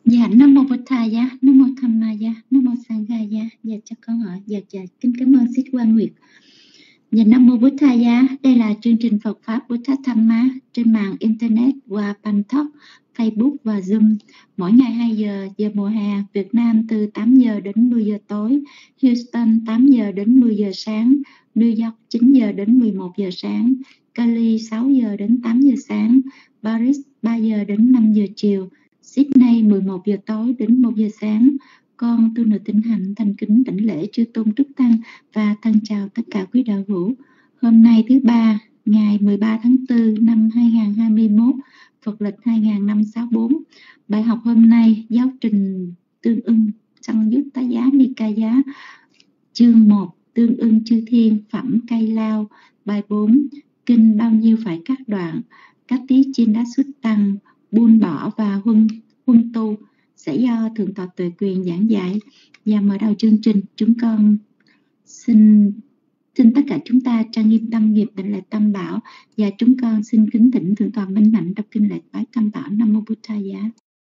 Dạ, Nam Mô Bổn Thầy Giá, Nam Mô Tham Ma Giá, Nam Mô Sangha Giá. Dạ, cho con hỏi. Dạ, kính cảm ơn Sít Quang Nguyệt. Dạ, Nam Mô Bổn Thầy Giá. Đây là chương trình Phật Pháp Bổn Tháp Tham Ma trên mạng Internet qua Pantalk, Facebook và Zoom. Mỗi ngày 2 giờ, giờ mùa hè, Việt Nam từ 8 giờ đến 10 giờ tối, Houston 8 giờ đến 10 giờ sáng, New York 9 giờ đến 11 giờ sáng, Cali 6 giờ đến 8 giờ sáng, Paris 3 giờ đến 5 giờ chiều, Sydney 11 giờ tối đến 1 giờ sáng. Con tu nữ Tịnh Hạnh thành kính đảnh lễ chư tôn đức tăng và thân chào tất cả quý đạo hữu. Hôm nay thứ ba, ngày 13 tháng 4 năm 2021, Phật lịch 2564. Bài học hôm nay giáo trình tương ưng Samyutta Giá Nikaya, chương 1 tương ưng chư thiên phẩm cây lao, bài 4 kinh bao nhiêu phải cắt đoạn, các tí chiên đá xuất tăng, buông bỏ và huân tu, sẽ do Thượng tọa Tuệ Quyền giảng dạy. Và mở đầu chương trình, chúng con xin tất cả chúng ta trang nghiêm tâm nghiệp tịnh lệ tam bảo, và chúng con xin kính thỉnh Thượng tọa Minh Hạnh đọc kinh lễ bái tam bảo. Nam Mô Bổn Thầy Giá.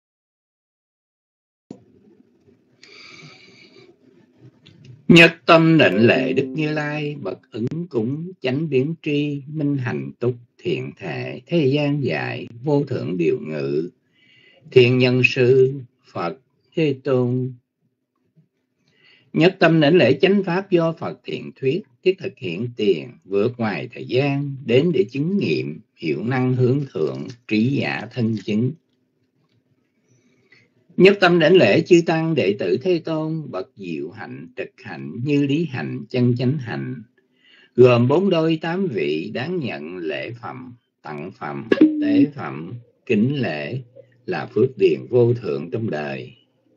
Nhất tâm định lệ Đức Như Lai, bậc ứng cúng chánh biến tri, minh hành túc thiện thể, thế gian dạy vô thượng điều ngự, thiên nhân sư Phật Thế Tôn. Nhất tâm định lễ chánh pháp do Phật thiện thuyết, thiết thực hiện tiền, vượt ngoài thời gian, đến để chứng nghiệm, hiệu năng hướng thượng, trí giả thân chứng. Nhất tâm đảnh lễ chư tăng đệ tử Thế Tôn, bậc diệu hạnh, trực hạnh, như lý hạnh, chân chánh hạnh, gồm 4 đôi 8 vị đáng nhận lễ phẩm, tặng phẩm, tế phẩm, kính lễ, là phước điền vô thượng trong đời.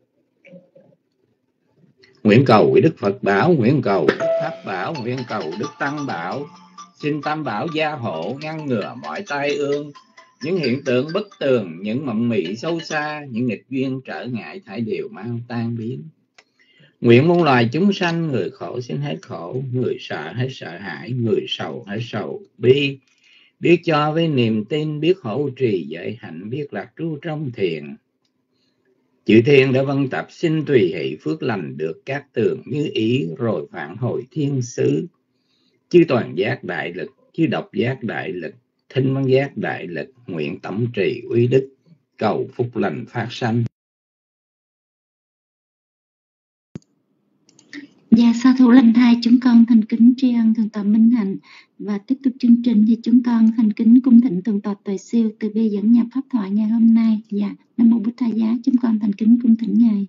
Nguyện cầu quý Đức Phật bảo, nguyện cầu Đức Pháp bảo, nguyện cầu Đức Tăng bảo, xin Tam bảo gia hộ, ngăn ngừa mọi tai ương, những hiện tượng bất tường, những mộng mị sâu xa, những nghịch duyên trở ngại thải đều mau tan biến. Nguyện muôn loài chúng sanh, người khổ xin hết khổ, người sợ hết sợ hãi, người sầu hết sầu bi, biết cho với niềm tin, biết hộ trì dạy hạnh, biết lạc trú trong thiền. Chư thiên đã vân tập xin tùy hỷ phước lành được các tường như ý, rồi phản hồi thiên xứ. Chư toàn giác đại lực, chư độc giác đại lực, thinh văn giác đại lực, nguyện tổng trì uy đức, cầu phúc lành phát sanh. Dạ, sa thủ lành thai, chúng con thành kính tri ân Thượng tọa Minh Hạnh. Và tiếp tục chương trình thì chúng con thành kính cung thỉnh Thượng tọa Tuệ Siêu từ bi dẫn nhập pháp thoại ngày hôm nay. Dạ, Nam Mô Bổn Thầy Giá, chúng con thành kính cung thỉnh Ngài.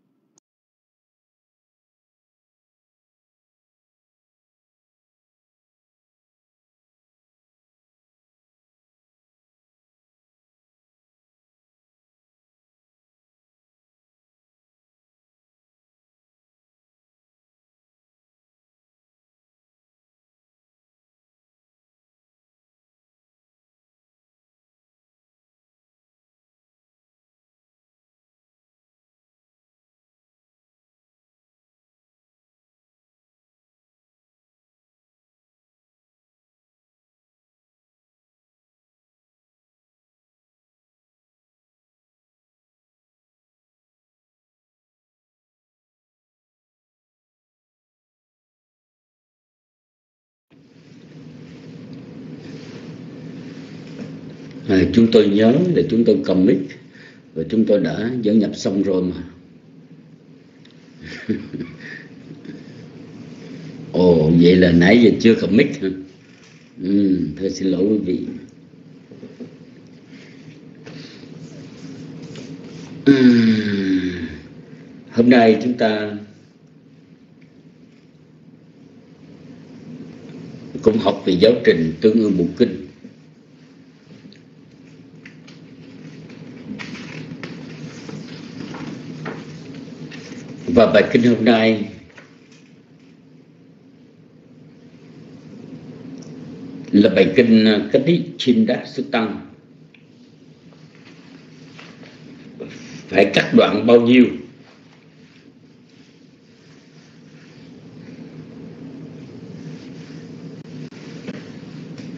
Chúng tôi nhớ là chúng tôi commit và chúng tôi đã dẫn nhập xong rồi mà. Ồ, vậy là nãy giờ chưa commit hả? Thôi xin lỗi quý vị. Hôm nay chúng ta cũng học về giáo trình tương ưng bộ kinh. Và bài kinh hôm nay là bài kinh Kati Chinda Sutang. Phải cắt đoạn bao nhiêu?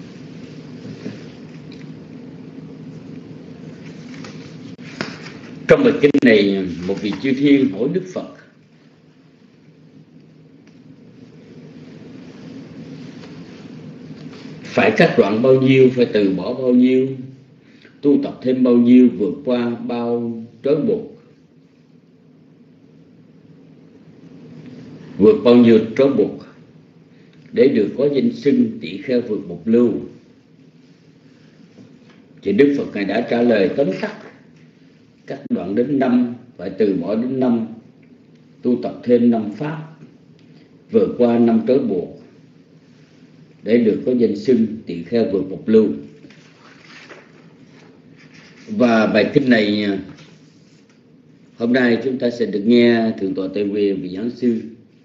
Trong Trong bài kinh này, một vị chư thiên hỏi Đức Phật: phải cắt đoạn bao nhiêu, phải từ bỏ bao nhiêu, tu tập thêm bao nhiêu, vượt qua bao trói buộc, vượt bao nhiêu trói buộc để được có danh xưng tỷ kheo vượt một lưu. Thì Đức Phật Ngài đã trả lời tóm tắt: cắt đoạn đến 5, phải từ bỏ đến 5, tu tập thêm 5 pháp, vượt qua 5 trói buộc để được có danh xưng tỷ kheo vượt một lưu. Và bài kinh này hôm nay chúng ta sẽ được nghe Thượng tọa Tây Nguyên, vị giảng sư,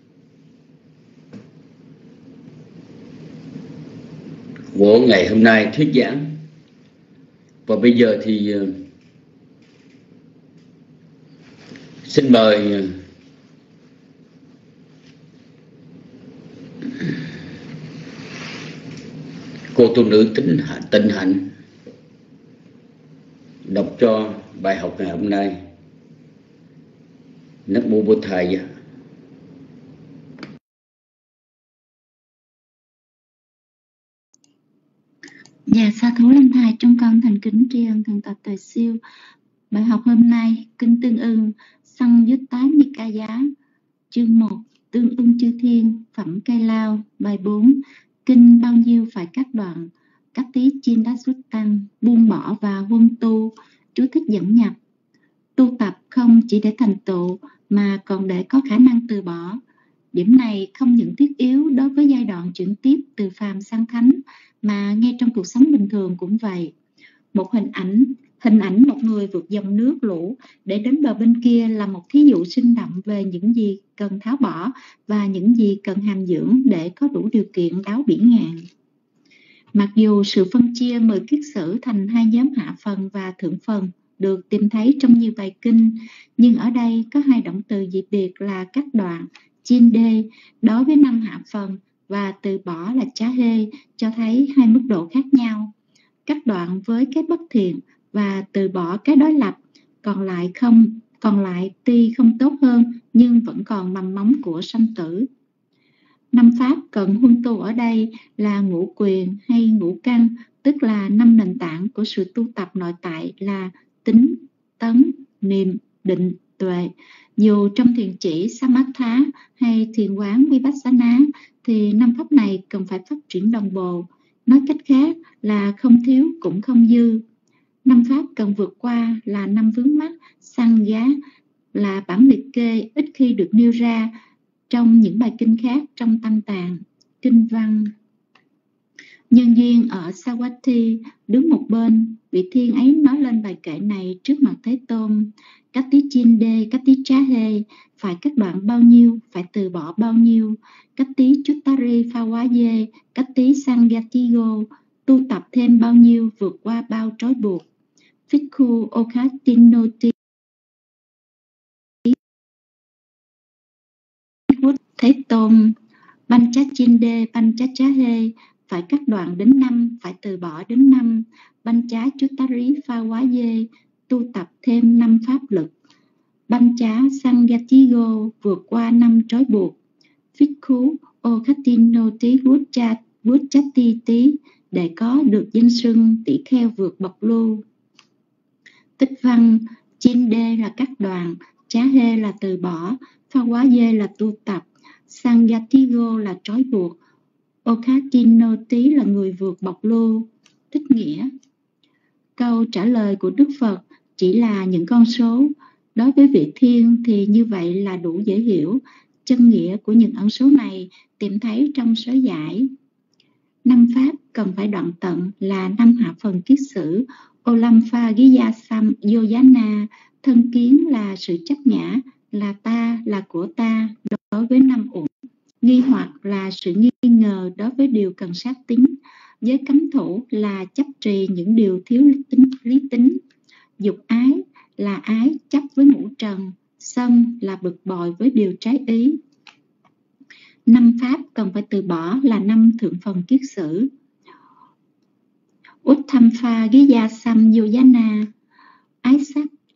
của ngày hôm nay thuyết giảng. Và bây giờ thì xin mời cô tu nữ Tịnh Hạnh đọc cho bài học ngày hôm nay. Nam mô Bổn Thầy. Dạ, sa thú Lâm Thầy, chúng con thành kính tri ân Thượng tọa Tuệ Siêu. Bài học hôm nay, kinh tương ưng Samyutta Nikaya, chương 1, tương ưng chư thiên, phẩm cây lao, bài 4, kinh bao nhiêu phải cắt đoạn, các tí chiên đá xuất tăng, buông bỏ và huân tu. Chú thích dẫn nhập: tu tập không chỉ để thành tựu mà còn để có khả năng từ bỏ. Điểm này không những thiết yếu đối với giai đoạn chuyển tiếp từ phàm sang thánh, mà ngay trong cuộc sống bình thường cũng vậy. Một hình ảnh một người vượt dòng nước lũ để đến bờ bên kia là một thí dụ sinh động về những gì cần tháo bỏ và những gì cần hàm dưỡng để có đủ điều kiện đáo biển ngạn. Mặc dù sự phân chia 10 kiết sử thành 2 nhóm hạ phần và thượng phần được tìm thấy trong nhiều bài kinh, nhưng ở đây có 2 động từ dị biệt là cắt đoạn, chiên đê, đối với 5 hạ phần, và từ bỏ là chá hê, cho thấy 2 mức độ khác nhau. Cắt đoạn với cái bất thiện và từ bỏ cái đối lập, còn lại tuy không tốt hơn nhưng vẫn còn mầm móng của sanh tử. 5 pháp cần huân tu ở đây là ngũ quyền hay ngũ căn, tức là 5 nền tảng của sự tu tập nội tại là tính, tấn, niệm, định, tuệ. Dù trong thiền chỉ Samatha hay thiền quán Vipassana thì 5 pháp này cần phải phát triển đồng bộ. Nói cách khác là không thiếu cũng không dư. 5 pháp cần vượt qua là 5 vướng mắc, Sangha, là bản liệt kê ít khi được nêu ra trong những bài kinh khác trong Tăng Tạng. Kinh văn: nhân duyên ở Savatthi đứng một bên, vị thiên ấy nói lên bài kệ này trước mặt Thế Tôn: các tí chiên đê, các tí trá hê, phải cắt đoạn bao nhiêu, phải từ bỏ bao nhiêu, các tí chuttari phawaye, các tí sanghatigo, tu tập thêm bao nhiêu, vượt qua bao trói buộc. Phikhu okatinoti. Thế Tôn: Panchachinde, Panchachahe, phải cắt đoạn đến 5, phải từ bỏ đến 5. Pancha Chuttari Phawaye, tu tập thêm 5 pháp lực. Pancha Sanghatigo, vượt qua 5 trói buộc. Phikhu Okatinoti Vuchatiti, để có được danh xưng tỷ kheo vượt bậc lưu. Tích văn: Chinde là cắt đoạn, Chahe là từ bỏ, Phawaye là tu tập, Sanghatigo là trói buộc, Okatinoti là người vượt bậc lưu. Tích nghĩa: câu trả lời của Đức Phật chỉ là những con số. Đối với vị thiên thì như vậy là đủ dễ hiểu. Chân nghĩa của những ẩn số này tìm thấy trong sớ giải. 5 pháp cần phải đoạn tận là 5 hạ phần kiết sử: Olampa Giyasam Yojana, thân kiến là sự chấp ngã, là ta, là của ta đối với 5 uẩn. Nghi hoặc là sự nghi ngờ đối với điều cần sát tính. Giới cấm thủ là chấp trì những điều thiếu lý tính. Dục ái là ái chấp với ngũ trần. Sân là bực bội với điều trái ý. 5 pháp cần phải từ bỏ là 5 thượng phần kiết sử: Uttampa Giyasam Yojana, ái sắc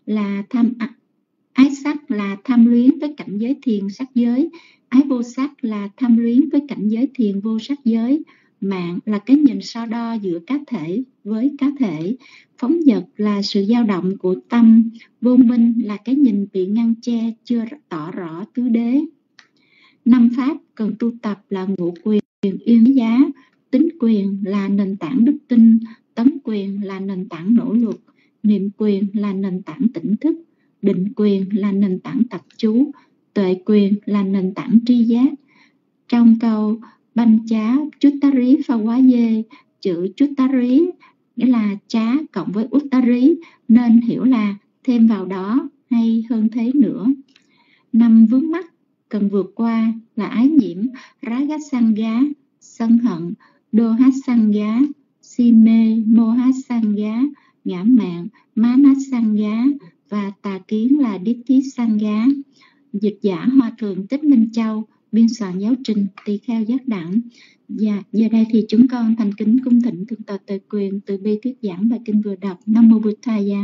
là ái sắc là tham luyến với cảnh giới thiền sắc giới, ái vô sắc là tham luyến với cảnh giới thiền vô sắc giới, mạng là cái nhìn so đo giữa cá thể với cá thể, phóng dật là sự dao động của tâm, vô minh là cái nhìn bị ngăn che chưa tỏ rõ tứ đế. Năm pháp cần tu tập là ngũ quyền, yêu giá, tính quyền là nền tảng đức tin, tấn quyền là nền tảng nỗ lực, niệm quyền là nền tảng tỉnh thức, định quyền là nền tảng tập chú, tuệ quyền là nền tảng tri giác. Trong câu banh chá Chuttari Phawáye, chữ Chuttari nghĩa là chá cộng với Uttari, nên hiểu là thêm vào đó hay hơn thế nữa. Năm vướng mắc cần vượt qua là ái nhiễm, Ragasanga, sân hận, Dohasanga, si mê, Mohasanga, ngã mạn, Manasanga và tà kiến là Ditthisanga. Dịch giả Hòa Thượng Thích Minh Châu, biên soạn giáo trình Tỳ Kheo Giác Đẳng. Và giờ đây thì chúng con thành kính cung thỉnh Thượng tọa Tuệ Quyền từ bi thuyết giảng bài kinh vừa đọc. Nam mô Bụt Thầy Giá.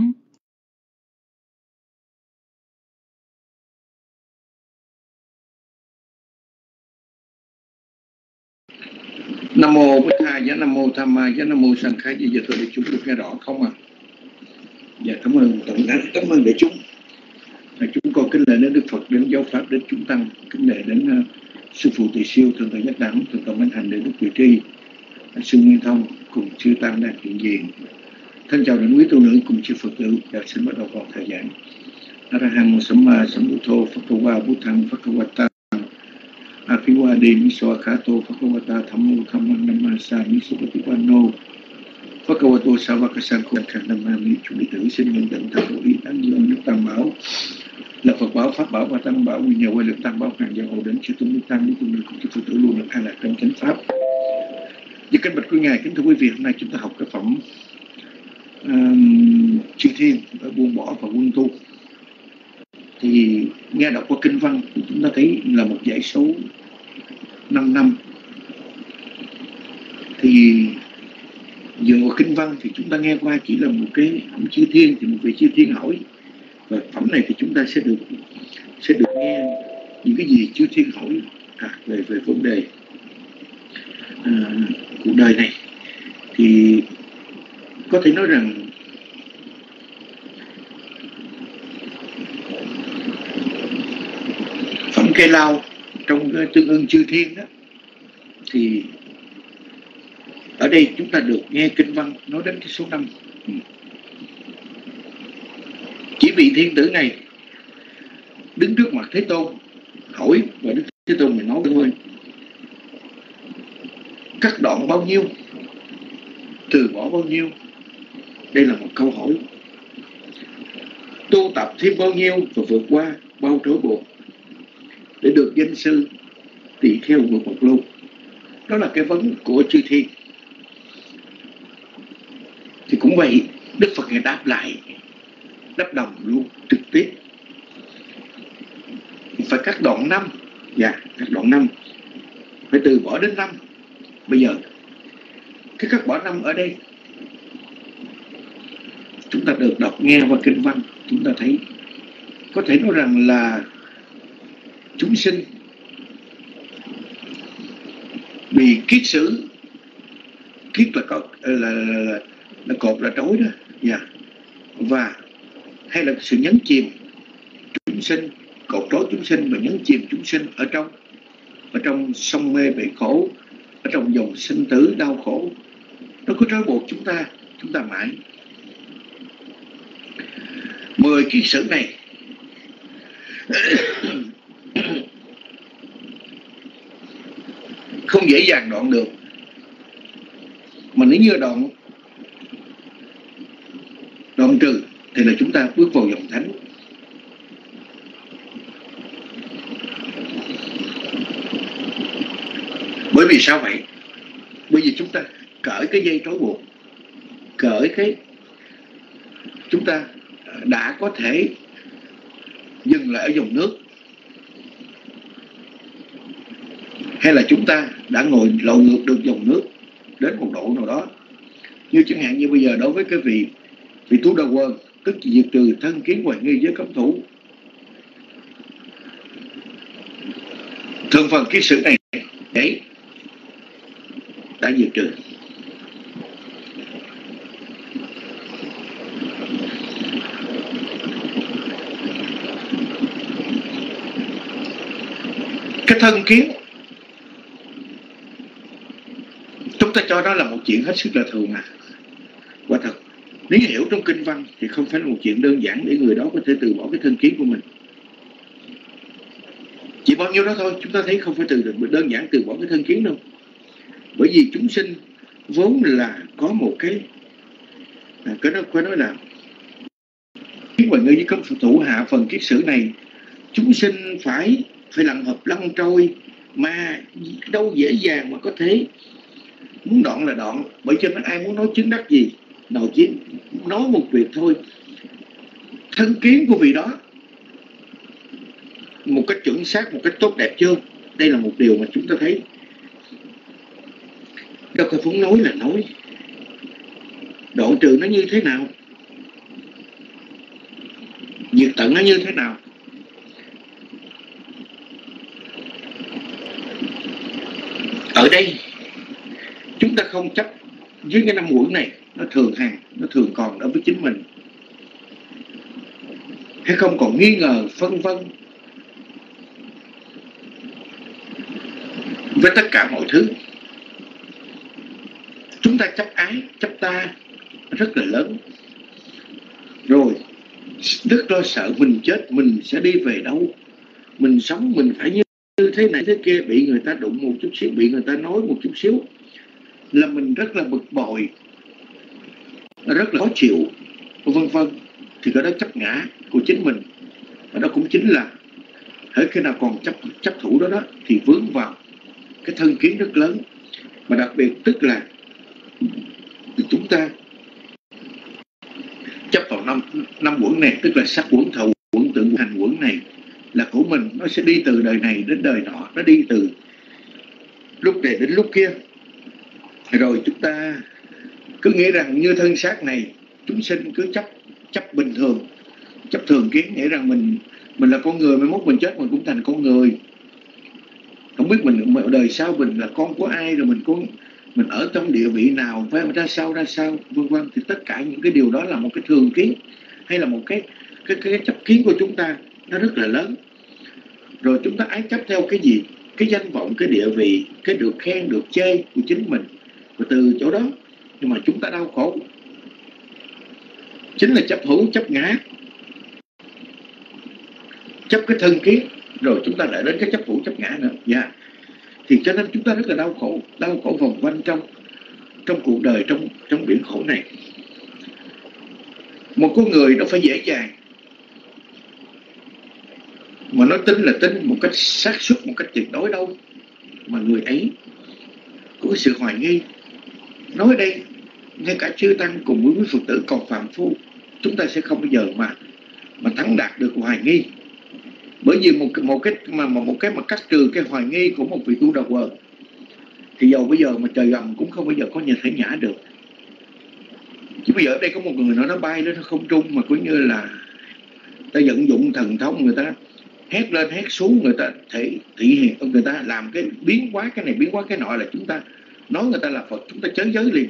Nam mô Bụt Thầy Giá, Nam mô Tham Ma Giá, Nam mô Sanh Khái. Giờ tôi để chúng được nghe rõ không ạ? Dạ, cảm ơn cảm ơn đại chúng. Chúng con kính lễ đến Đức Phật, đến giáo pháp, đến chúng tăng, kính lễ đến sư phụ Tỳ Siêu, Thượng tọa Giác Đẳng, Thượng tọa Minh Hành, đến Đức Vị Tri, sư Nguyên Thông cùng chư tăng đang hiện diện. Thân chào đến quý tu nữ cùng chư Phật tử. Dạ, xin bắt đầu vào thời giảng. Araham Samma Sambuddho Phakava Buddhang Phakavata Apiwadi Miswakato Phakavata Thammo Thammang Nammasami Supatipanno Phakavato Savakasankho Namami. Chúng đệ tử xin nhận tận tham ý tán dương nước Tam Bảo là Phật bảo, Pháp bảo và Tăng bảo. Vì nhờ quay lực Tam bảo hàng gia hộ đến chư tôn đức tăng, quý tu nữ cùng chư Phật tử luôn được an lạc trong chánh pháp. Với kính bạch quý ngài, kính thưa quý vị, hôm nay chúng ta học cái phẩm Chư Thiên ở buông bỏ và quân tu. Thì nghe đọc qua kinh văn thì chúng ta thấy là một dãy số 5 năm. Thì dựa vào kinh văn thì chúng ta nghe qua chỉ là một cái phẩm Chư Thiên, thì một vị Chư Thiên hỏi. Và phẩm này thì chúng ta sẽ được nghe những cái gì Chư Thiên hỏi về vấn đề cuộc đời này. Thì có thể nói rằng phẩm Cây Lao trong Tương Ưng Chư Thiên đó, thì ở đây chúng ta được nghe kinh văn nói đến cái số 5. Chỉ vị thiên tử này đứng trước mặt Thế Tôn hỏi, và Đức Thế Tôn mình nói thôi, cắt đoạn bao nhiêu, từ bỏ bao nhiêu? Đây là một câu hỏi. Tu tập thêm bao nhiêu và vượt qua bao trói buộc để được danh sư tỳ kheo vượt một lưu? Đó là cái vấn của Chư Thiên. Thì cũng vậy, Đức Phật ngài đáp lại, đáp đồng luôn, trực tiếp. Phải cắt đoạn 5. Dạ, cắt đoạn 5. Phải từ bỏ đến 5. Bây giờ cái cắt bỏ 5 ở đây, chúng ta được đọc nghe qua kinh văn, chúng ta thấy có thể nói rằng là chúng sinh bị kiết sử. Kiết là cột, là trói đó. Yeah. Và hay là sự nhấn chìm chúng sinh, cột trói chúng sinh và nhấn chìm chúng sinh ở trong sông mê bể khổ, ở trong dòng sinh tử đau khổ. Nó cứ trói buộc chúng ta mãi. 10 kiết sử này không dễ dàng đoạn được. Mà nếu như đoạn trừ thì là chúng ta bước vào dòng thánh. Bởi vì sao vậy? Bởi vì chúng ta cởi cái dây trói buộc, chúng ta đã có thể dừng lại ở dòng nước, hay là chúng ta đã ngồi lội ngược được dòng nước đến một độ nào đó. Như chẳng hạn như bây giờ đối với cái vị Tú Đa Quân tức diệt trừ thân kiến hoài nghi với cấm thủ. Thường phần kiết sử này đấy đã diệt trừ. Cái thân kiến chúng ta cho đó là một chuyện hết sức là thường à. Quả thật nếu hiểu trong kinh văn thì không phải là một chuyện đơn giản để người đó có thể từ bỏ cái thân kiến của mình. Chỉ bao nhiêu đó thôi, chúng ta thấy không phải đơn giản từ bỏ cái thân kiến đâu. Bởi vì chúng sinh vốn là có một cái nói là kiến hoài nghi với cấm thủ hạ phần kiết sử này, chúng sinh phải lặn hợp lăn trôi, mà đâu dễ dàng mà có thể muốn đoạn là đoạn. Bởi cho nên ai muốn nói chứng đắc gì, nào chỉ nói một việc thôi, thân kiến của vị đó một cách chuẩn xác, một cách tốt đẹp chưa. Đây là một điều mà chúng ta thấy đâu phải muốn nói là nói. Độ trừ nó như thế nào, diệt tận nó như thế nào. Ở đây chúng ta không chấp với cái năm uẩn này, nó thường còn ở với chính mình, hay không còn nghi ngờ phân vân với tất cả mọi thứ. Chúng ta chấp ái, chấp ta rất là lớn, rồi rất lo sợ mình chết, mình sẽ đi về đâu, mình sống mình phải như thế này thế kia, bị người ta đụng một chút xíu, bị người ta nói một chút xíu là mình rất là bực bội, rất là khó chịu, vân vân. Thì cái đó chấp ngã của chính mình. Và đó cũng chính là hễ khi nào còn chấp thủ đó thì vướng vào cái thân kiến rất lớn. Mà đặc biệt tức là chúng ta chấp vào năm uẩn này, tức là sắc uẩn, thọ uẩn, tưởng hành uẩn này là của mình. Nó sẽ đi từ đời này đến đời nọ, nó đi từ lúc này đến lúc kia. Rồi chúng ta cứ nghĩ rằng như thân xác này, chúng sinh cứ chấp bình thường, chấp thường kiến, nghĩ rằng mình là con người, mai mốt mình chết mình cũng thành con người. Không biết mình đời sau mình là con của ai, rồi mình ở trong địa vị nào, phải ra sao vân vân. Thì tất cả những cái điều đó là một cái thường kiến, hay là một cái chấp kiến của chúng ta, nó rất là lớn. Rồi chúng ta ái chấp theo cái gì? Cái danh vọng, cái địa vị, cái được khen, được chê của chính mình. Và từ chỗ đó nhưng mà chúng ta đau khổ, chính là chấp hữu, chấp ngã, chấp cái thân kiến, rồi chúng ta lại đến cái chấp hữu, chấp ngã nữa. Thì cho nên chúng ta rất là đau khổ vòng quanh trong cuộc đời, trong biển khổ này. Một con người nó phải dễ dàng mà nó tin là tin một cách xác suất, một cách tuyệt đối đâu, mà người ấy có cái sự hoài nghi. Nói đây ngay cả chư tăng cùng với quý Phật tử còn phàm phu, chúng ta sẽ không bao giờ mà thắng đạt được hoài nghi. Bởi vì một cái mà cắt trừ cái hoài nghi của một vị tu đầu quờ thì dầu bây giờ mà trời gầm cũng không bao giờ có nhà thể nhả được. Chứ bây giờ ở đây có một người nó bay lên không trung, mà cũng như là ta vận dụng thần thông, người ta hét lên hét xuống, người ta thị hiện, người ta làm cái biến hóa cái này biến hóa cái nọ, là chúng ta nói người ta là Phật, chúng ta chới giới liền.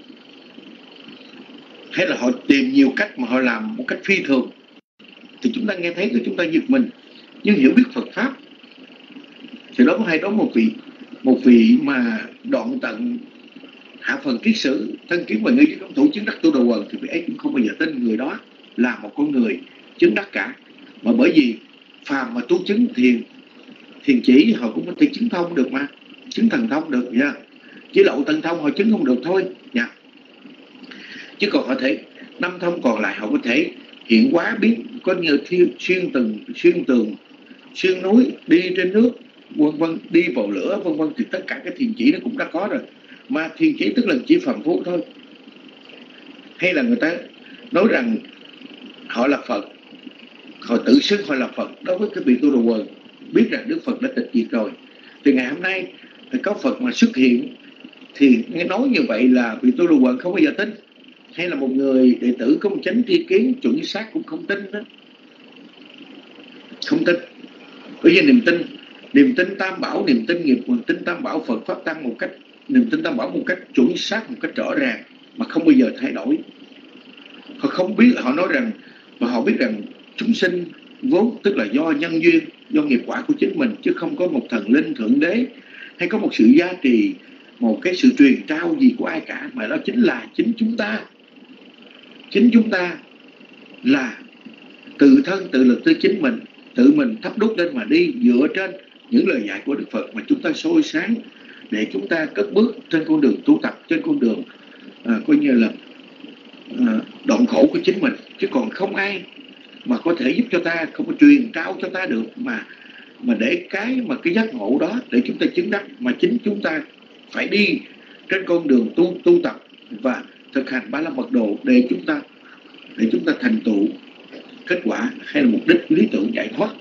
Hay là họ tìm nhiều cách mà họ làm một cách phi thường, thì chúng ta nghe thấy thì chúng ta giật mình. Nhưng hiểu biết Phật Pháp thì đó hay đó, một vị mà đoạn tận hạ phần kiết sử, thân kiến hoài nghi với cấm thủ, chứng đắc tu đầu quần, thì vị ấy cũng không bao giờ tin người đó là một con người chứng đắc cả. Mà bởi vì phàm mà tu chứng thiền chỉ họ cũng có thể chứng thông được, mà chứng thần thông được nha. Chỉ lậu tân thông họ chứng không được thôi nha. Chứ còn họ thể năm thông còn lại họ có thể hiện hóa biến, có như xuyên tường, xuyên núi, đi trên nước, vân vân, đi vào lửa, vân vân. Thì tất cả cái thiền chỉ nó cũng đã có rồi. Mà thiền chỉ tức là chỉ phàm phu thôi. Hay là người ta nói rằng họ là Phật, họ tự xưng họ là Phật. Đối với cái vị tu đầu quần biết rằng Đức Phật đã tịch diệt rồi, thì ngày hôm nay có Phật mà xuất hiện thì nghe nói như vậy là vị tu đầu quần không bao giờ tin. hay là một người đệ tử có một chánh tri kiến chuẩn xác cũng không tin đó, không tin. Bởi vì niềm tin tam bảo, niềm tin tam bảo Phật pháp tăng một cách, niềm tin tam bảo một cách chuẩn xác, một cách rõ ràng mà không bao giờ thay đổi. Họ không biết, họ nói rằng, và họ biết rằng chúng sinh vốn tức là do nhân duyên, do nghiệp quả của chính mình, chứ không có một thần linh thượng đế hay có một sự gia trì, một cái sự truyền trao gì của ai cả, mà đó chính là chính chúng ta. Chính chúng ta là tự thân tự lực tới chính mình, tự mình thắp đúc lên mà đi, dựa trên những lời dạy của Đức Phật mà chúng ta soi sáng để chúng ta cất bước trên con đường tu tập, trên con đường coi như là đoạn khổ của chính mình. Chứ còn không ai mà có thể giúp cho ta, không có truyền trao cho ta được mà để cái giác ngộ đó để chúng ta chứng đắc, mà chính chúng ta phải đi trên con đường tu tập và thực hành 35 mật độ để chúng ta thành tựu kết quả hay là mục đích lý tưởng giải thoát.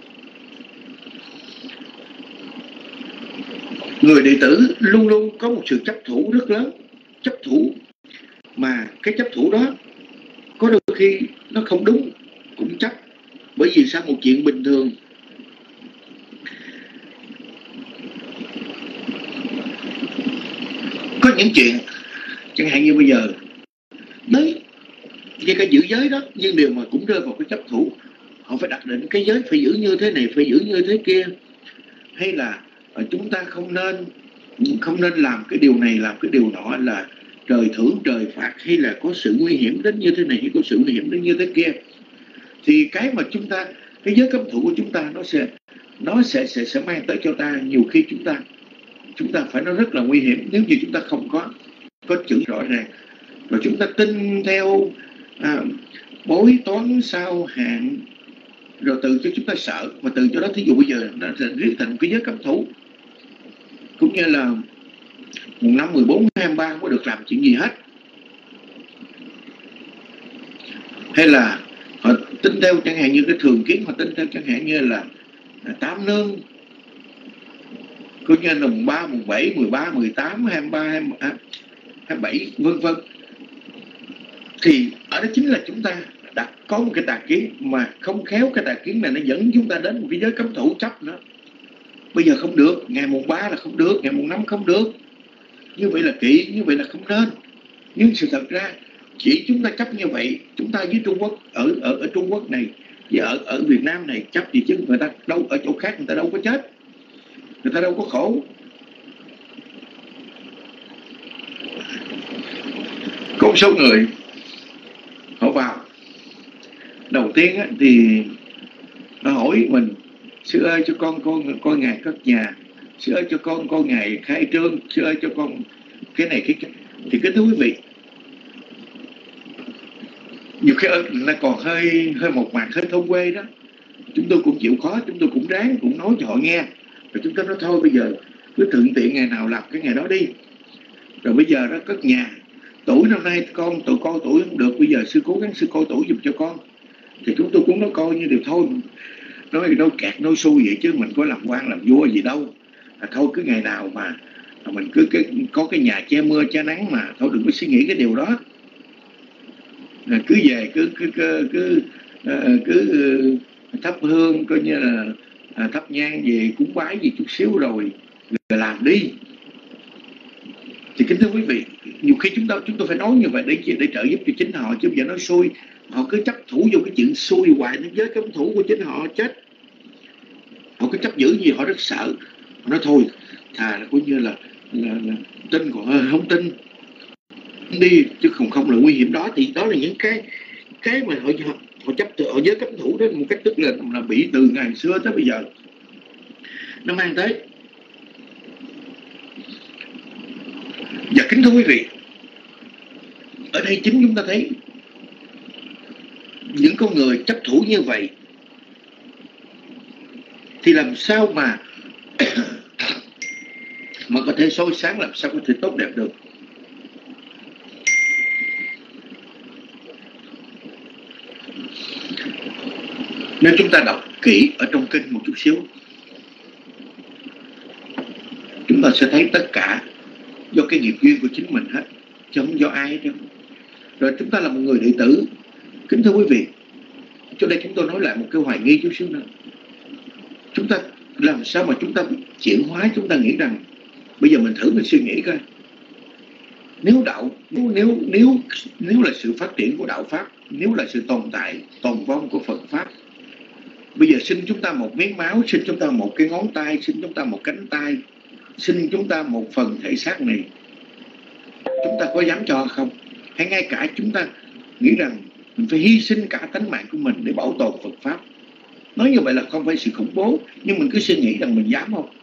Người đệ tử luôn luôn có một sự chấp thủ rất lớn, chấp thủ mà cái chấp thủ đó có đôi khi nó không đúng cũng chấp. Bởi vì sao? Một chuyện bình thường, có những chuyện chẳng hạn như bây giờ giới, ngay cả giữ giới đó, nhưng điều mà cũng rơi vào cái chấp thủ. Họ phải đặt định cái giới phải giữ như thế này, phải giữ như thế kia, hay là chúng ta không nên làm cái điều này, làm cái điều nọ, là trời thưởng trời phạt, hay là có sự nguy hiểm đến như thế này, hay có sự nguy hiểm đến như thế kia. Thì cái mà chúng ta, cái giới cấm thủ của chúng ta nó sẽ mang tới cho ta nhiều khi chúng ta phải nói rất là nguy hiểm nếu như chúng ta không có chữ rõ ràng, rồi chúng ta tin theo bói toán sao hạn, rồi từ cho chúng ta sợ, mà từ cho đó thí dụ bây giờ nó sẽ riết thành cái giới cấm thủ, cũng như là mùng 5, 14, 23 không có được làm chuyện gì hết, hay là họ tin theo chẳng hạn như cái thường kiến, họ tin theo chẳng hạn như là 8 nương, coi như là mùng 3, mùng 7, 13, 18, 23, 27 vân vân. Thì ở đó chính là chúng ta đã có một cái tà kiến, mà không khéo cái tà kiến này nó dẫn chúng ta đến một cái giới cấm thủ chấp nữa. Bây giờ không được, ngày mùng 3 là không được, ngày mùng 5 không được, như vậy là kỵ, như vậy là không nên. Nhưng sự thật ra chỉ chúng ta chấp như vậy, chúng ta với Trung Quốc, ở Trung Quốc này với ở Việt Nam này chấp gì chứ người ta đâu, ở chỗ khác người ta đâu có chết, người ta đâu có khổ. Có một số người họ vào đầu tiên á, thì nó hỏi mình: sư ơi cho con ngày cất nhà, sư ơi cho con ngày khai trương, sư ơi cho con cái này cái. Thì kính thưa quý vị, nhiều khi nó còn hơi một mặt hơi thôn quê đó, chúng tôi cũng chịu khó, chúng tôi cũng ráng, cũng nói cho họ nghe, rồi chúng tôi nói thôi bây giờ cứ thuận tiện ngày nào làm cái ngày đó đi. Rồi bây giờ đó cất nhà, tuổi năm nay tụi con tuổi không được, bây giờ sư cố gắng sư coi tuổi giùm cho con. Thì chúng tôi cũng nói coi như điều thôi, nói kẹt nói xui vậy chứ mình có làm quan làm vua gì đâu. Thôi cứ ngày nào mà mình cứ có cái nhà che mưa che nắng mà thôi, đừng có suy nghĩ cái điều đó. Cứ về cứ thắp hương, coi như là thắp nhang về cúng bái gì chút xíu rồi làm đi. Thì kính thưa quý vị, nhiều khi chúng tôi phải nói như vậy để trợ giúp cho chính họ, chứ bây giờ nói xui, họ cứ chấp thủ vô cái chuyện xui hoài, nó giới cấm thủ của chính họ chết. Họ cứ chấp giữ gì họ rất sợ, họ nói thôi thà là coi như là tin còn hơn không tin đi, chứ không là nguy hiểm đó. Thì đó là những cái mà họ chấp họ giới cấm thủ đó một cách tức là bị từ ngày xưa tới bây giờ nó mang tới. Và kính thưa quý vị, ở đây chính chúng ta thấy những con người chấp thủ như vậy thì làm sao mà có thể soi sáng, làm sao có thể tốt đẹp được. Nếu chúng ta đọc kỹ ở trong kinh một chút xíu, chúng ta sẽ thấy tất cả do cái nghiệp duyên của chính mình hết, chứ không do ai đâu. rồi chúng ta là một người đệ tử. Kính thưa quý vị, cho đây chúng tôi nói lại một cái hoài nghi chút xíu nữa. Chúng ta làm sao mà chúng ta chuyển hóa, chúng ta nghĩ rằng bây giờ mình thử mình suy nghĩ coi, nếu là sự phát triển của đạo pháp, nếu là sự tồn vong của Phật pháp, bây giờ xin chúng ta một miếng máu, xin chúng ta một cái ngón tay, xin chúng ta một cánh tay, xin chúng ta một phần thể xác này, chúng ta có dám cho không? Hay ngay cả chúng ta nghĩ rằng mình phải hy sinh cả tánh mạng của mình để bảo tồn Phật pháp? Nói như vậy là không phải sự khủng bố, nhưng mình cứ suy nghĩ rằng mình dám không?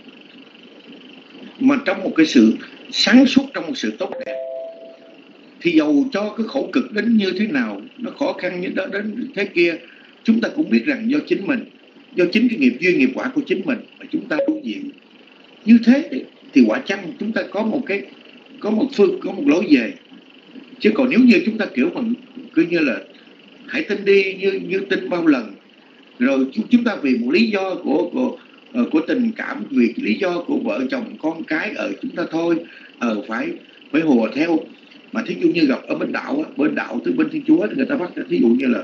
Mà trong một cái sự sáng suốt, trong một sự tốt đẹp, thì dầu cho cái khổ cực đến như thế nào, nó khó khăn như đó đến thế kia, chúng ta cũng biết rằng do chính mình, do chính cái nghiệp duyên nghiệp quả của chính mình mà chúng ta đối diện. Như thế thì quả chăng chúng ta có một lối về. Chứ còn nếu như chúng ta kiểu mà cứ như là hãy tin đi như tin bao lần, rồi chúng ta vì một lý do của tình cảm, vì lý do của vợ chồng con cái chúng ta thôi phải hùa theo. Mà thí dụ như gặp ở bên đạo tới bên Thiên Chúa thì người ta bắt, thí dụ như là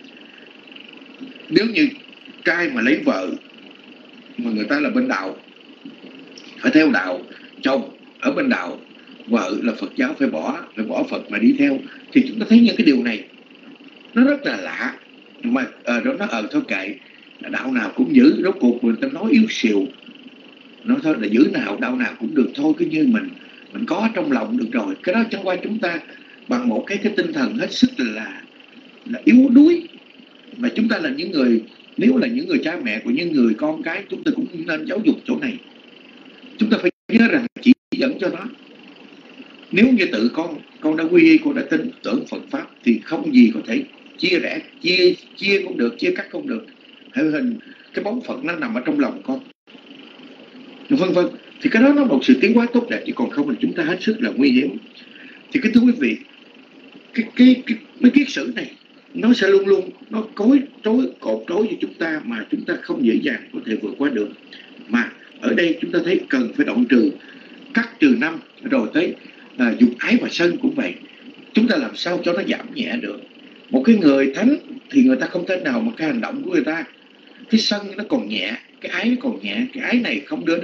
nếu như trai mà lấy vợ mà người ta là bên đạo phải theo đạo, chồng ở bên đạo, vợ là Phật giáo phải bỏ Phật mà đi theo, thì chúng ta thấy những cái điều này nó rất là lạ. Mà nó thôi kệ, đạo nào cũng giữ, rốt cuộc người ta nói yếu xìu, nói thôi là giữ đạo nào cũng được thôi, cứ như mình có trong lòng được rồi. Cái đó chẳng qua chúng ta bằng một cái tinh thần hết sức là yếu đuối. Mà chúng ta là những người, nếu là những người cha mẹ của những người con cái, chúng ta cũng nên giáo dục chỗ này. Chúng ta phải nhớ rằng chỉ dẫn cho nó. Nếu như tự con đã quy y, con đã tin tưởng Phật pháp thì không gì có thể chia rẽ, chia cũng được, chia cắt không được. Hãy hình cái bóng Phật nó nằm ở trong lòng con, vân vân. Thì cái đó nó một sự tiến hóa tốt đẹp, chứ còn không là chúng ta hết sức là nguy hiểm. Thì cái thưa quý vị, mấy kiết sử này nó sẽ luôn luôn nó cột trói cho chúng ta, mà chúng ta không dễ dàng có thể vượt qua được. Mà ở đây chúng ta thấy cần phải đoạn trừ, cắt trừ năm, rồi tới dục ái và sân cũng vậy. Chúng ta làm sao cho nó giảm nhẹ được. Một cái người thánh thì người ta không thể nào mà cái hành động của người ta, cái sân nó còn nhẹ, cái ái nó còn nhẹ. Cái ái này không đưa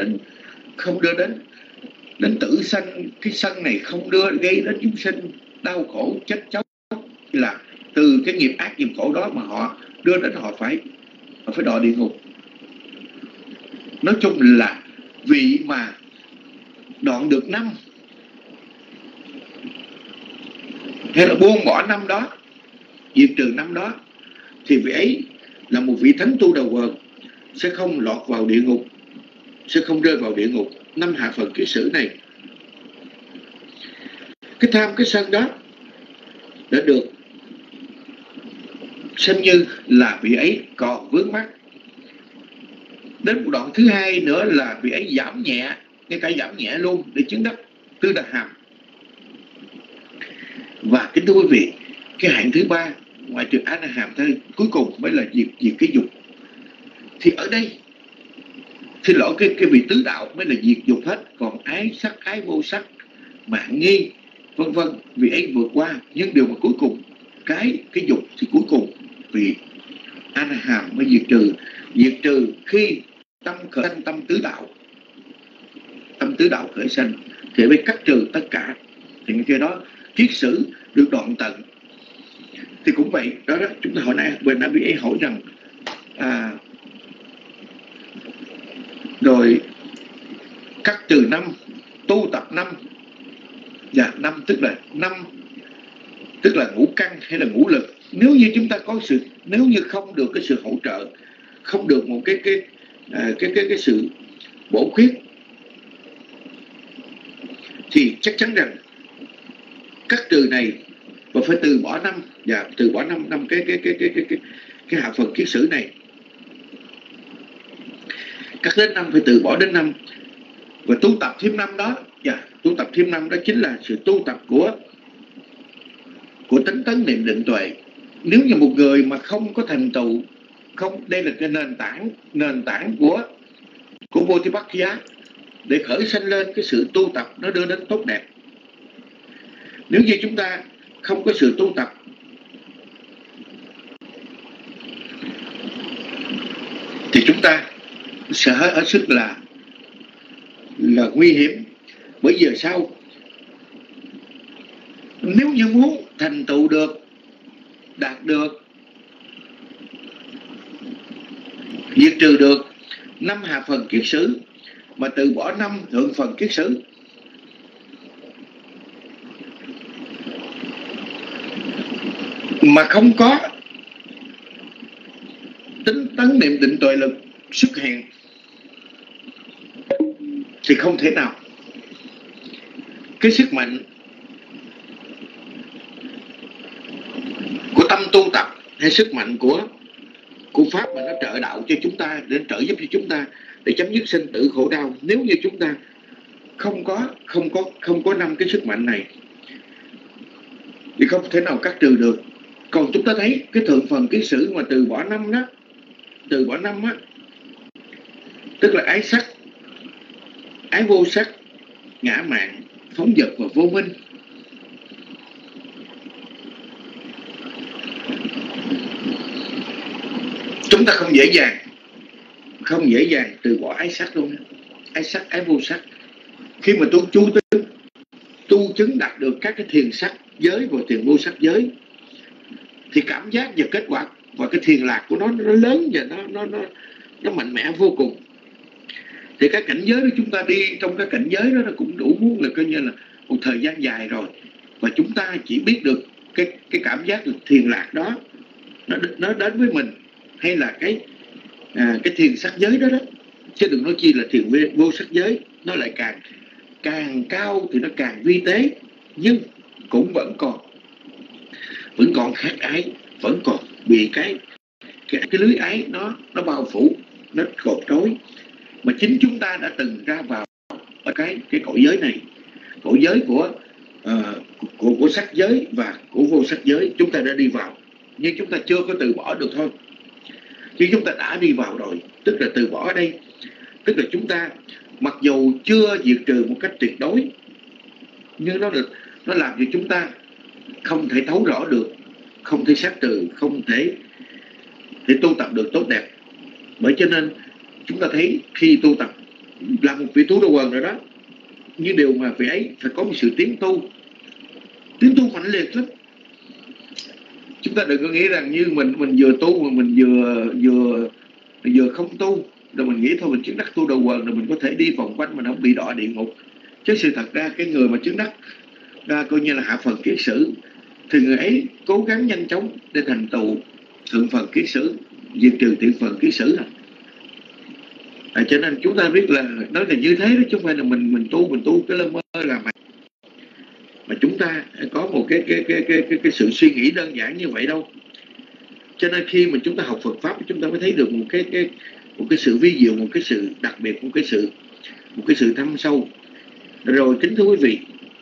đến tử sanh, cái sân này không gây đến chúng sinh đau khổ chết chóc, là từ cái nghiệp ác nghiệp khổ đó mà họ đưa đến họ phải đọa địa ngục. Nói chung là vị mà đoạn được năm hay là buông bỏ năm đó, diệt trừ năm đó, thì vị ấy là một vị thánh tu đầu quần, sẽ không lọt vào địa ngục, sẽ không rơi vào địa ngục. Năm hạ phần kiết sử này, cái tham cái sân đó đã được xem như là vị ấy còn vướng mắc. Đến một đoạn thứ hai nữa là vị ấy giảm nhẹ, ngay cả giảm nhẹ luôn để chứng đắc Tứ Đà Hàm. Và kính thưa quý vị, cái hạng thứ ba ngoại trừ A Na Hàm thôi, cuối cùng mới là diệt cái dục. Thì ở đây xin lỗi, cái vị tứ đạo mới là diệt dục hết. Còn ái sắc, ái vô sắc, mạng nghi, vân vân, vì ấy vượt qua. Nhưng điều mà cuối cùng cái dục thì cuối cùng vì A Na Hàm mới diệt trừ khi tâm khởi sanh, tâm tứ đạo khởi sanh thì mới cắt trừ tất cả. Thì cái đó kiết sử được đoạn tận. Thì cũng vậy đó, chúng ta hồi nãy bên đã bị hỏi rằng rồi cắt trừ năm, tu tập năm, và năm tức là ngũ căn hay là ngũ lực. Nếu như chúng ta nếu như không được cái sự hỗ trợ, không được một cái sự bổ khuyết, thì chắc chắn rằng cắt trừ này và phải từ bỏ năm, và từ bỏ năm cái hạ phần kiết sử này. Cắt đến năm, phải từ bỏ đến năm, và tu tập thêm năm đó. Và tu tập thêm năm đó chính là sự tu tập của tánh tấn niệm định tuệ. Nếu như một người mà không có thành tựu, đây là cái nền tảng của Bodhipakkhiya để khởi sanh lên cái sự tu tập nó đưa đến tốt đẹp. Nếu như chúng ta không có sự tu tập thì chúng ta sẽ hết sức là nguy hiểm. Bởi giờ sau nếu như muốn thành tựu được, đạt được, diệt trừ được 5 hạ phần kiết sử mà từ bỏ 5 thượng phần kiết sử, mà không có tính tấn niệm định tuệ lực xuất hiện thì không thể nào cái sức mạnh của tâm tu tập hay sức mạnh của pháp mà nó trợ đạo cho chúng ta, để trợ giúp cho chúng ta để chấm dứt sinh tử khổ đau, nếu như chúng ta không có 5 cái sức mạnh này thì không thể nào cắt trừ được. Còn chúng ta thấy cái thượng phần kiết sử mà từ bỏ 5 đó, từ bỏ 5 á, tức là ái sắc, ái vô sắc, ngã mạn, phóng dật và vô minh. Chúng ta không dễ dàng từ bỏ ái sắc luôn. Ái sắc, ái vô sắc. Khi mà tu chứng đạt được các cái thiền sắc giới và thiền vô sắc giới thì cảm giác và kết quả và cái thiền lạc của nó lớn và nó mạnh mẽ vô cùng. Thì cái cảnh giới đó chúng ta đi trong cái cảnh giới đó nó cũng đủ muốn là coi như là một thời gian dài rồi, và chúng ta chỉ biết được cái cảm giác thiền lạc đó nó đến với mình, hay là cái thiền sắc giới đó, chứ đừng nói chi là thiền vô sắc giới. Nó lại càng cao thì nó càng vi tế, nhưng cũng vẫn còn khát ái, vẫn còn bị cái lưới ái nó bao phủ, nó cột trói. Mà chính chúng ta đã từng ra vào ở cái cõi giới này, cõi giới của sắc giới và của vô sắc giới, chúng ta đã đi vào, nhưng chúng ta chưa có từ bỏ được thôi. Chứ chúng ta đã đi vào rồi, tức là từ bỏ ở đây, tức là chúng ta mặc dù chưa diệt trừ một cách tuyệt đối, nhưng nó làm cho chúng ta không thể thấu rõ được, không thể sát trừ, không thể tu tập được tốt đẹp. Bởi cho nên chúng ta thấy khi tu tập là một vị tú đô quần rồi đó, nhưng điều mà vị ấy phải có một sự tiến tu mạnh liệt lắm. Chúng ta đừng có nghĩ rằng như mình vừa tu mà mình vừa không tu, rồi mình nghĩ thôi mình chứng đắc tu đầu quần rồi mình có thể đi vòng quanh, mình không bị đọa địa ngục. Chứ sự thật ra cái người mà chứng đắc ra coi như là hạ phần kiết sử thì người ấy cố gắng nhanh chóng để thành tựu thượng phần kiết sử, diệt trừ thượng phần kiết sử. Cho nên chúng ta biết là nói là như thế đó, chứ không phải là mình tu cái lơ mơ là mà chúng ta có một cái sự suy nghĩ đơn giản như vậy đâu. Cho nên khi mà chúng ta học Phật pháp, chúng ta mới thấy được một cái sự vi diệu, một cái sự đặc biệt, một cái sự thâm sâu. Rồi kính thưa quý vị,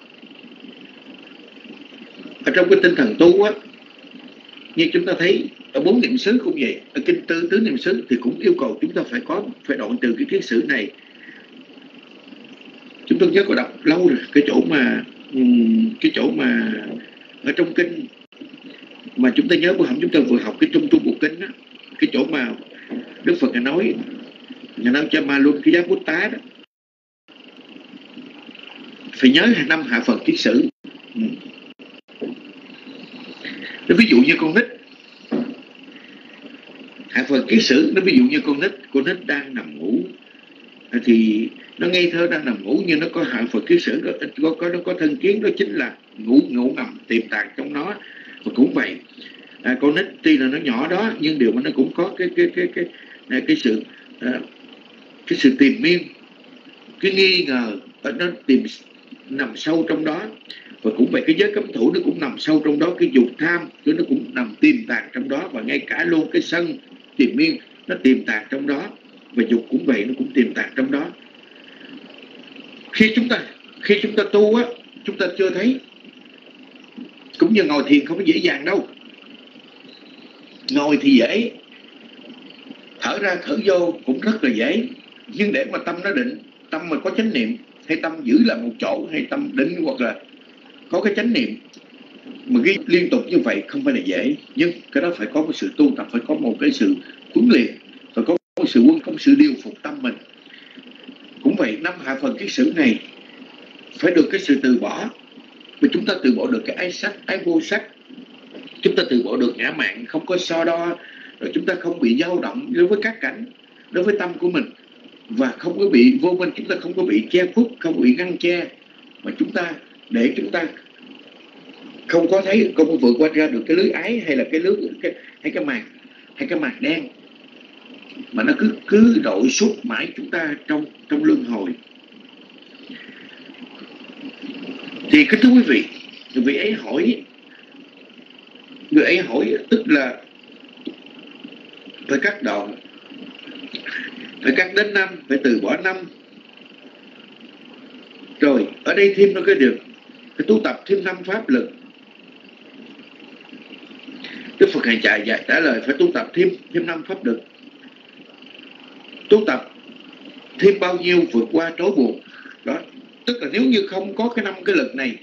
ở trong cái tinh thần tu á, như chúng ta thấy ở 4 niệm xứ cũng vậy, ở kinh tứ niệm xứ thì cũng yêu cầu chúng ta phải đoạn trừ cái kiết sử này. Chúng tôi nhớ có đọc lâu rồi cái chỗ mà ở trong kinh mà chúng ta nhớ bữa hổm chúng ta vừa học cái trung bộ kinh đó, cái chỗ mà Đức Phật nói cho Ma Luân cái giá Bút Tá đó, phải nhớ 5 hạ phần kiết sử. Ví dụ như con nít, hạ phần kiết sử, nó ví dụ như con nít đang nằm ngủ thì nó ngây thơ đang nằm ngủ, nhưng nó có hạ phần kiết sử, nó có thân kiến, đó chính là ngủ ngầm tiềm tàng trong nó. Và cũng vậy, con nít tuy là nó nhỏ đó, nhưng điều mà nó cũng có cái sự tìm miên, cái nghi ngờ, nó nằm sâu trong đó. Và cũng vậy, cái giới cấm thủ nó cũng nằm sâu trong đó, cái dục tham nó cũng nằm tiềm tàng trong đó, và ngay cả luôn cái sân tìm miên nó tiềm tàng trong đó, và dục cũng vậy, nó cũng tiềm tàng trong đó. Khi chúng ta tu á, chúng ta chưa thấy, cũng như ngồi thiền không có dễ dàng đâu. Ngồi thì dễ, thở ra thở vô cũng rất là dễ, nhưng để mà tâm nó định, tâm mà có chánh niệm, hay tâm giữ lại một chỗ, hay tâm định, hoặc là có cái chánh niệm mà ghi liên tục như vậy không phải là dễ, nhưng cái đó phải có một sự tu tập, phải có một cái sự huấn luyện, phải có một sự có một sự điều phục tâm mình. Cũng vậy, năm hạ phần kiết sử này phải được cái sự từ bỏ, mà chúng ta từ bỏ được cái ái sắc, ái vô sắc, chúng ta từ bỏ được ngã mạn, không có so đo, rồi chúng ta không bị dao động đối với các cảnh, đối với tâm của mình, và không có bị vô minh, chúng ta không có bị che khuất, không bị ngăn che, mà chúng ta để chúng ta không có thấy, không có vượt qua ra được cái lưới ái, hay là cái lưới hay cái màn đen, mà nó cứ đội suốt mãi chúng ta trong luân hồi. Thì kính thưa quý vị, người ấy hỏi tức là phải cắt đoạn, phải cắt đến 5, phải từ bỏ 5. Rồi ở đây thêm nó cái điều phải tu tập thêm 5 pháp lực. Đức Phật Hành trả lời phải tu tập thêm 5 pháp lực. Tu tập thêm bao nhiêu vượt qua trói buộc đó. Tức là nếu như không có cái 5 cái lực này,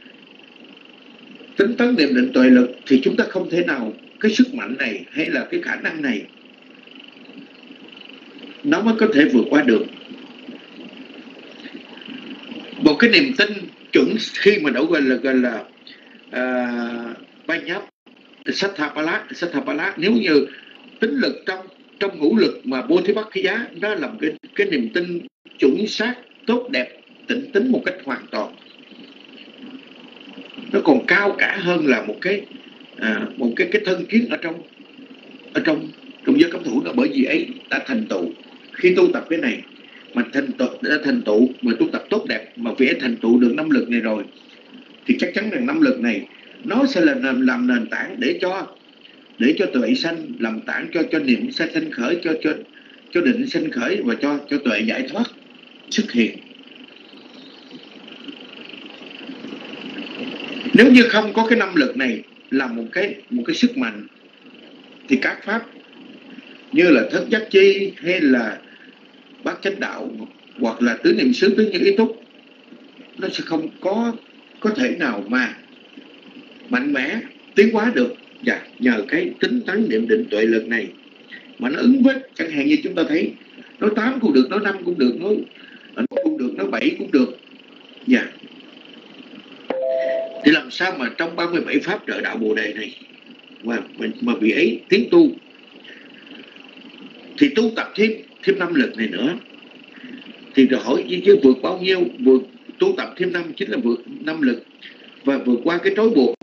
tính tấn niệm định tuệ lực, thì chúng ta không thể nào, cái sức mạnh này hay là cái khả năng này nó mới có thể vượt qua được. Một cái niềm tin chuẩn khi mà gọi là Banyap Sattapala, nếu như tính lực trong ngũ lực mà Bodhisattva, đó là một cái niềm tin chuẩn xác, tốt đẹp, tịnh tính một cách hoàn toàn. Nó còn cao cả hơn là một cái thân kiến ở trong giới cấm thủ đó, bởi vì ấy đã thành tựu. Khi tu tập cái này mà đã thành tựu, mà tu tập tốt đẹp, mà vì thành tựu được 5 lực này rồi, thì chắc chắn rằng 5 lực này nó sẽ là làm nền tảng để cho tuệ sanh, làm tảng cho niệm sanh khởi, cho định sanh khởi, và cho tuệ giải thoát xuất hiện. Nếu như không có cái 5 lực này là một cái sức mạnh, thì các pháp như là thất giác chi, hay là bát chánh đạo, hoặc là tứ niệm xứ, tứ nhân ý túc, nó sẽ không có thể nào mà mạnh mẽ tiến hóa được. Và nhờ cái tính tấn niệm định tuệ lực này mà nó ứng với, chẳng hạn như chúng ta thấy, nói 8 cũng được, nói 5 cũng được, nói 1 cũng được, nói 7 cũng được. Thì làm sao mà trong 37 pháp trợ đạo Bồ Đề này mà vị ấy tiến tu, thì tu tập thêm 5 lực này nữa, thì rồi hỏi chứ vượt bao nhiêu? Vượt tu tập thêm 5 chính là vượt 5 lực, và vượt qua cái trói buộc.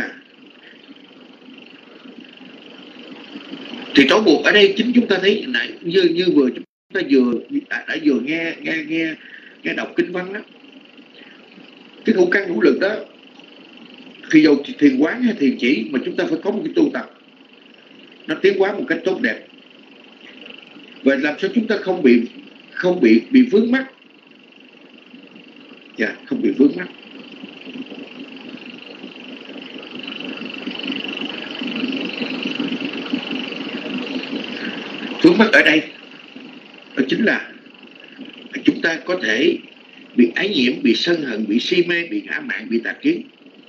Thì trói buộc ở đây chính chúng ta thấy nãy như vừa chúng ta vừa nghe đọc kinh văn đó, cái ngũ căn ngũ lực đó, khi dầu thiền quán hay thiền chỉ, mà chúng ta phải có một cái tu tập nó tiến hóa một cách tốt đẹp, và làm sao chúng ta không bị vướng mắc, không bị vướng mắc. Vướng mắc ở đây đó chính là chúng ta có thể bị ái nhiễm, bị sân hận, bị si mê, bị ngã mạn, bị tà kiến.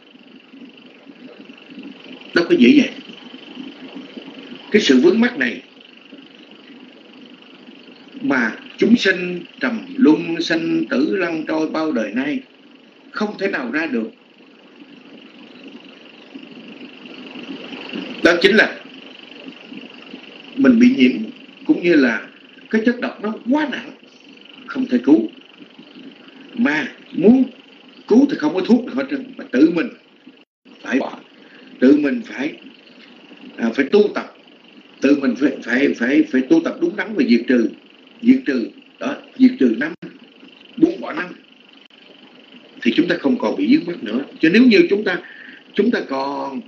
Đâu có dễ vậy. Cái sự vướng mắc này mà chúng sinh trầm luân sanh tử lăn trôi bao đời nay không thể nào ra được. Đó chính là mình bị nhiễm, cũng như là cái chất độc nó quá nặng, không thể cứu. Mà muốn cứu thì không có thuốc nào hết trơn, mà tự mình phải bỏ, tự mình phải tu tập, tự mình phải tu tập đúng đắn và diệt trừ đó, diệt trừ 5, buông bỏ 5, thì chúng ta không còn bị vướng mắc nữa. Chứ nếu như chúng ta còn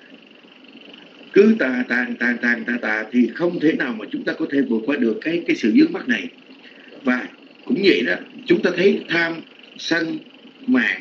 cứ tà thì không thể nào mà chúng ta có thể vượt qua được cái sự vướng mắc này. Và cũng vậy đó, chúng ta thấy tham, sân, mạn,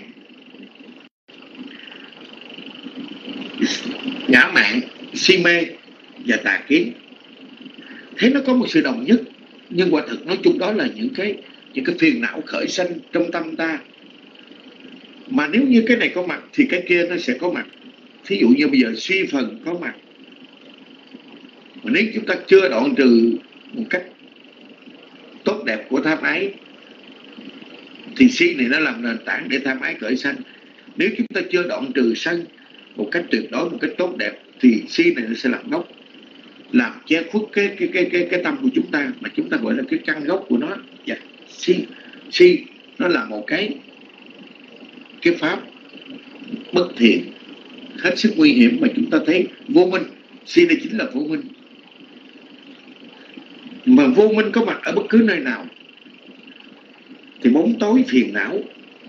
ngã mạn, si mê và tà kiến, thấy nó có một sự đồng nhất, nhưng quả thực nói chung đó là những cái phiền não khởi sanh trong tâm ta. Mà nếu như cái này có mặt thì cái kia nó sẽ có mặt. thí dụ như bây giờ suy phần có mặt, mà nếu chúng ta chưa đoạn trừ một cách tốt đẹp của tham ái thì si này nó làm nền tảng để tham ái khởi sanh. Nếu chúng ta chưa đoạn trừ sân một cách tuyệt đối, một cách tốt đẹp, thì si này nó sẽ làm gốc, làm che khuất cái tâm của chúng ta, mà chúng ta gọi là cái căn gốc của nó. Dạ. Si nó là một cái pháp bất thiện hết sức nguy hiểm mà chúng ta thấy vô minh. Si này chính là vô minh, mà vô minh có mặt ở bất cứ nơi nào thì bóng tối phiền não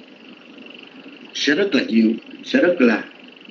sẽ rất là nhiều, sẽ rất là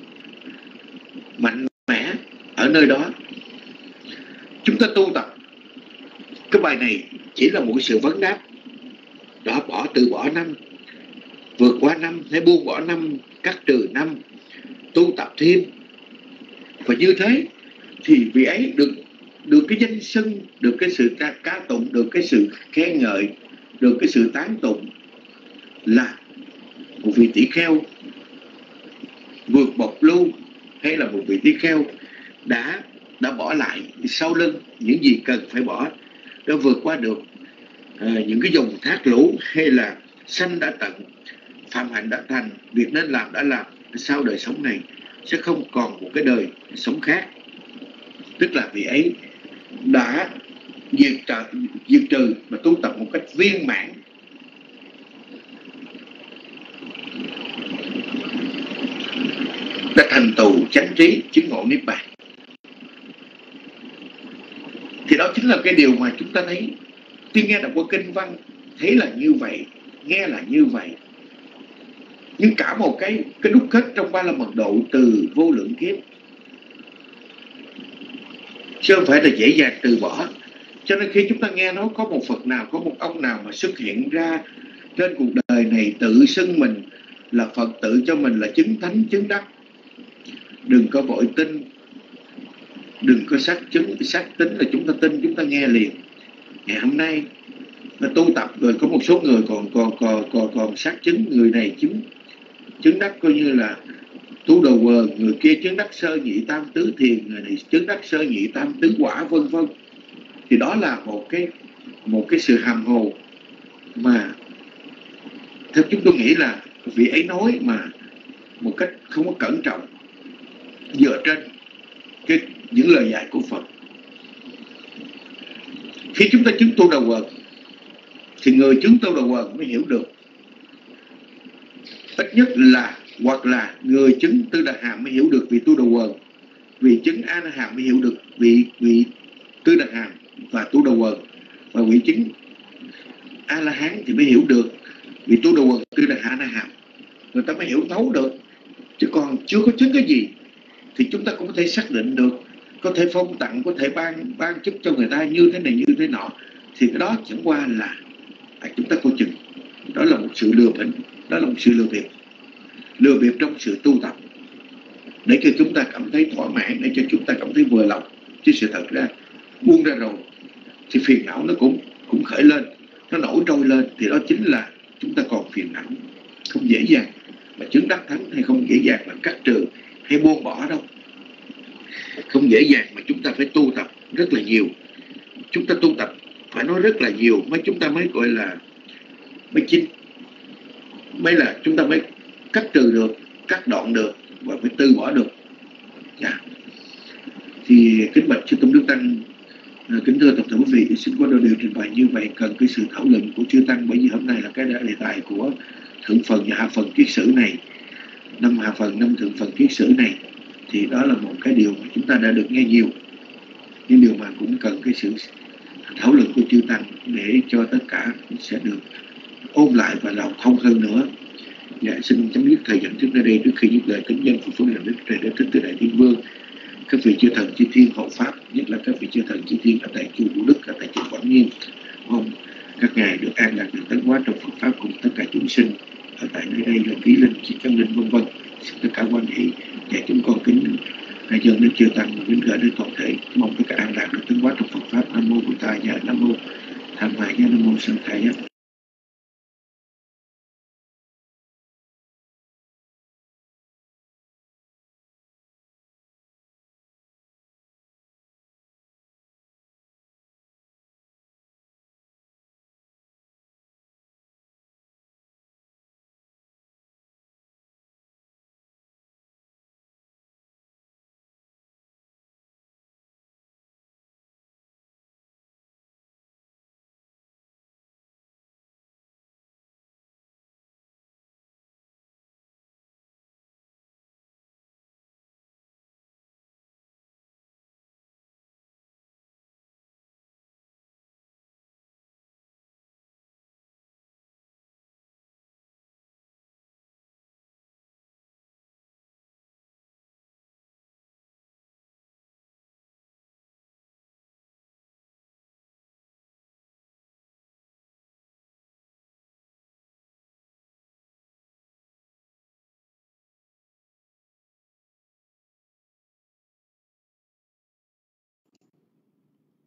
mạnh mẽ ở nơi đó. Chúng ta tu tập cái bài này chỉ là một sự vấn đáp, đó từ bỏ năm, vượt qua năm hay buông bỏ năm, cắt trừ năm, tu tập thêm, và như thế thì vị ấy được cái danh xưng, được cái sự ca tụng, được cái sự khen ngợi, được cái sự tán tụng là một vị tỷ kheo vượt bộc lưu, hay là một vị tỷ kheo đã bỏ lại sau lưng những gì cần phải bỏ, đã vượt qua được những cái dòng thác lũ, hay là sanh đã tận, phạm hạnh đã thành, việc nên làm đã làm. Sau đời sống này sẽ không còn một cái đời sống khác, tức là vị ấy đã diệt trừ và tu tập một cách viên mãn, đã thành tựu chánh trí, chứng ngộ niết bàn. Thì đó chính là cái điều mà chúng ta thấy. Tuy nghe đọc qua kinh văn thấy là như vậy, nghe là như vậy, nhưng cả một cái đúc kết trong ba la mật độ từ vô lượng kiếp, chứ không phải là dễ dàng từ bỏ. Cho nên khi chúng ta nghe nói có một Phật nào, có một ông nào mà xuất hiện ra trên cuộc đời này tự xưng mình là Phật, tự cho mình là chứng thánh chứng đắc, đừng có vội tin, đừng có xác tính là chúng ta tin, chúng ta nghe liền. Ngày hôm nay là tu tập rồi, có một số người còn xác chứng, người này chứng đắc coi như là tu đầu quờ, người kia chứng đắc sơ nhị tam tứ thiền, người này chứng đắc sơ nhị tam tứ quả, vân vân. Thì đó là một cái sự hàm hồ mà theo chúng tôi nghĩ là vị ấy nói mà một cách không có cẩn trọng, dựa trên những lời dạy của Phật. Khi chúng ta chứng tu đầu quần thì người chứng tu đầu quần mới hiểu được, ít nhất là, hoặc là người chứng tư đà hàm mới hiểu được vị tu đầu quần, vị chứng a la hàm mới hiểu được vị tư đà hàm và tu đầu quần, và vị chứng a la hán thì mới hiểu được vị tu đầu quần, tư đà a la hàm. Người ta mới hiểu thấu được, chứ còn chưa có chứng cái gì thì chúng ta cũng có thể xác định được, có thể phong tặng, có thể ban chức cho người ta như thế này như thế nọ, thì cái đó chẳng qua là chúng ta coi chừng. Đó là một sự lừa bịp, đó là một sự lừa bịp trong sự tu tập, để cho chúng ta cảm thấy thỏa mãn, để cho chúng ta cảm thấy vừa lòng. Chứ sự thật ra buông ra rồi thì phiền não nó cũng khởi lên, nó nổi trôi lên, thì đó chính là chúng ta còn phiền não. Không dễ dàng mà chứng đắc thắng, hay không dễ dàng mà cắt trừ hay buông bỏ đâu. Không dễ dàng mà chúng ta phải tu tập rất là nhiều. Chúng ta tu tập phải nói rất là nhiều mới chúng ta mới gọi là mới là chúng ta mới cắt trừ được, cắt đoạn được và phải từ bỏ được. Thì kính bạch chư tôn đức tăng, kính thưa toàn thể quý vị, xin có đôi điều trình bày như vậy cần cái sự thảo luận của chư tăng, bởi vì hôm nay là cái đề tài của thượng phần và hạ phần kiết sử này, năm hạ phần, năm thượng phần kiết sử này, thì đó là một cái điều mà chúng ta đã được nghe nhiều, nhưng điều mà cũng cần cái sự thảo luận của chư tăng để cho tất cả sẽ được ôn lại và lòng thông hơn nữa. Dạ, xin chấm dứt thời gian trước đây trước khi dứt lời kính dân phục vụ làm đức trời đất thích từ đại thiên vương, các vị chư thần chư thiên hộ pháp, nhất là các vị chư thần chư thiên ở tại chùa Thủ Đức, ở tại chùa Quảng Nhiên, mong các ngài được an lạc, được tấn hóa trong Phật pháp cùng tất cả chúng sinh ở tại nơi đây, là ký linh, chiếc chân linh, vân vân. Xin tất cả quan hệ và chúng con kính dân đến chư tăng, kính gửi đến toàn thể, mong tất cả an lạc, được tấn hóa trong Phật pháp. Nam mô Bổn Thầy, Nam mô Tham Ma, Nam mô Sanh Khai.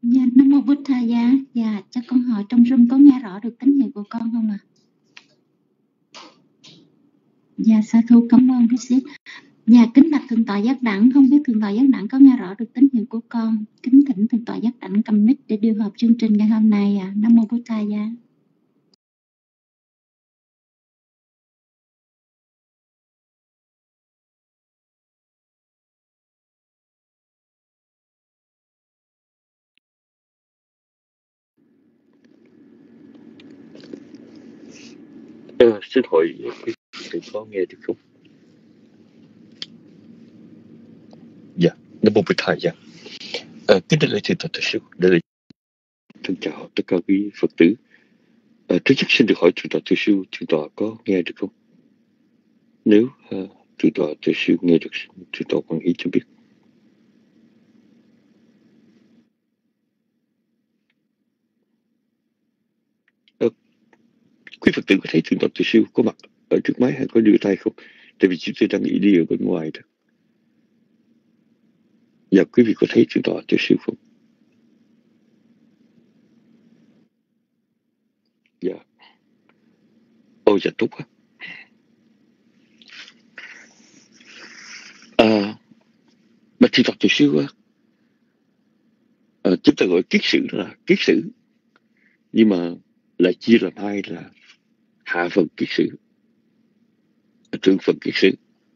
Dạ, Nam Mô Bụt Thầy. Dạ, cho con hỏi trong room có nghe rõ được tín hiệu của con không ạ? Dạ, sa thú, cảm ơn Đức Sĩ. Dạ, kính bạch Thượng tọa Giác Đẳng, không biết Thượng tọa Giác Đẳng có nghe rõ được tín hiệu của con. Kính thỉnh Thượng tọa Giác Đẳng cầm mic để điều hợp chương trình ngày hôm nay ạ. Nam Mô Bụt Thầy. Xin hỏi thầy có nghe được không? Dạ, Nam Mô Bụt Thầy. Dạ. Kính đại lễ Thượng tọa Thật Sư, đại lễ thân chào tất cả quý Phật tử. Trước nhất xin được hỏi Thượng tọa Thật Sư, Thượng tọa có nghe được không? Nếu Thượng tọa Thật Sư nghe được, Thượng tọa quan ý cho biết. Quý Phật tử có thấy Thượng tọa Thật Sư có mặt ở trước máy hay có đưa tay không? Tại vì chúng tôi đang nghĩ đi ở bên ngoài đó. Dạ, quý vị có thấy Thượng tọa Thật Sư không? Dạ. Ôi dạ tốt quá. Mà Thượng tọa Thật Sư chúng ta gọi kiết sử là kiết sử, nhưng mà lại chia làm hai là hạ phần kiết sử, thượng phần kiết sử.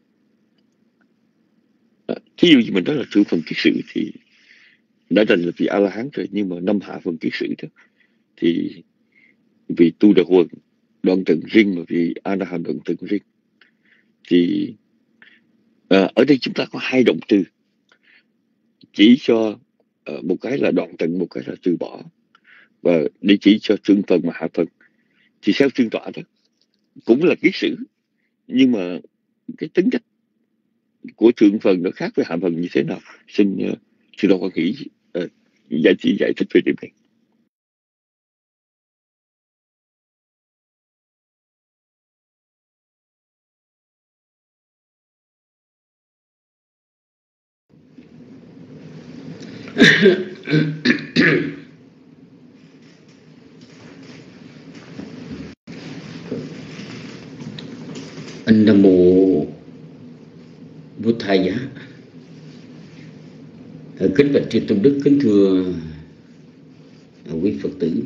Thí dụ như mình nói là thượng phần kiết sử thì đã thành là vị A-la-hán rồi, nhưng mà năm hạ phần kiết sử đó thì vì tu đà quần đoạn tận riêng, mà vì A-la-hán đoạn tận riêng. Thì ở đây chúng ta có hai động từ chỉ cho một cái là đoạn tận, một cái là từ bỏ, và để chỉ cho thượng phần và hạ phần. Thì theo Thượng tọa đó cũng là kiết sử, nhưng mà cái tính cách của thượng phần nó khác với hạ phần như thế nào? Xin Thượng tọa quan nghĩ giải thích về điểm này. Nam Mô Bụt Thầy. Kính bạch Chư Tôn Đức, kính thưa quý Phật tử.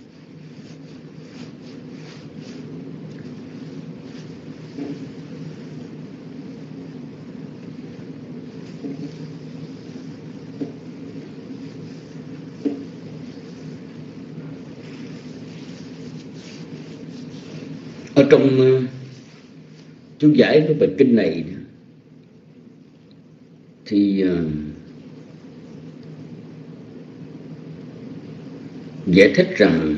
Ở trong chú giải của bài kinh này thì giải thích rằng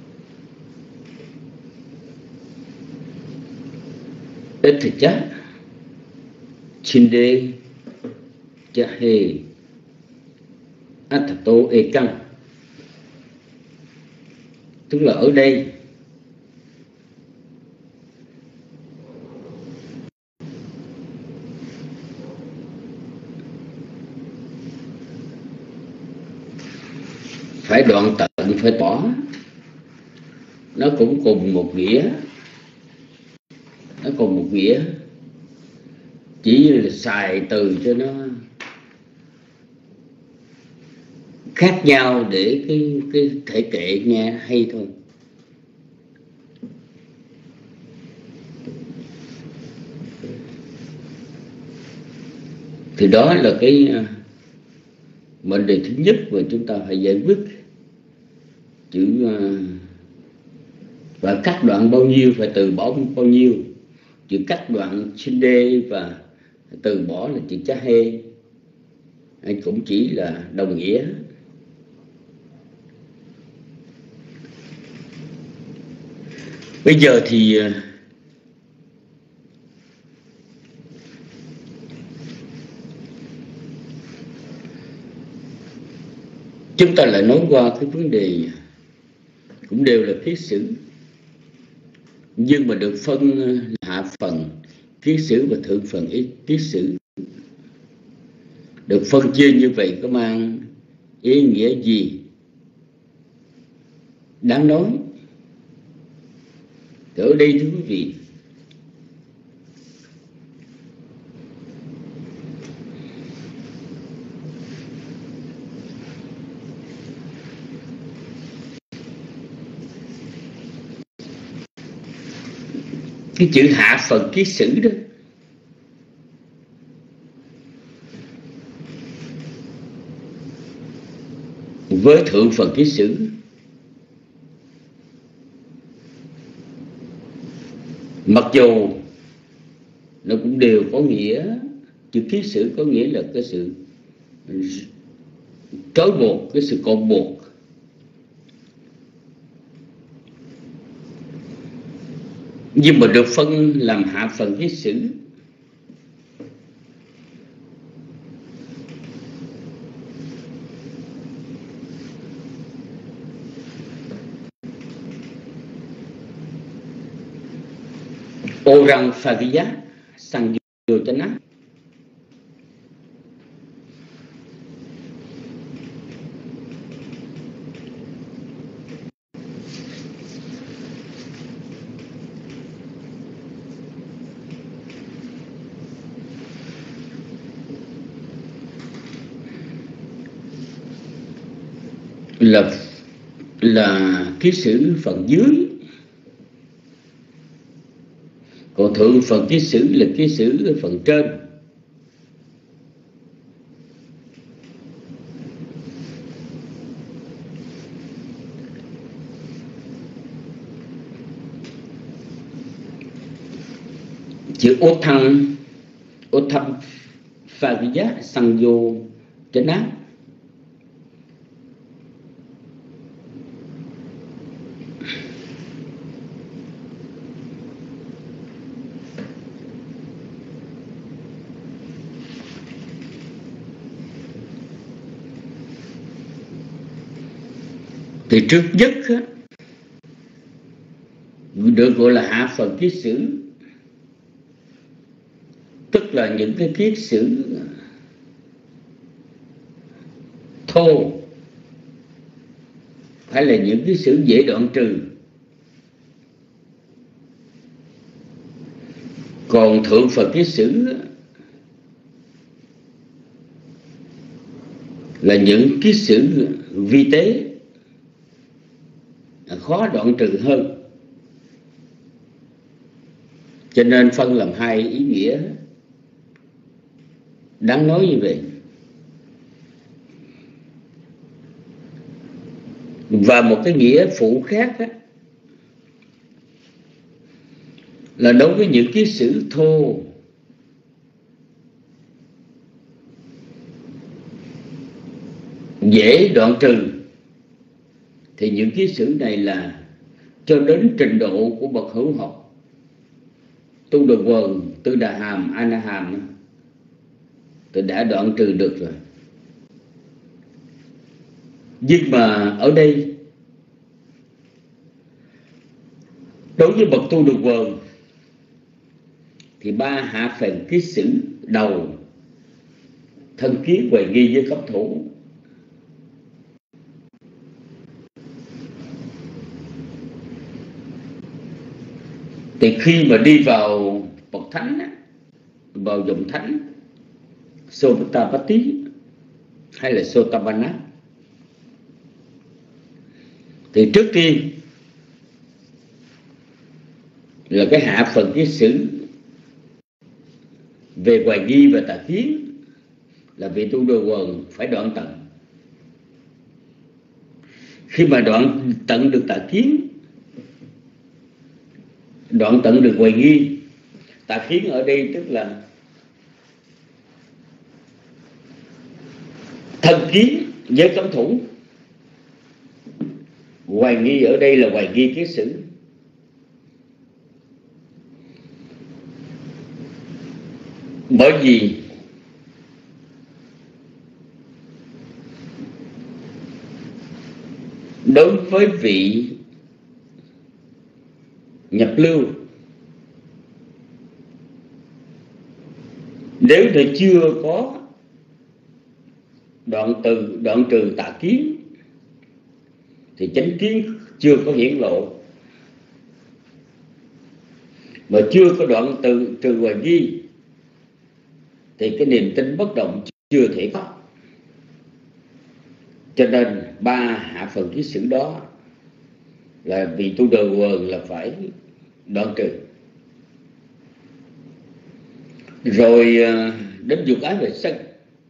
Ethcha Chinde Chahe Atato Ekang, tức là ở đây phải đoạn tận, phải bỏ, nó cũng cùng một nghĩa, nó cùng một nghĩa, chỉ như là xài từ cho nó khác nhau để cái thể kệ nghe hay thôi. Thì đó là cái vấn đề thứ nhất mà chúng ta phải giải quyết. Chữ và cắt đoạn bao nhiêu phải từ bỏ bao nhiêu. Chữ cắt đoạn Chinde và từ bỏ là chữ Chahe, anh cũng chỉ là đồng nghĩa. Bây giờ thì chúng ta lại nói qua cái vấn đề cũng đều là kiết sử, nhưng mà được phân hạ phần kiết sử và thượng phần kiết sử. Được phân chia như vậy có mang ý nghĩa gì đáng nói. Thì ở đây thưa quý vị, cái chữ hạ phần kiết sử đó với thượng phần kiết sử, mặc dù nó cũng đều có nghĩa, chữ kiết sử có nghĩa là cái sự trói buộc, cái sự cột buộc. Nhưng mà được phân làm hạ phần kiết sử. Orang Phagya Sang Yojana. Là kiết sử phần dưới, còn thượng phần kiết sử là kiết sử ở phần trên. Chữ ô thăm Phagya Sang Yojana thì trước nhất được gọi là hạ phần kiết sử, tức là những cái kiết sử thô, hay là những kiết sử dễ đoạn trừ. Còn thượng phần kiết sử là những kiết sử vi tế, khó đoạn trừ hơn. Cho nên phân làm hai ý nghĩa đáng nói như vậy. Và một cái nghĩa phụ khác á, là đối với những kiết sử thô, dễ đoạn trừ, thì những kiết sử này là cho đến trình độ của bậc hữu học, Tu Đà Quần, Tư Đà Hàm, A Na Hàm thì đã đoạn trừ được rồi. Nhưng mà ở đây đối với bậc Tu Đà Quần thì ba hạ phần kiết sử đầu, thân kiến, hoài nghi với cấp thủ, thì khi mà đi vào bậc thánh, vào dòng thánh Sotapatti hay là Sotapanna, thì trước tiên là cái hạ phần kiết sử về hoài nghi và tà kiến là vị Tu Đà Quần phải đoạn tận. Khi mà đoạn tận được tà kiến, đoạn tận được hoài nghi, tà kiến ở đây tức là thân kiến với cấm thủ, hoài nghi ở đây là hoài nghi kiết sử. Bởi vì đối với vị nhập lưu, nếu như chưa có đoạn trừ tà kiến thì chánh kiến chưa có hiển lộ, mà chưa có đoạn trừ hoài nghi, thì cái niềm tin bất động chưa thể có. Cho nên ba hạ phần kiết sử đó là vì tu đời quần là phải đoạn trừ. Rồi đến dục ái và sân.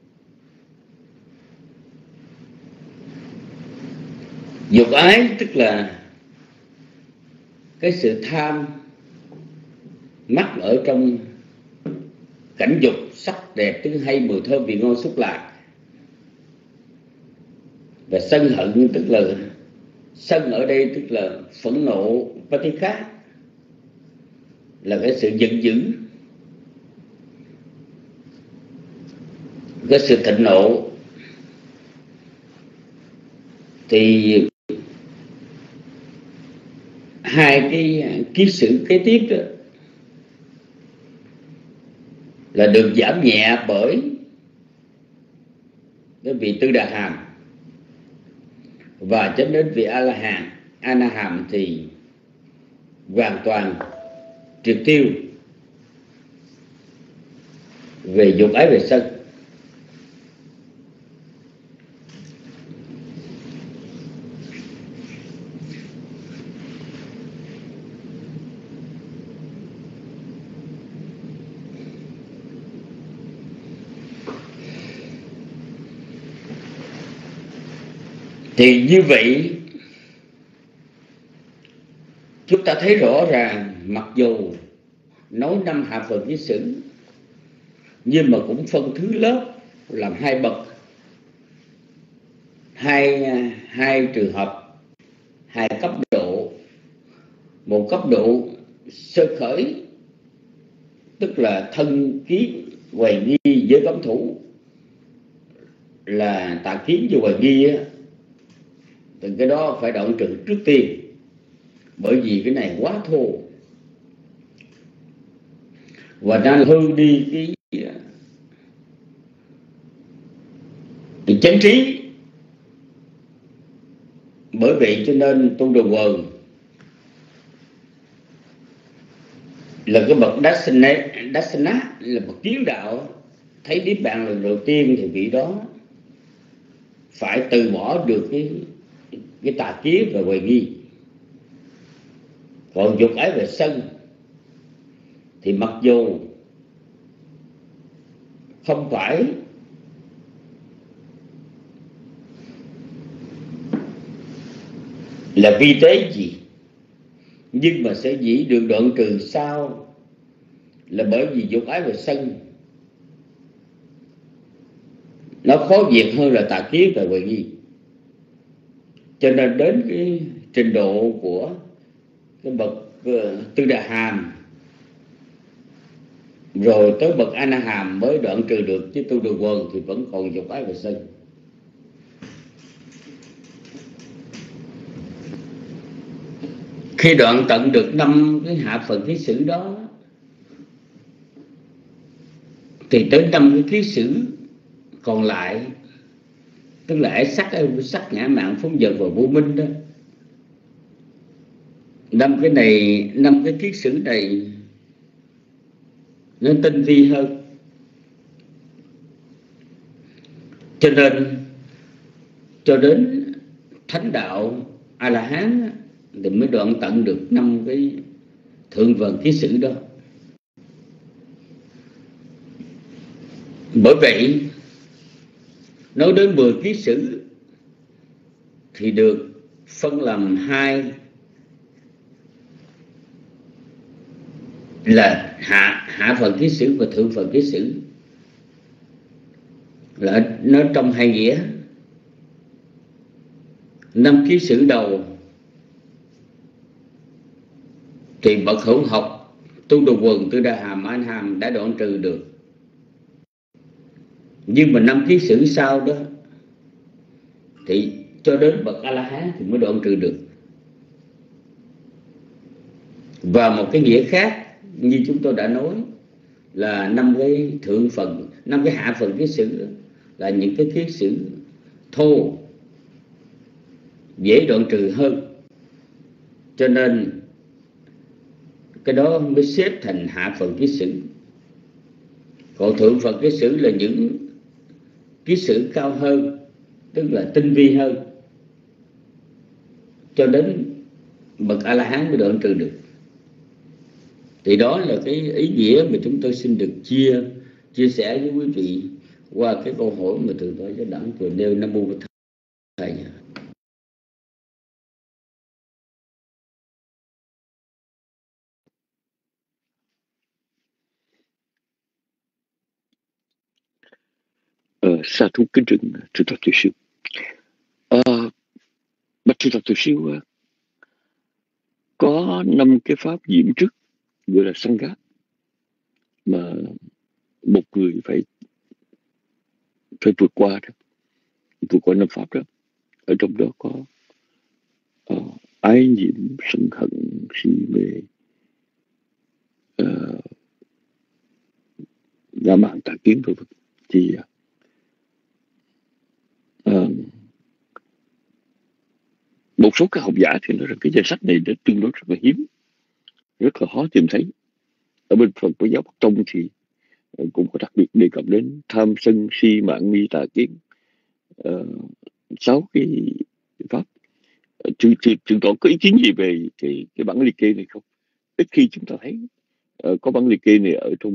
Dục ái tức là cái sự tham mắc ở trong cảnh dục, sắc đẹp, tiếng hay, mùi thơm, vị ngon, xúc lạc. Và sân hận tức là sân ở đây tức là phẫn nộ, patikha, là cái sự giận dữ, cái sự thịnh nộ. Thì hai cái kiết sử kế tiếp đó là được giảm nhẹ bởi cái vị Tư Đà Hàm, và cho đến vị A-la-hán, A-na-hàm thì hoàn toàn triệt tiêu về dục ái về sân. Thì như vậy chúng ta thấy rõ ràng, mặc dù nói năm hạ phần kiết sử nhưng mà cũng phân thứ lớp làm hai bậc, hai trường hợp, hai cấp độ. Một cấp độ sơ khởi tức là thân kiến hoài nghi với cấm thủ, là tà kiến với hoài nghi á, thì cái đó phải đoạn trừ trước tiên, bởi vì cái này quá thô và đang hư đi cái chánh trí. Bởi vậy cho nên tu đồ quần là cái bậc Dasana, là bậc kiến đạo, thấy niết bàn lần đầu tiên thì vị đó phải từ bỏ được cái tà kiến và hoài nghi. Còn dục ái về sân thì mặc dù không phải là vi tế gì, nhưng mà sẽ dĩ được đoạn trừ sau, là bởi vì dục ái và sân nó khó diệt hơn là tà kiến và hoài nghi. Cho nên đến cái trình độ của cái bậc Tư Đà Hàm rồi tới bậc A Na Hàm mới đoạn trừ được, chứ tu đồ quần thì vẫn còn dục ái và sân. Khi đoạn tận được 5 cái hạ phần kiết sử đó thì tới 5 cái kiết sử còn lại, tức là ái sắc, sắc, ngã mạn, phóng dật và vô minh đó. 5 cái kiết sử này nó tinh vi hơn. Cho nên cho đến thánh đạo A-la-hán thì mới đoạn tận được 5 cái thượng vần kiết sử đó. Bởi vậy nói đến 10 kiết sử thì được phân làm hai, là hạ phần kiết sử và thượng phần kiết sử, là nó trong hai nghĩa. 5 kiết sử đầu thì bậc hữu học tu đồ quần, Tư Đà Hàm, A Na Hàm đã đoạn trừ được. Nhưng mà 5 kiết sử sau đó thì cho đến bậc A-la-hán thì mới đoạn trừ được. Và một cái nghĩa khác như chúng tôi đã nói là 5 cái thượng phần, 5 cái hạ phần kiết sử là những cái kiết sử thô, dễ đoạn trừ hơn. Cho nên cái đó mới xếp thành hạ phần kiết sử. Còn thượng phần kiết sử là những kiết sử cao hơn, tức là tinh vi hơn, cho đến bậc A La Hán mới đoạn trừ được. Thì đó là cái ý nghĩa mà chúng tôi xin được chia sẻ với quý vị qua cái câu hỏi mà Thượng tọa Giáo Đẳng vừa nêu. Nam mô Bổn Thầy. Sa thú kính trình Thượng tọa Từ Siêu. Bạch Thượng tọa Từ Siêu, có 5 cái pháp diễm trước gọi là Sangha mà một người phải vượt qua đó, vượt qua 5 pháp đó. Ở trong đó có ái nhiễm, sân hận, si mê, ngã mạn, tà kiến, vân vân. Thì một số các học giả thì nói rằng cái danh sách này đã tương đối rất là hiếm, rất là khó tìm thấy. Ở bên Phật của giáo Bắc Tông thì cũng có đặc biệt đề cập đến tham sân si mạn nghi tà kiến, 6 cái pháp. Thượng tọa có ý kiến gì về cái bản liệt kê này không? Ít khi chúng ta thấy có bản liệt kê này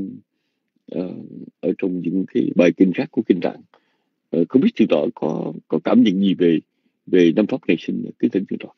ở trong những cái bài kinh khác của kinh Tạng. Không biết thượng tọa có cảm nhận gì về 5 pháp này, xin kính thỉnh thượng tọa.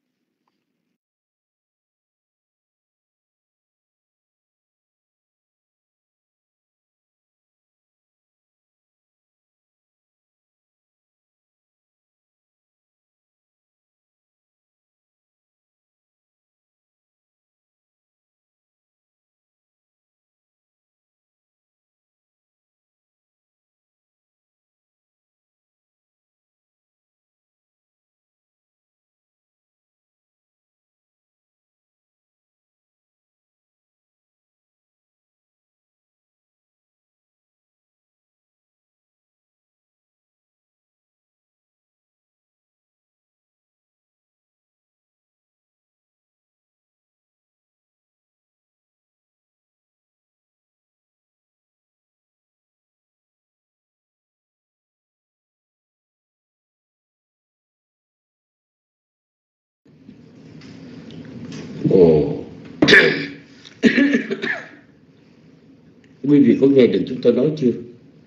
Quý vị có nghe được chúng tôi nói chưa?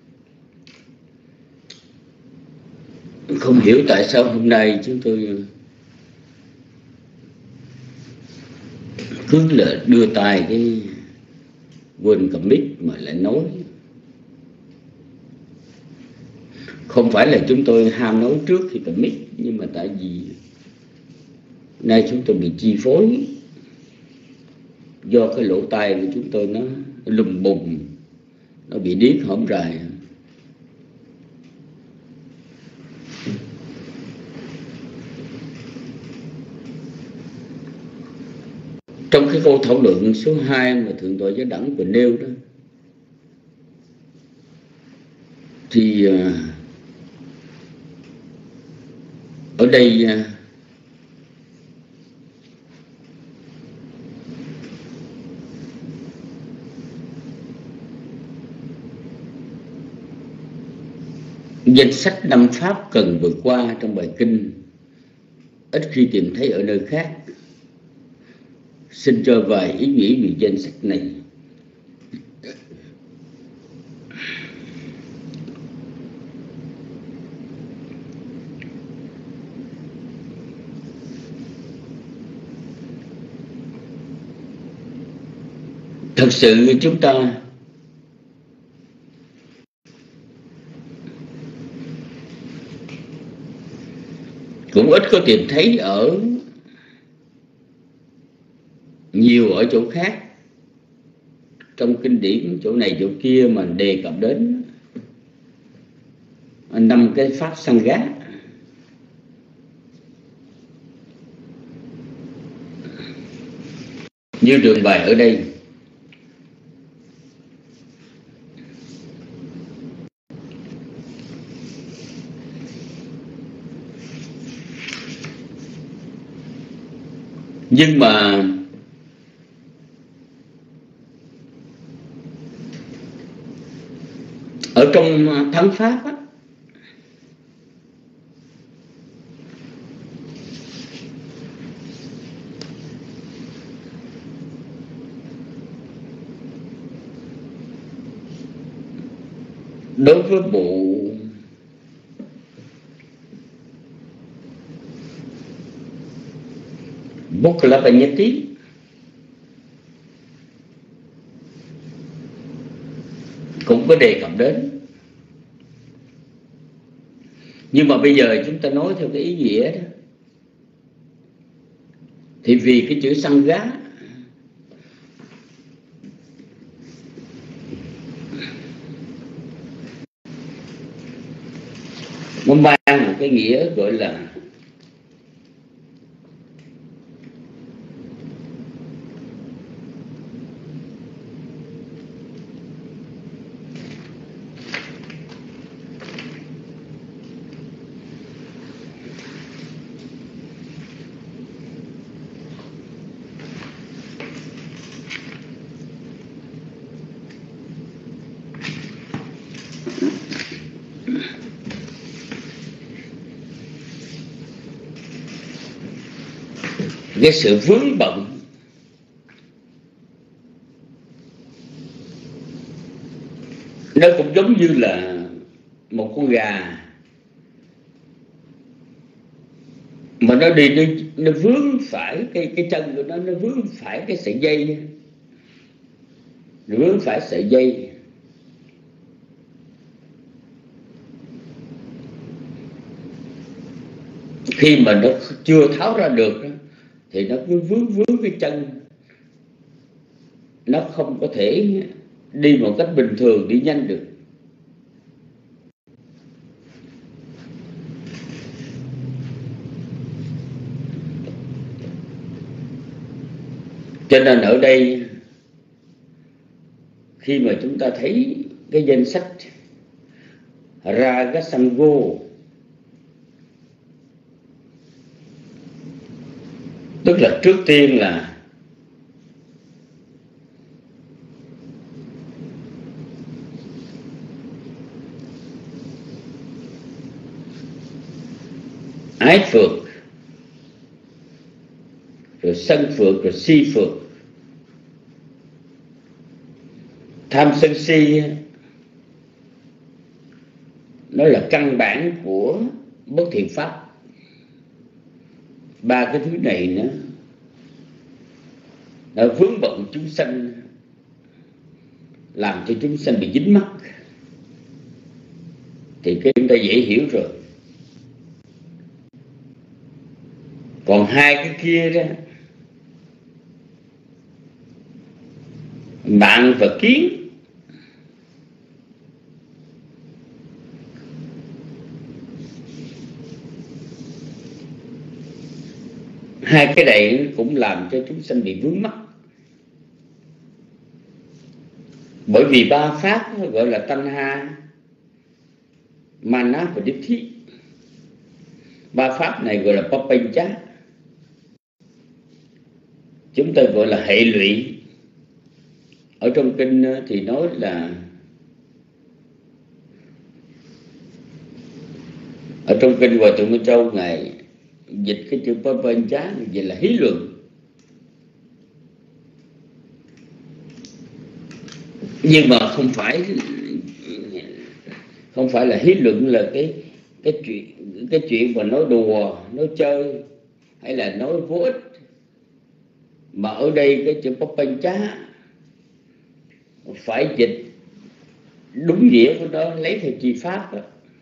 Không hiểu tại sao hôm nay chúng tôi cứ là đưa tay cái quên cầm mic mà lại nói. Không phải là chúng tôi ham nói trước khi cầm mic, nhưng mà tại vì nay chúng tôi bị chi phối do cái lỗ tai của chúng tôi nó lùng bùng, nó bị điếc hổm rài. Trong cái câu thảo luận số 2 mà Thượng tọa Giáo Đẳng vừa nêu đó, thì ở đây danh sách 5 pháp cần vượt qua trong bài kinh ít khi tìm thấy ở nơi khác. Xin cho vài ý nghĩ về danh sách này. Thật sự chúng ta cũng ít có tìm thấy ở nhiều ở chỗ khác trong kinh điển, chỗ này chỗ kia mà đề cập đến 5 cái pháp Sangha. Như đường bài ở đây, Nhưng mà ở trong thắng pháp á, đối với bộ Bukhalapanyati cũng có đề cập đến. Nhưng mà bây giờ chúng ta nói theo cái ý nghĩa đó, thì vì cái chữ Sangha nó mang một cái nghĩa gọi là cái sự vướng bận, nó cũng giống như là một con gà mà nó đi nó vướng phải cái chân của nó vướng phải cái sợi dây, nó vướng phải sợi dây. Khi mà nó chưa tháo ra được thì nó cứ vướng cái chân, nó không có thể đi một cách bình thường, đi nhanh được. Cho nên ở đây khi mà chúng ta thấy cái danh sách Raga Sangho, tức là trước tiên là ái phược, rồi sân phược, rồi si phược. Tham sân si nó là căn bản của bất thiện pháp. Ba cái thứ này nó vướng bận chúng sanh, làm cho chúng sanh bị dính mắc. Thì cái chúng ta dễ hiểu rồi. Còn hai cái kia đó, mạng và kiến, hai cái này cũng làm cho chúng sanh bị vướng mắc. Bởi vì ba pháp gọi là Tanha, Mana và Ditthi. Ba pháp này gọi là Papancha, chúng ta gọi là hệ lụy. Ở trong kinh thì nói là, ở trong kinh Hòa Thượng Minh Châu ngài dịch cái chữ Papancha vậy là hí luận. Nhưng mà không phải là hí luận là cái chuyện mà nói đùa, nói chơi hay là nói vô ích. Mà ở đây cái chữ Papancha phải dịch đúng nghĩa của nó, lấy theo chi pháp đó.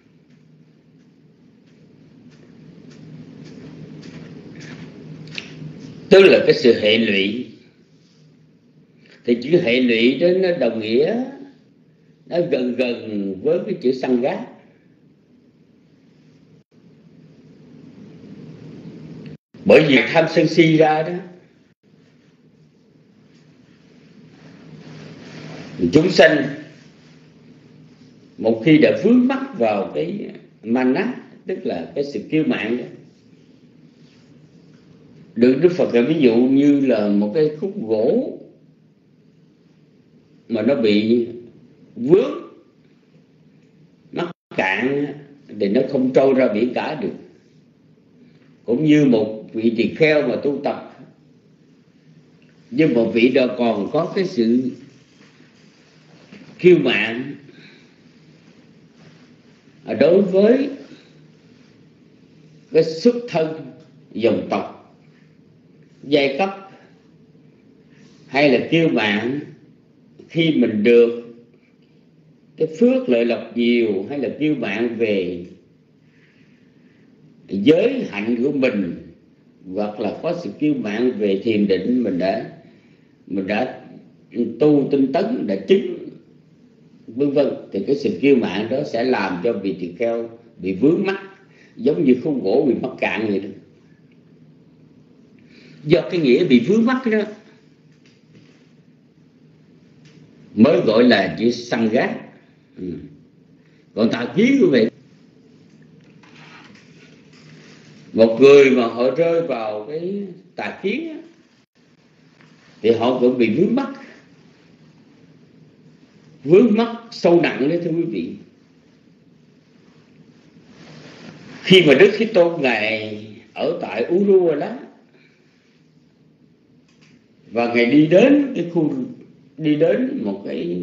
Tức là cái sự hệ lụy. Thì chữ hệ lụy đó nó đồng nghĩa, nó gần với cái chữ Sangha. Bởi vì tham sân si ra đó, chúng sanh một khi đã vướng mắc vào cái mana, tức là cái sự kiêu mạn đó, được Đức Phật là ví dụ như là một cái khúc gỗ mà nó bị vướng mắc cạn thì nó không trôi ra biển cả được. Cũng như một vị tỳ kheo mà tu tập, nhưng một vị đó còn có cái sự kiêu mạn đối với cái xuất thân, dòng tộc, giai cấp, hay là kiêu mạn khi mình được cái phước lợi lộc nhiều, hay là kiêu mạn về giới hạnh của mình, hoặc là có sự kiêu mạn về thiền định, mình đã tu tinh tấn, đã chứng vân vân, thì cái sự kiêu mạn đó sẽ làm cho vị tỳ kheo bị vướng mắc, giống như khúc gỗ bị mắc cạn vậy đó. Do cái nghĩa bị vướng mắc đó mới gọi là chữ săn gác. Còn tà kiến của vị, một người mà họ rơi vào cái tà kiến thì họ cũng bị vướng mắc sâu nặng đấy thưa quý vị. Khi mà Đức Thế Tôn Ngài ở tại Uruvela và Ngài đi đến một cái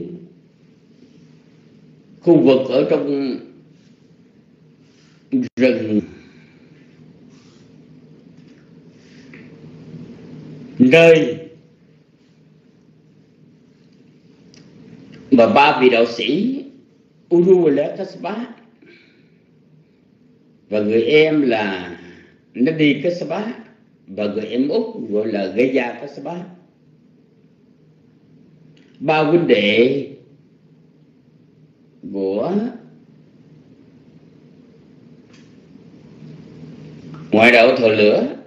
khu vực ở trong rừng, nơi mà ba vị đạo sĩ Uruvela Kassapa và người em là Nadi Kassapa và người em út gọi là Gaya Kassapa, ba huynh đệ của ngoại đạo thờ lửa,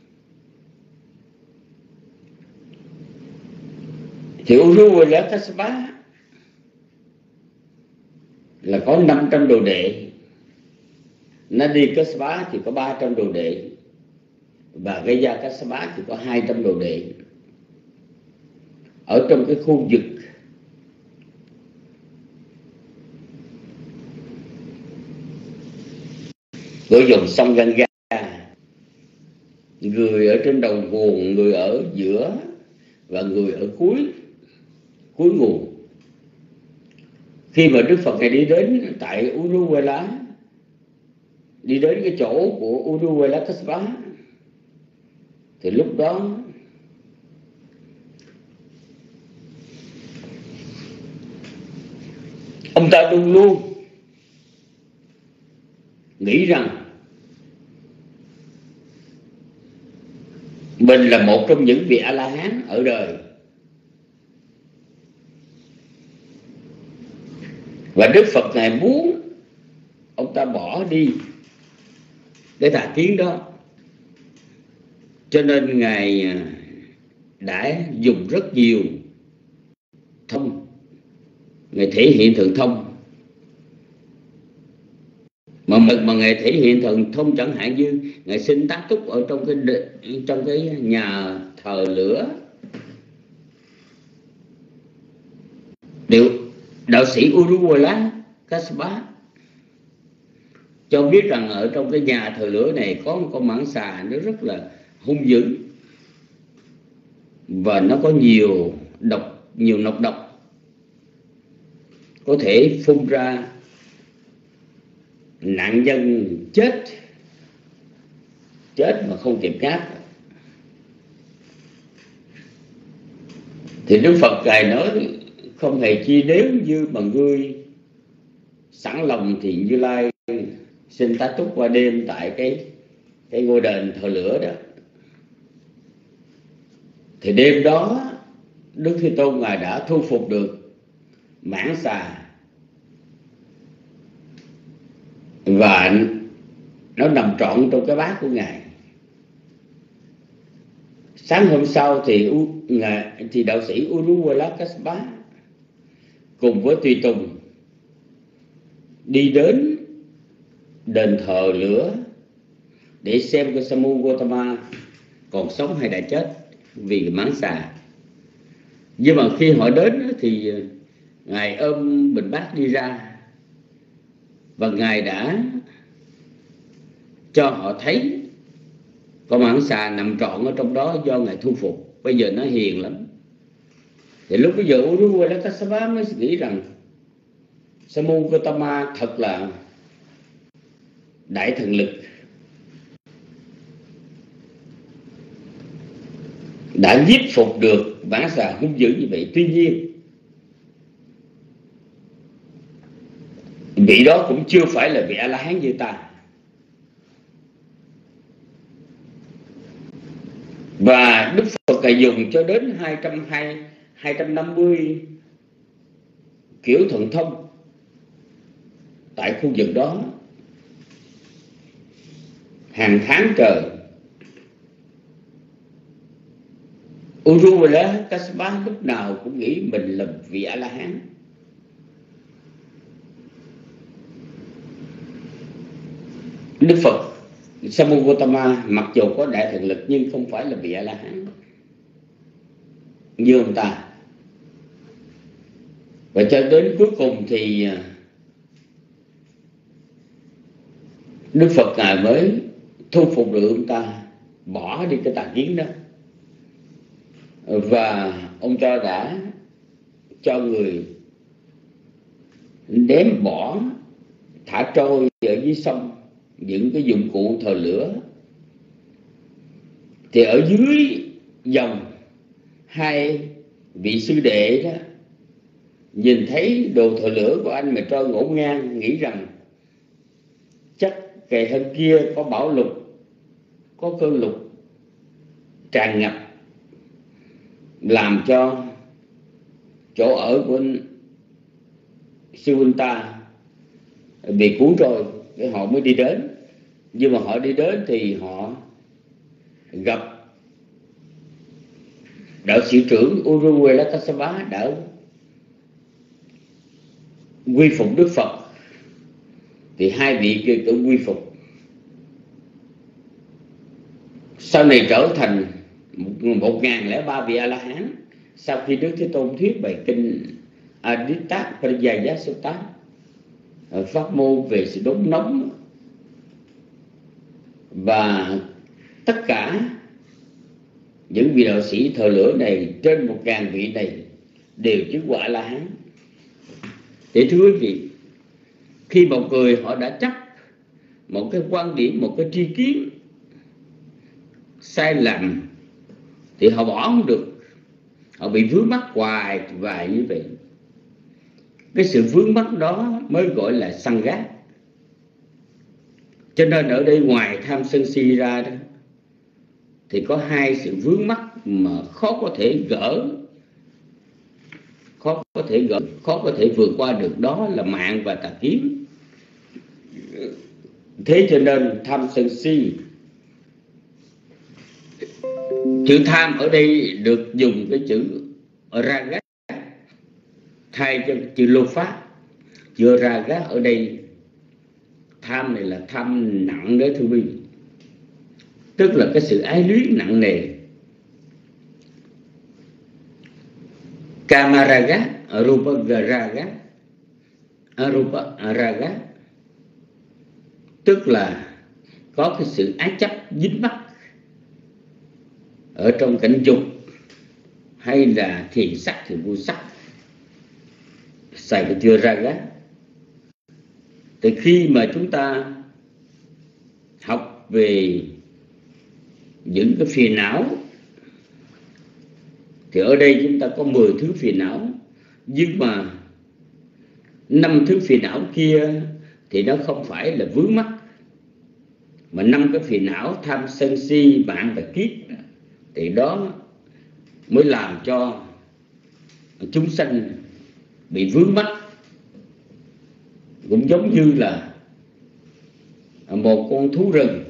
thì Uruvela Kassapa là có 500 đồ đệ, Nadi Kassapa thì có 300 đồ đệ, và Gaya Kassapa thì có 200 đồ đệ. Ở trong cái khu vực của dòng sông Ganga, người ở trên đầu nguồn, người ở giữa và người ở cuối nguồn. Khi mà Đức Phật Ngài đi đến tại Uruvela, đi đến cái chỗ của Uruvela Kassapa, thì lúc đó ông ta luôn luôn nghĩ rằng mình là một trong những vị A-la-hán ở đời, và Đức Phật Ngài muốn ông ta bỏ đi cái tà kiến đó, cho nên Ngài đã dùng rất nhiều thông, Ngài thể hiện thần thông. Mà Ngài thể hiện thần thông chẳng hạn như Ngài sinh tá túc ở trong cái nhà thờ lửa. Đạo sĩ Uruvela Kassapa cho biết rằng ở trong cái nhà thờ lửa này có một con mãng xà, nó rất là hung dữ và nó có nhiều nọc độc, có thể phun ra nạn nhân chết mà không kịp ngáp. Thì Đức Phật Ngài nói không hề chi, nếu như mà ngươi sẵn lòng thì Như Lai xin tá túc qua đêm tại cái ngôi đền thờ lửa đó. Thì đêm đó Đức Thế Tôn Ngài đã thu phục được mãng xà, và nó nằm trọn trong cái bát của Ngài. Sáng hôm sau thì đạo sĩ Uruvela Kassapa cùng với tùy tùng đi đến đền thờ lửa để xem cái Samu Gautama còn sống hay đã chết vì mãng xà. Nhưng mà khi họ đến thì Ngài ôm bình bát đi ra, và Ngài đã cho họ thấy con mãng xà nằm trọn ở trong đó do Ngài thu phục. Bây giờ nó hiền lắm. Thì lúc bây giờ Uruvela Kassapa mới nghĩ rằng Sa môn Gotama thật là đại thần lực, đã giết phục được mãng xà hung dữ như vậy. Tuy nhiên vị đó cũng chưa phải là vị A-la-hán như ta. Và Đức Phật dùng cho đến 250 kiểu thần thông tại khu vực đó hàng tháng trời. Uruvela Kassapa lúc nào cũng nghĩ mình là vị A-la-hán. Đức Phật Sa môn Gotama mặc dù có đại thần lực nhưng không phải là vị A-la-hán như ông ta. Và cho đến cuối cùng thì Đức Phật Ngài mới thu phục được ông ta, bỏ đi cái tà kiến đó. Và ông ta đã cho người ném bỏ, thả trôi ở dưới sông những cái dụng cụ thờ lửa. Thì ở dưới dòng, hai vị sư đệ đó nhìn thấy đồ thờ lửa của anh mà trôi ngổn ngang, nghĩ rằng chắc kề hơn kia có bão lụt, có cơn lụt tràn ngập, làm cho chỗ ở của sư huynh ta bị cuốn trôi. Cái họ mới đi đến. Nhưng mà họ đi đến thì họ gặp đạo sĩ trưởng Uruvela Kassapa đã quy phục Đức Phật. Thì hai vị kia cũng quy phục. Sau này trở thành 1003 vị A-la-hán. Sau khi Đức Thế Tôn thuyết bài kinh Aditta Pariyaya Sutta, pháp môn về sự đốt nóng, và tất cả những vị đạo sĩ thờ lửa này, trên 1000 vị này đều chứng quả A-la-hán. Để thưa quý vị, khi một người họ đã chấp một cái quan điểm, một cái tri kiến sai lầm thì họ bỏ không được, họ bị vướng mắc hoài và như vậy. Cái sự vướng mắc đó mới gọi là Sangha. Cho nên ở đây ngoài tham sân si ra đó, thì có hai sự vướng mắc mà khó có thể gỡ, khó có thể vượt qua được, đó là mạng và tà kiến. Thế cho nên tham sân si, chữ tham ở đây được dùng cái chữ raga thay cho chữ lô pháp. Chữ raga ở đây, tham này là tham nặng đấy thưa quý vị, tức là cái sự ái luyến nặng nề. Kamaraga, Arupa raga, tức là có cái sự ái chấp dính mắc ở trong cảnh dục, hay là thiền sắc, thiền vô sắc, xài cái chữ raga. Thì khi mà chúng ta học về những cái phiền não, thì ở đây chúng ta có 10 thứ phiền não. Nhưng mà 5 thứ phiền não kia thì nó không phải là vướng mắc, mà 5 cái phiền não tham sân si mạng và kiết thì đó mới làm cho chúng sanh bị vướng mắc. Cũng giống như là một con thú rừng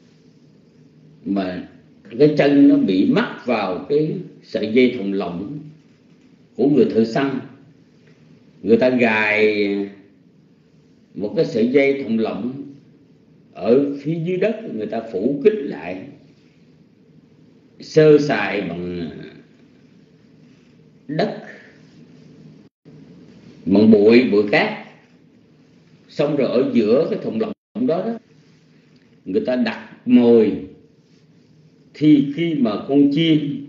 mà cái chân nó bị mắc vào cái sợi dây thòng lọng của người thợ săn. Người ta gài một cái sợi dây thòng lọng ở phía dưới đất, người ta phủ kín lại sơ sài bằng đất, bằng bụi cát, xong rồi ở giữa cái thùng lọng đó người ta đặt mồi. Thì khi mà con chim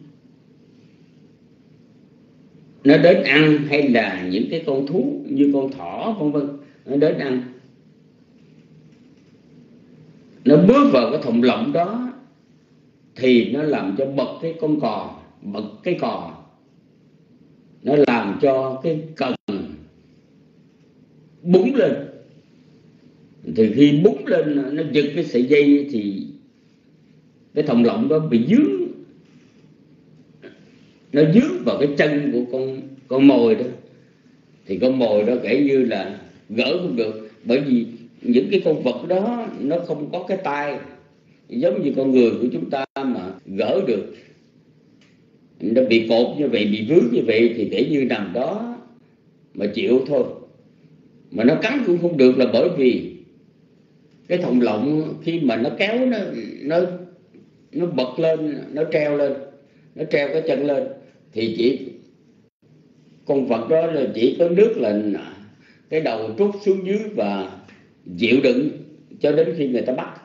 nó đến ăn, hay là những cái con thú như con thỏ vân vân nó đến ăn, nó bước vào cái thùng lọng đó thì nó làm cho bật cái con cò, bật cái cò, nó làm cho cái cần búng lên. Thì khi búng lên nó giật cái sợi dây thì cái thòng lọng đó bị dướng, nó dướng vào cái chân của con mồi đó. Thì con mồi đó kể như là gỡ không được, bởi vì những cái con vật đó nó không có cái tay giống như con người của chúng ta mà gỡ được. Nó bị cột như vậy, bị vướng như vậy thì kể như nằm đó mà chịu thôi. Mà nó cắn cũng không được là bởi vì cái thòng lọng khi mà nó kéo nó bật lên, nó treo lên, nó treo cái chân lên thì chỉ con vật đó là chỉ có nước là cái đầu trút xuống dưới và chịu đựng cho đến khi người ta bắt.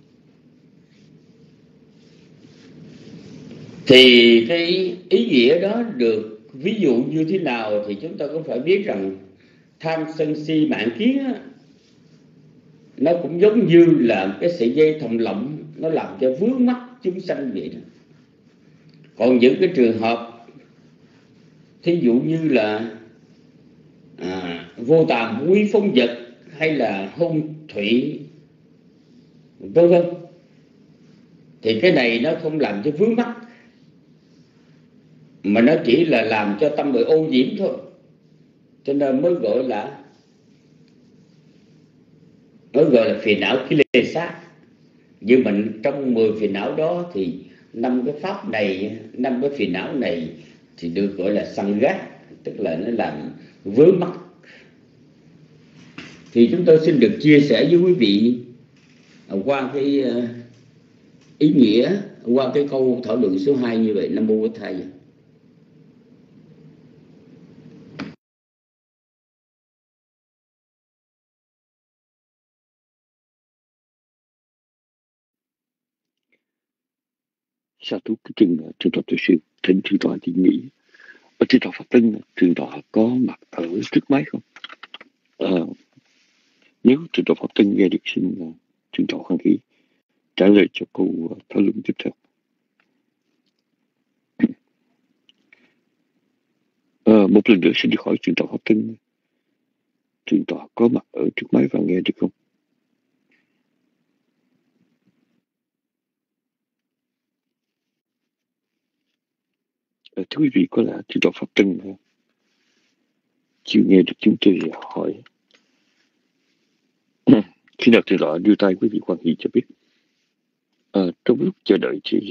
Thì cái ý nghĩa đó được ví dụ như thế nào thì chúng ta cũng phải biết rằng tham sân si mạn kiến á, nó cũng giống như là cái sợi dây thòng lọng, nó làm cho vướng mắc chúng sanh vậy đó. Còn những cái trường hợp thí dụ như là vô tàm quý phong vật, hay là hung thủy vân vân, thì cái này nó không làm cho vướng mắc, mà nó chỉ là làm cho tâm người ô nhiễm thôi. Cho nên mới gọi là phiền não khí lê sát. Nhưng mà trong 10 phiền não đó thì 5 cái pháp này, 5 cái phiền não này thì được gọi là săn gác, tức là nó làm vướng mắc. Thì chúng tôi xin được chia sẻ với quý vị qua cái ý nghĩa, qua cái câu thảo luận số 2 như vậy. Nam mô Bổn Thầy. Sa thú cái trường tọa tự sư thỉnh trường tọa đi nghỉ. Ở trường tọa Pháp Tân, trường tọa có mặt ở trước máy không? Nếu trường tọa Pháp Tân nghe được xin trường tọa hoan hỷ trả lời cho câu thảo luận tiếp theo. Một lần nữa xin đi hỏi trường tọa Pháp Tân, trường tọa có mặt ở trước máy và nghe được không? Thưa quý vị, có lẽ trường tọa Pháp Tân chưa nghe được chúng tôi hỏi. Khi nào trường tọa đưa tay quý vị hoan hỷ cho biết. Trong lúc chờ đợi thì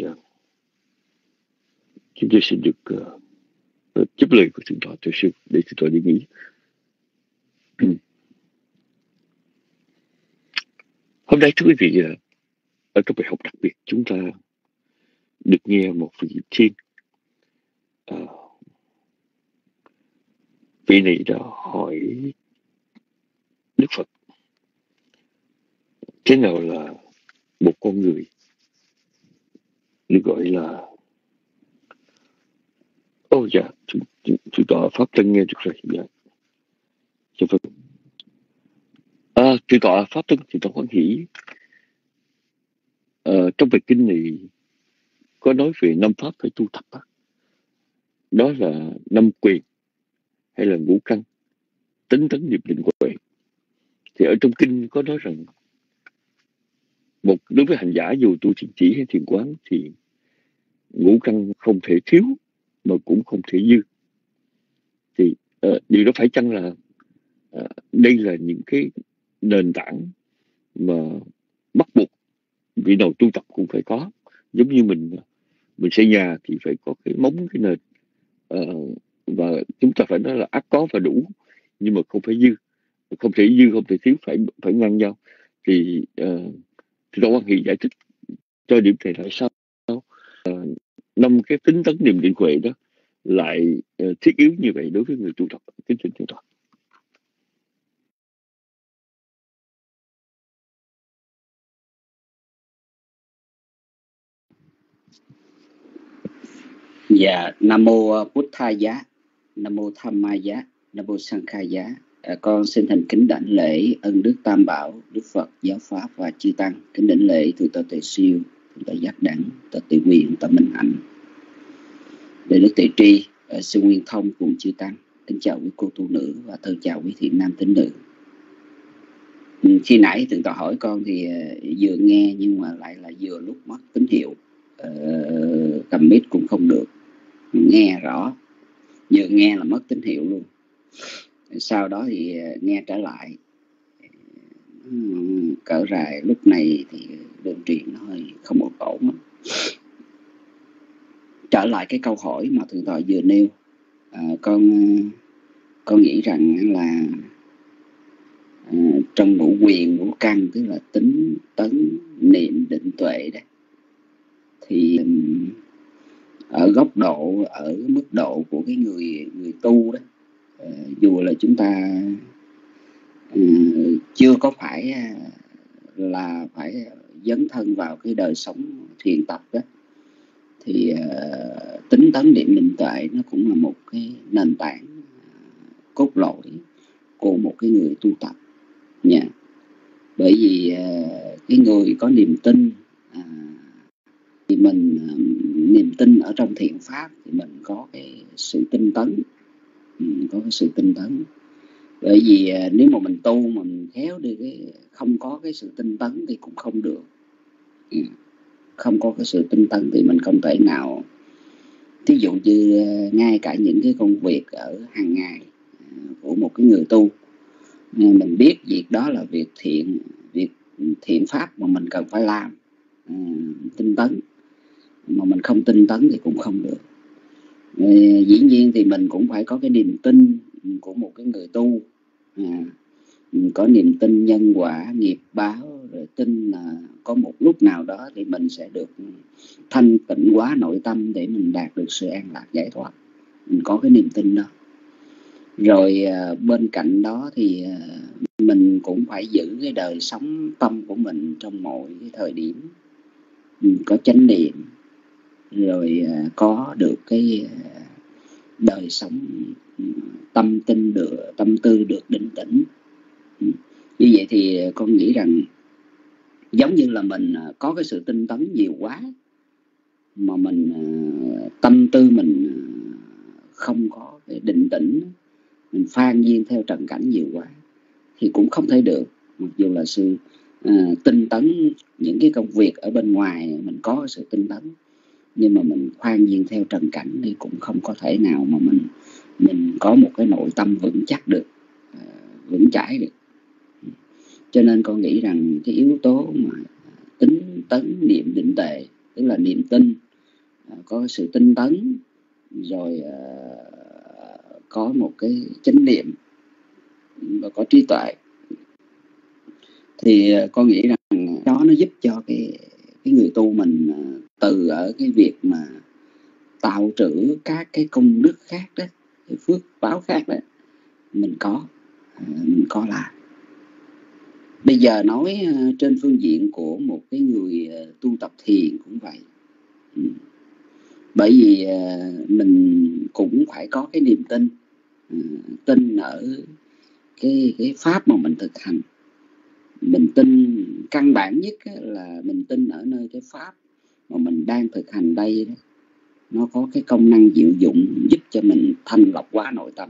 chúng tôi xin được chấp lời của trường tọa tự sư để trường tọa đi nghỉ. Hôm nay thưa quý vị, ở trong bài học đặc biệt chúng ta được nghe một vị thiên. Vị này đã hỏi Đức Phật thế nào là một con người được gọi là dạ chúng tọa Pháp Tân nghe được rồi. Dạ vâng. Chúng tọa Pháp Tân, chúng tọa hoan hỷ. Trong bài kinh này có nói về 5 pháp phải tu tập đó là 5 quyền hay là ngũ căn, tính tấn niệm định huệ. Thì ở trong kinh có nói rằng đối với hành giả dù tu thiền chỉ hay thiền quán thì ngũ căn không thể thiếu mà cũng không thể dư. Thì điều đó phải chăng là đây là những cái nền tảng mà bắt buộc vị nào tu tập cũng phải có, giống như mình xây nhà thì phải có cái móng, cái nền, và chúng ta phải nói là ắt có và đủ, nhưng mà không phải dư, không thể dư, không thể thiếu, phải ngang nhau. Thì Đạo Quan Hỷ giải thích cho điểm này là sao? 5 cái tính tấn niệm định huệ đó lại thiết yếu như vậy đối với người tu tập. Kính thưa thượng tọa. Dạ, Nam mô Bụt Tha Giá, Nam mô Tham Ma Giá, Nam mô Sang Kha Giá. Con xin thành kính đảnh lễ ân đức Tam Bảo, Đức Phật, Giáo Pháp và Chư Tăng. Kính đảnh lễ Thượng tọa Tề Siêu, Thượng tọa Giác Đẳng, tọa Tề Quyền, tọa Minh Hạnh, Đệ Đức Tề Tri, sư Nguyên Thông cùng Chư Tăng. Kính chào quý cô tu nữ và thân chào quý thiện nam tín nữ. Khi nãy Thượng tọa hỏi con thì vừa nghe nhưng mà lại là vừa lúc mất tín hiệu, cầm mic cũng không được nghe rõ, vừa nghe là mất tín hiệu luôn. Sau đó thì nghe trở lại, cỡ rài lúc này thì đường truyền nó hơi không ổn lắm. Trở lại cái câu hỏi mà Thượng tọa vừa nêu, con nghĩ rằng là trong ngũ quyền ngũ căn, tức là tính tấn niệm định tuệ đấy, thì ở góc độ, ở mức độ của cái người tu đó, dù là chúng ta chưa có phải là phải dấn thân vào cái đời sống thiền tập đó, thì tính tấn niệm định tuệ nó cũng là một cái nền tảng cốt lõi của một cái người tu tập nha. Bởi vì cái người có niềm tin, thì mình niềm tin ở trong thiện pháp thì mình có cái sự tinh tấn, có cái sự tinh tấn. Bởi vì nếu mà mình tu mà mình khéo đi cái không có cái sự tinh tấn thì cũng không được. Không có cái sự tinh tấn thì mình không thể nào, thí dụ như ngay cả những cái công việc ở hàng ngày của một cái người tu, mình biết việc đó là việc thiện pháp mà mình cần phải làm, tinh tấn, mà mình không tinh tấn thì cũng không được. Dĩ nhiên thì mình cũng phải có cái niềm tin của một cái người tu, có niềm tin nhân quả nghiệp báo, rồi tin là có một lúc nào đó thì mình sẽ được thanh tịnh hóa nội tâm để mình đạt được sự an lạc giải thoát. Mình có cái niềm tin đó. Rồi bên cạnh đó thì mình cũng phải giữ cái đời sống tâm của mình trong mọi cái thời điểm, có chánh niệm, rồi có được cái đời sống tâm tư được định tĩnh. Như vậy thì con nghĩ rằng giống như là mình có cái sự tinh tấn nhiều quá, mà mình tâm tư mình không có cái định tĩnh, mình phan nhiên theo trần cảnh nhiều quá thì cũng không thể được. Mặc dù là sự tinh tấn những cái công việc ở bên ngoài mình có sự tinh tấn, nhưng mà mình khoan nhiên theo trần cảnh thì cũng không có thể nào mà mình có một cái nội tâm vững chắc được, vững chãi được. Cho nên con nghĩ rằng cái yếu tố mà tính tấn niệm định tệ, tức là niềm tin, có sự tinh tấn, rồi có một cái chánh niệm và có trí tuệ, thì con nghĩ rằng đó nó giúp cho cái người tu mình từ ở cái việc mà tạo trữ các cái công đức khác đó, cái phước báo khác đó, mình có làm. Bây giờ nói trên phương diện của một cái người tu tập thiền cũng vậy. Bởi vì mình cũng phải có cái niềm tin, tin ở cái pháp mà mình thực hành. Mình tin căn bản nhất là mình tin ở nơi cái pháp mà mình đang thực hành đây đó, nó có cái công năng diệu dụng giúp cho mình thanh lọc hóa nội tâm.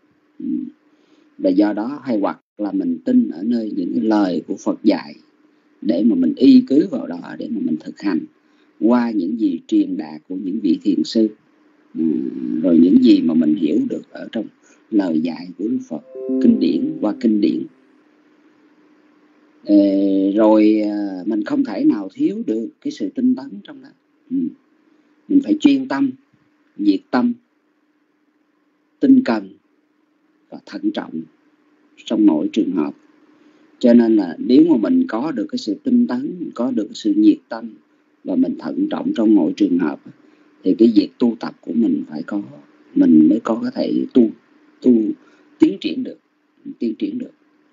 Và do đó hay hoặc là mình tin ở nơi những cái lời của Phật dạy, để mà mình y cứ vào đó để mà mình thực hành qua những gì truyền đạt của những vị thiền sư, rồi những gì mà mình hiểu được ở trong lời dạy của Đức Phật, kinh điển qua kinh điển. Rồi mình không thể nào thiếu được cái sự tinh tấn trong đó. Mình phải chuyên tâm, nhiệt tâm, tinh cần và thận trọng trong mọi trường hợp. Cho nên là nếu mà mình có được cái sự tinh tấn, có được sự nhiệt tâm và mình thận trọng trong mọi trường hợp, thì cái việc tu tập của mình phải có, mình mới có thể tu tiến triển được.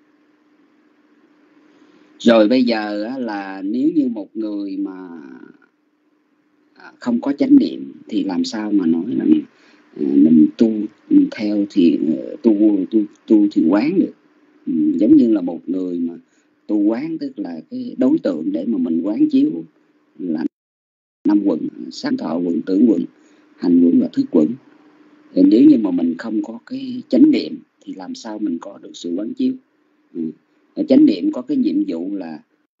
Rồi bây giờ là nếu như một người mà không có chánh niệm thì làm sao mà nói là mình tu theo thì tu thì quán được. Giống như là một người mà tu quán, tức là cái đối tượng để mà mình quán chiếu là 5 quận: sắc thọ quận, tưởng quận, hành quận và thức quận. Thì nếu như mà mình không có cái chánh niệm thì làm sao mình có được sự quán chiếu? Chánh niệm có cái nhiệm vụ là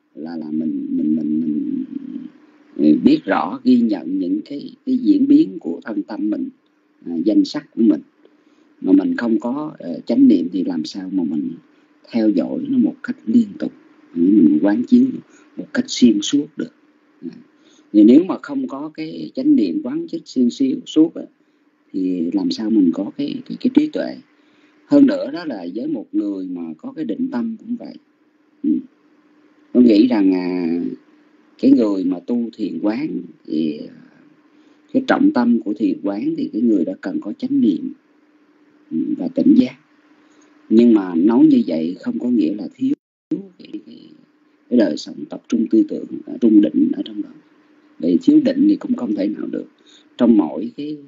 mình biết rõ, ghi nhận những cái diễn biến của thân tâm mình, danh sắc của mình. Mà mình không có chánh niệm thì làm sao mà mình theo dõi nó một cách liên tục, mình quán chiếu một cách xuyên suốt được. Thì nếu mà không có cái chánh niệm quán chiếu xuyên suốt thì làm sao mình có cái trí tuệ? Hơn nữa đó là với một người mà có cái định tâm cũng vậy. Tôi nghĩ rằng cái người mà tu thiền quán thì cái trọng tâm của thiền quán thì cái người đó cần có chánh niệm và tỉnh giác. Nhưng mà nói như vậy không có nghĩa là thiếu cái đời sống tập trung tư tưởng, trung định ở trong đó. Vì thiếu định thì cũng không thể nào được. Trong mỗi cái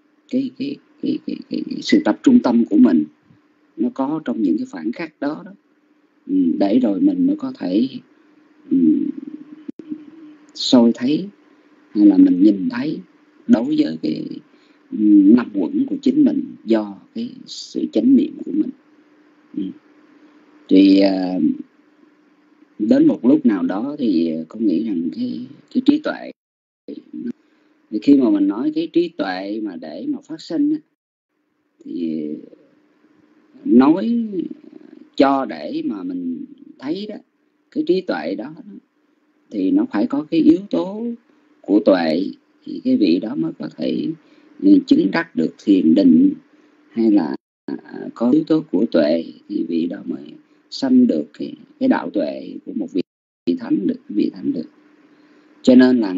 sự tập trung tâm của mình nó có trong những cái phản khắc đó, để rồi mình mới có thể soi thấy hay là mình nhìn thấy đối với cái 5 quẩn của chính mình do cái sự chánh niệm của mình. Thì đến một lúc nào đó thì con nghĩ rằng cái trí tuệ, thì khi mà mình nói cái trí tuệ mà để mà phát sinh thì nói cho để mà mình thấy đó, cái trí tuệ đó thì nó phải có cái yếu tố của tuệ thì cái vị đó mới có thể chứng đắc được thiền định, hay là có yếu tố của tuệ thì vị đó mới sanh được cái đạo tuệ của một vị thánh được. Cho nên là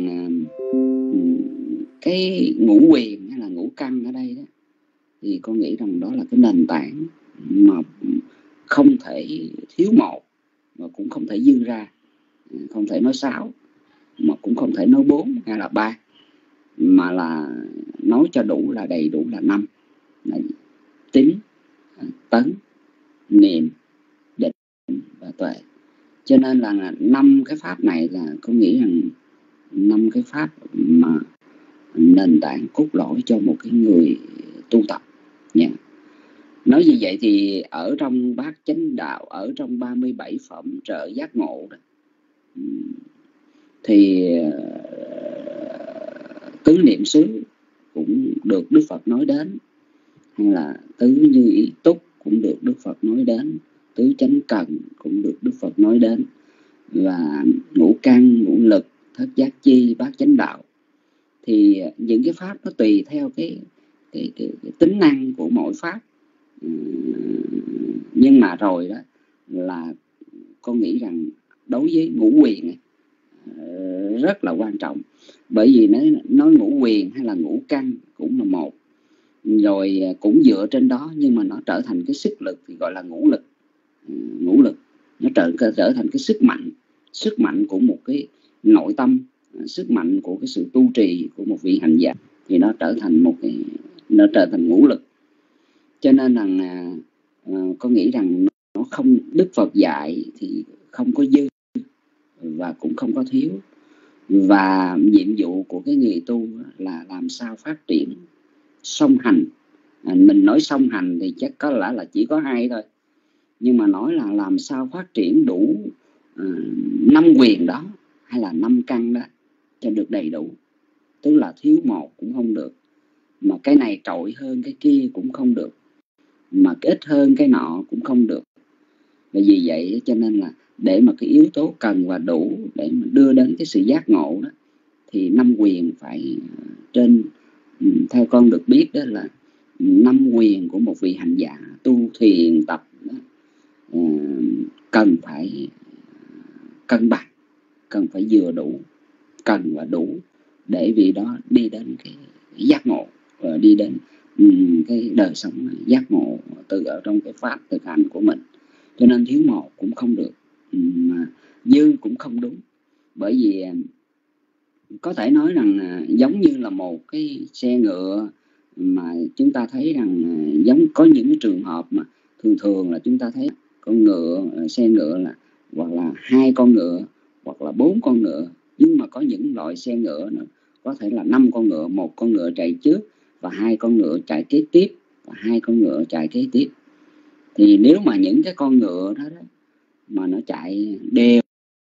cái ngũ quyền hay là ngũ căn ở đây đó thì con nghĩ rằng đó là cái nền tảng mà không thể thiếu một, mà cũng không thể dư ra, không thể nói 6 mà cũng không thể nói 4 hay là 3, mà là nói cho đủ là đầy đủ là 5: là tín, tấn, niệm, định và tuệ. Cho nên là 5 cái pháp này là con nghĩ rằng 5 cái pháp mà nền tảng cốt lõi cho một cái người tu tập nha. Nói như vậy thì ở trong bát chánh đạo, ở trong 37 phẩm trợ giác ngộ đó, thì tứ niệm xứ cũng được Đức Phật nói đến, hay là tứ như ý túc cũng được Đức Phật nói đến, tứ chánh cần cũng được Đức Phật nói đến, và ngũ căn, ngũ lực, thất giác chi, bát chánh đạo. Thì những cái pháp nó tùy theo cái tính năng của mỗi pháp. Nhưng mà rồi đó là con nghĩ rằng đối với ngũ quyền rất là quan trọng. Bởi vì nói ngũ quyền hay là ngũ căn cũng là một, rồi cũng dựa trên đó, nhưng mà nó trở thành cái sức lực thì gọi là ngũ lực. Ngũ lực nó trở thành cái sức mạnh của một cái nội tâm, sức mạnh của cái sự tu trì của một vị hành giả, thì nó trở thành ngũ lực. Cho nên rằng có nghĩ rằng nó không, Đức Phật dạy thì không có dư và cũng không có thiếu. Và nhiệm vụ của cái người tu là làm sao phát triển song hành. Mình nói song hành thì chắc có lẽ là chỉ có 2 thôi, nhưng mà nói là làm sao phát triển đủ 5 quyền đó hay là 5 căn đó cho được đầy đủ. Tức là thiếu một cũng không được, mà cái này trội hơn cái kia cũng không được, mà cái ít hơn cái nọ cũng không được. Và vì vậy cho nên là để mà cái yếu tố cần và đủ để mà đưa đến cái sự giác ngộ đó, thì 5 quyền phải trên, theo con được biết đó là 5 quyền của một vị hành giả tu thiền tập đó, cần phải cân bằng, cần phải vừa đủ, cần và đủ để vị đó đi đến giác ngộ, đi đến cái đời sống giác ngộ từ ở trong cái pháp thực hành của mình. Cho nên thiếu một cũng không được, mà dư cũng không đúng. Bởi vì có thể nói rằng giống như là một cái xe ngựa mà chúng ta thấy rằng giống có những cái trường hợp mà thường là chúng ta thấy con ngựa, xe ngựa là hoặc là 2 con ngựa hoặc là 4 con ngựa, nhưng mà có những loại xe ngựa nữa có thể là 5 con ngựa, 1 con ngựa chạy trước và 2 con ngựa chạy kế tiếp và 2 con ngựa chạy kế tiếp. Thì nếu mà những cái con ngựa đó mà nó chạy đều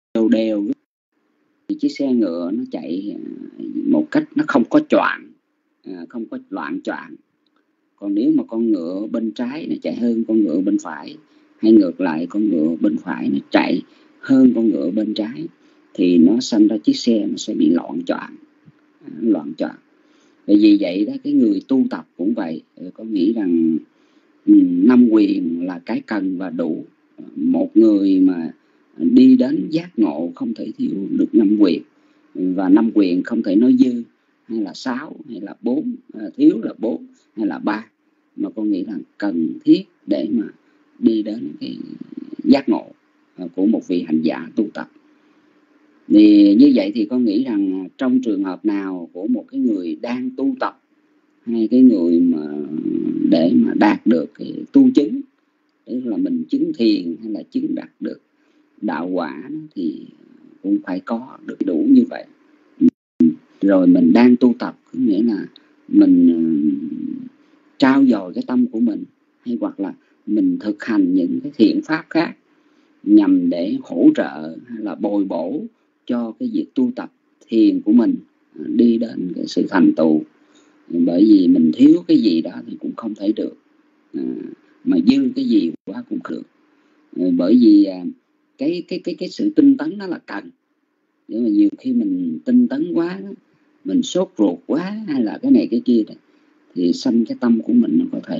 thì chiếc xe ngựa nó chạy một cách nó không có choạng, không có loạn choạng. Còn nếu mà con ngựa bên trái nó chạy hơn con ngựa bên phải, hay ngược lại con ngựa bên phải nó chạy hơn con ngựa bên trái, thì nó sanh ra chiếc xe nó sẽ bị loạn choạng. Vì vậy đó, cái người tu tập cũng vậy. Có nghĩ rằng 5 quyền là cái cần và đủ. Một người mà đi đến giác ngộ không thể thiếu được 5 quyền, và 5 quyền không thể nói dư hay là 6 hay là 4, thiếu là 4 hay là 3, mà con nghĩ rằng cần thiết để mà đi đến cái giác ngộ của một vị hành giả tu tập. Thì như vậy thì con nghĩ rằng trong trường hợp nào của một cái người đang tu tập, hay cái người mà để mà đạt được cái tu chứng, tức là mình chứng thiền hay là chứng đạt được đạo quả, thì cũng phải có được đủ như vậy. Rồi mình đang tu tập có nghĩa là mình trao dồi cái tâm của mình, hay hoặc là mình thực hành những cái thiện pháp khác nhằm để hỗ trợ hay là bồi bổ cho cái việc tu tập thiền của mình đi đến cái sự thành tựu. Bởi vì mình thiếu cái gì đó thì cũng không thể được, mà dư cái gì quá cũng không được. Bởi vì cái sự tinh tấn đó là cần. Nhưng mà nhiều khi mình tinh tấn quá, mình sốt ruột quá, hay là cái này cái kia đó, thì sanh cái tâm của mình nó có thể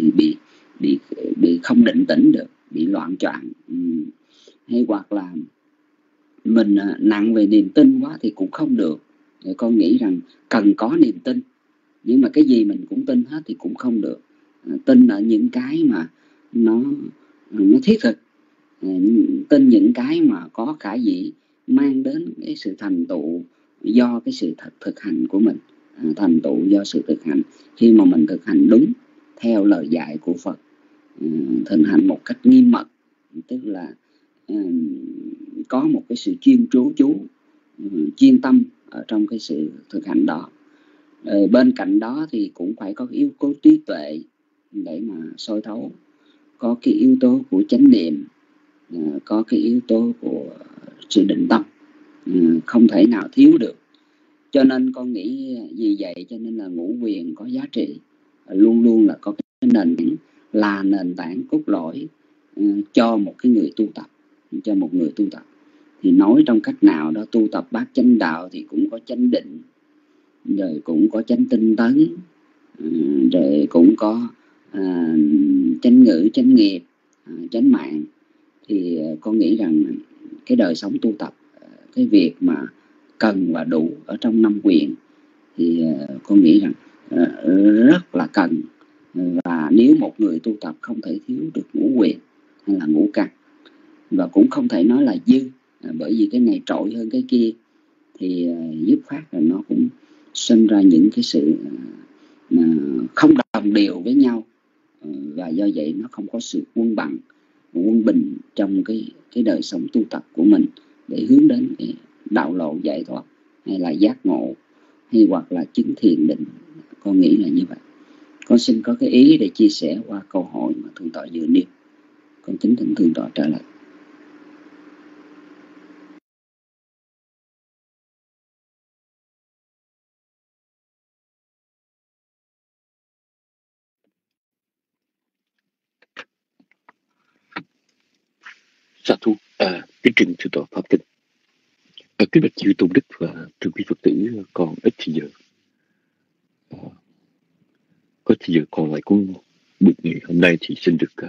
bị không định tĩnh được, bị loạn choạng. Hay hoặc là mình nặng về niềm tin quá thì cũng không được. Con nghĩ rằng cần có niềm tin, nhưng mà cái gì mình cũng tin hết thì cũng không được. Tin ở những cái mà nó thiết thực, tin những cái mà có khả dĩ mang đến cái sự thành tựu do cái sự thực hành của mình, thành tựu do sự thực hành. Khi mà mình thực hành đúng theo lời dạy của Phật, thực hành một cách nghiêm mật, tức là có một cái sự chuyên tâm ở trong cái sự thực hành đó. Bên cạnh đó thì cũng phải có yếu tố trí tuệ để mà soi thấu, có cái yếu tố của chánh niệm, có cái yếu tố của sự định tâm, không thể nào thiếu được. Cho nên con nghĩ vì vậy cho nên là ngũ quyền có giá trị, luôn luôn là có cái nền tảng cốt lõi cho một cái người tu tập. Cho một người tu tập thì nói trong cách nào đó, tu tập bát chánh đạo thì cũng có chánh định, rồi cũng có chánh tinh tấn, rồi cũng có chánh ngữ, chánh nghiệp, chánh mạng. Thì con nghĩ rằng cái đời sống tu tập, cái việc mà cần và đủ ở trong 5 quyền thì con nghĩ rằng rất là cần. Và nếu một người tu tập không thể thiếu được ngũ quyền hay là ngũ căn, và cũng không thể nói là dư, bởi vì cái này trội hơn cái kia, thì dứt phát là nó cũng sinh ra những cái sự không đồng đều với nhau, và do vậy nó không có sự quân bình trong cái đời sống tu tập của mình để hướng đến cái đạo lộ giải thoát, hay là giác ngộ, hay hoặc là chứng thiền định. Con nghĩ là như vậy. Con xin có cái ý để chia sẻ qua câu hỏi mà Thượng tọa vừa nêu. Con kính thỉnh Thượng tọa trả lời. Sa thú, kính trình Thượng tọa Pháp Tịnh, kính bạch chư tôn đức và thượng quý Phật tử, còn ít thì giờ, có thì giờ còn lại của buổi ngày hôm nay thì xin được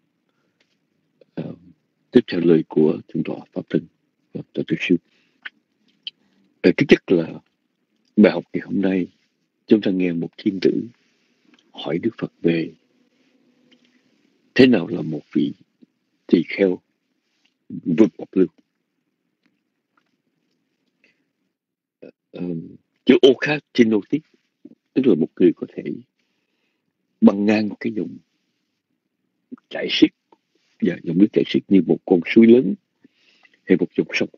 tiếp trả lời của Thượng tọa Pháp Tịnh và Tọa Tử Siêu. Thứ nhất là bài học ngày hôm nay chúng ta nghe một thiên tử hỏi Đức Phật về thế nào là một vị tỳ kheo vượt bậc lưu. Chữ Okatinotis tức là một người có thể băng ngang cái dòng chảy xiết và dòng nước chảy xiết như một con suối lớn hay một dòng sông.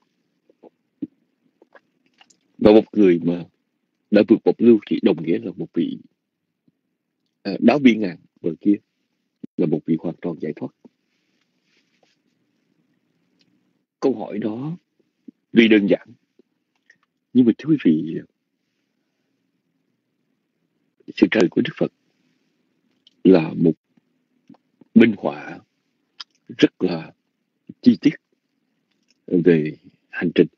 Và một người mà đã vượt bậc lưu thì đồng nghĩa là một vị đáo biên ngàn bờ kia, là một vị hoàn toàn giải thoát. Câu hỏi đó tuy đơn giản, nhưng mà thưa quý vị, sự trả lời của Đức Phật là một minh họa rất là chi tiết về hành trình.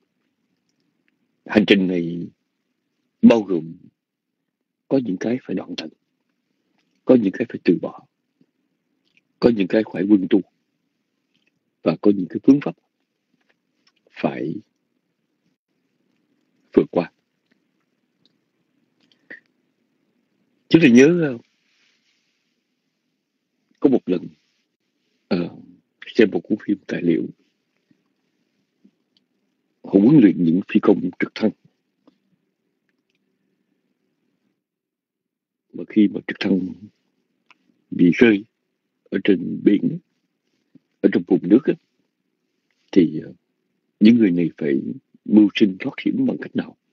Hành trình này bao gồm có những cái phải đoạn tận, có những cái phải từ bỏ, có những cái phải quân tu, và có những cái phương pháp phải vượt qua. Chúng ta nhớ có một lần xem một cuốn phim tài liệu họ huấn luyện những phi công trực thăng, mà khi mà trực thăng bị rơi ở trên biển, ở trong vùng nước ấy, thì những người này phải mưu sinh thoát hiểm bằng cách nào?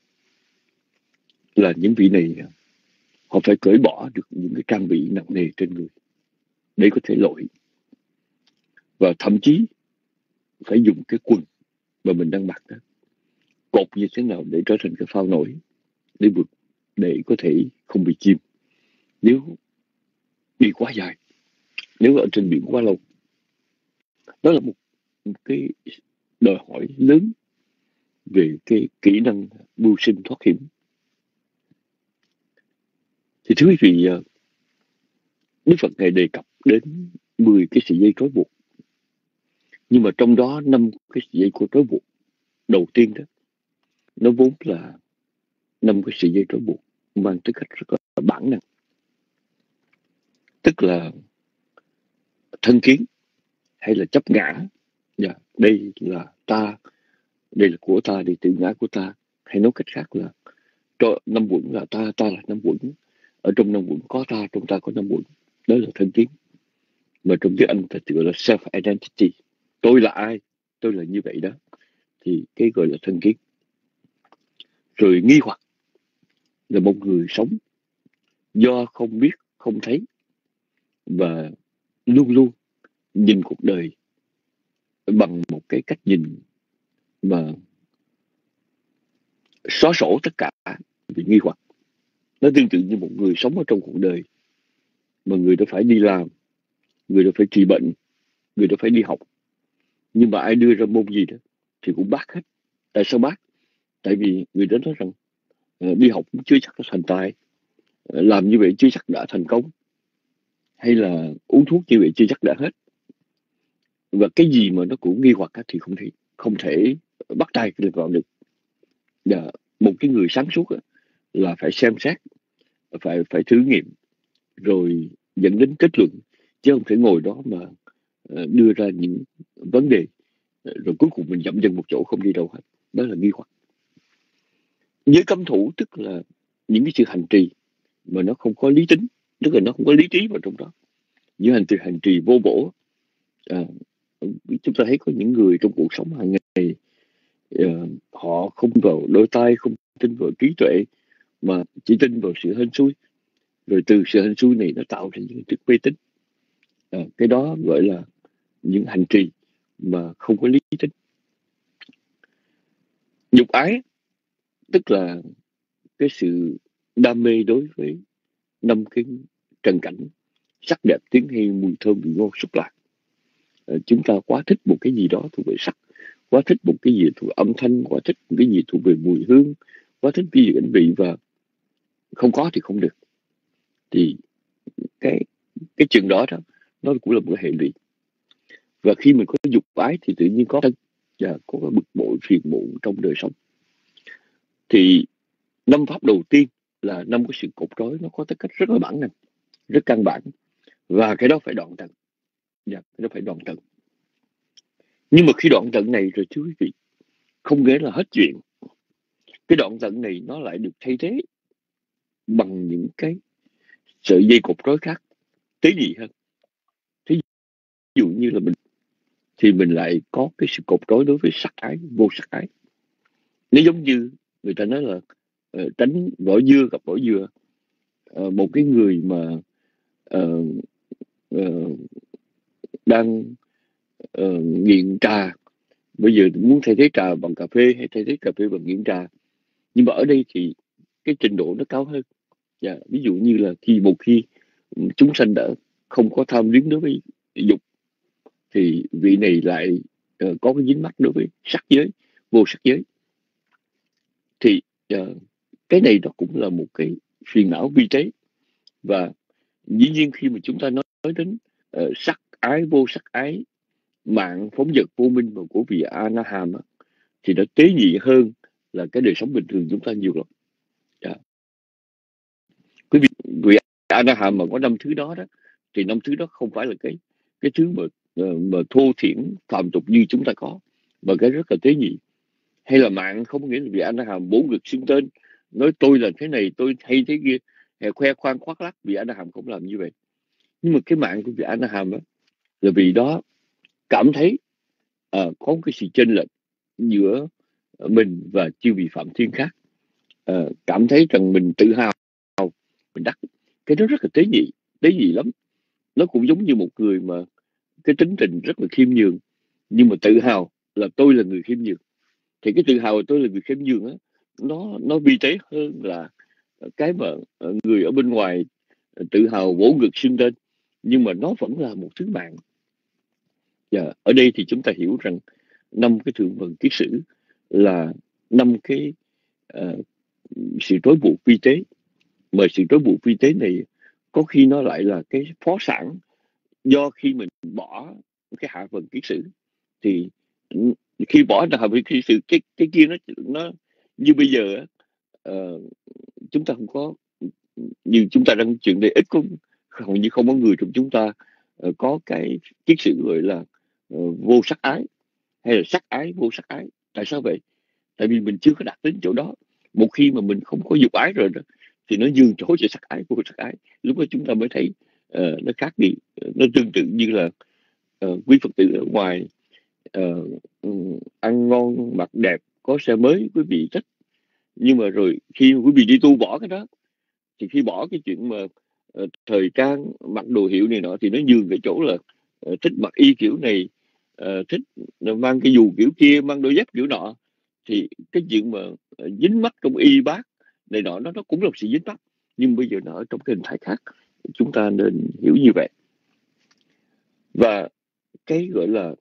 Là những vị này họ phải cởi bỏ được những cái trang bị nặng nề trên người để có thể lội, và thậm chí phải dùng cái quần mà mình đang mặc đó, cột như thế nào để trở thành cái phao nổi để vượt, để có thể không bị chìm nếu đi quá dài, nếu ở trên biển quá lâu. Đó là một cái đòi hỏi lớn về cái kỹ năng mưu sinh thoát hiểm. Thì thưa quý vị, Đức Phật Ngài đề cập đến 10 cái sợi dây trói buộc, nhưng mà trong đó 5 cái sợi dây của trói buộc đầu tiên đó, nó vốn là 5 cái sợi dây trói buộc mang tính cách rất là bản năng, tức là thân kiến hay là chấp ngã. Đây là ta, đây là của ta, đây tự ngã của ta, hay nói cách khác là năm quẩn là ta, ta là năm quẩn, ở trong năm quẩn có ta, trong ta có năm quẩn. Đó là thân kiến, mà trong tiếng Anh ta gọi là self identity. Tôi là ai, tôi là như vậy đó, thì cái gọi là thân kiến. Rồi nghi hoặc là một người sống do không biết, không thấy, và luôn luôn nhìn cuộc đời bằng một cái cách nhìn mà xóa sổ tất cả vì nghi hoặc. Nó tương tự như một người sống ở trong cuộc đời mà người đó phải đi làm, người đó phải trị bệnh, người đó phải đi học, nhưng mà ai đưa ra môn gì đó thì cũng bác hết. Tại sao bác? Tại vì người đó nói rằng đi học cũng chưa chắc đã thành tài, làm như vậy chưa chắc đã thành công, hay là uống thuốc như vậy chưa chắc đã hết. Và cái gì mà nó cũng nghi hoặc thì không thể bắt tay vào được. Một cái người sáng suốt là phải xem xét, phải thử nghiệm rồi dẫn đến kết luận, chứ không thể ngồi đó mà đưa ra những vấn đề rồi cuối cùng mình dậm chân một chỗ không đi đâu hết. Đó là nghi hoặc. Với cấm thủ tức là những cái sự hành trì mà nó không có lý tính, tức là nó không có lý trí vào trong đó. Những hành trì vô bổ. Chúng ta thấy có những người trong cuộc sống hàng ngày họ không vào đôi tay, không tin vào trí tuệ, mà chỉ tin vào sự hên xui. Rồi từ sự hên xui này nó tạo ra những thức mê tín. Cái đó gọi là những hành trì mà không có lý tính. Dục ái tức là cái sự đam mê đối với 5 cái trần cảnh: sắc đẹp, tiếng hay, mùi thơm, vị ngon, xúc lạc. Chúng ta quá thích một cái gì đó thuộc về sắc, quá thích một cái gì thuộc âm thanh, quá thích một cái gì thuộc về mùi hương, quá thích cái gì cảnh vị, và không có thì không được. Thì cái chuyện đó nó cũng là một hệ lụy. Và khi mình có dục ái thì tự nhiên có thân và có cái bực bội phiền muộn trong đời sống. Thì 5 pháp đầu tiên là 5 cái sự cột trói, nó có tính cách rất là bản năng, rất căn bản, và cái đó phải đoạn tận. Cái đó phải đoạn tận. Nhưng mà khi đoạn tận này rồi thưa quý vị, không nghĩa là hết chuyện. Cái đoạn tận này nó lại được thay thế bằng những cái sợi dây cột trói khác tế nhị hơn. Thí dụ như là mình lại có cái sự cột trói đối với sắc ái, vô sắc ái. Nó giống như người ta nói là tránh vỏ dưa gặp vỏ dừa. Một cái người mà đang nghiện trà, bây giờ muốn thay thế trà bằng cà phê hay thay thế cà phê bằng nghiện trà, nhưng mà ở đây thì cái trình độ nó cao hơn. Ví dụ như là một khi chúng sanh đã không có tham luyến đối với dục, thì vị này lại có cái dính mắc đối với sắc giới, vô sắc giới. Thì cái này nó cũng là một cái phiền não vi tế. Và dĩ nhiên khi mà chúng ta nói đến sắc ái, vô sắc ái, mạng phóng dật vô minh và của vị A-na-hàm thì nó tế nhị hơn là cái đời sống bình thường chúng ta nhiều lắm. Quý vị A-na-hàm mà có 5 thứ đó thì 5 thứ đó không phải là cái thứ mà thô thiển phàm tục như chúng ta có, mà cái rất là tế nhị. Hay là mạng không nghĩa là vị A-na-hàm bổ ngực xưng tên, nói tôi là thế này, tôi hay thế kia, khoe khoang khoác lác. Vị A-na-hàm không làm như vậy. Nhưng mà cái mạng của vị A-na-hàm là vì đó cảm thấy có cái sự chênh lệch giữa mình và chư vị phạm thiên khác, cảm thấy rằng mình tự hào, mình đắc. Cái đó rất là tế nhị lắm. Nó cũng giống như một người mà cái tính tình rất là khiêm nhường, nhưng mà tự hào là tôi là người khiêm nhường. Thì cái tự hào là tôi là người khiêm nhường nó vi tế hơn là cái mà người ở bên ngoài tự hào vỗ ngực xưng tên, nhưng mà nó vẫn là một thứ mạng. Ở đây thì chúng ta hiểu rằng 5 cái thượng phần kiết sử là 5 cái sự trói buộc vi tế. Mà sự trói buộc vi tế này có khi nó lại là cái phó sản do khi mình bỏ cái hạ phần kiết sử. Thì khi bỏ hạ phần kiết sử, cái kia nó như bây giờ chúng ta không có, như chúng ta đang chuyện này ít có, hầu như không có người trong chúng ta có cái kiết sử gọi là vô sắc ái hay là sắc ái, vô sắc ái. Tại sao vậy? Tại vì mình chưa có đạt đến chỗ đó. Một khi mà mình không có dục ái rồi đó, thì nó nhường chỗ cho sắc ái, vô sắc ái. Lúc đó chúng ta mới thấy nó khác đi. Nó tương tự như là quý Phật tử ở ngoài ăn ngon, mặc đẹp, có xe mới quý vị thích. Nhưng mà rồi khi quý vị đi tu bỏ cái đó, thì khi bỏ cái chuyện mà thời trang, mặc đồ hiệu này nọ, thì nó nhường cái chỗ là thích mặc y kiểu này, thích mang cái dù kiểu kia, mang đôi dép kiểu nọ. Thì cái chuyện mà dính mắc trong y bác này nọ, nó cũng là một sự dính mắc, nhưng bây giờ nó ở trong cái hình thái khác. Chúng ta nên hiểu như vậy. Và cái gọi là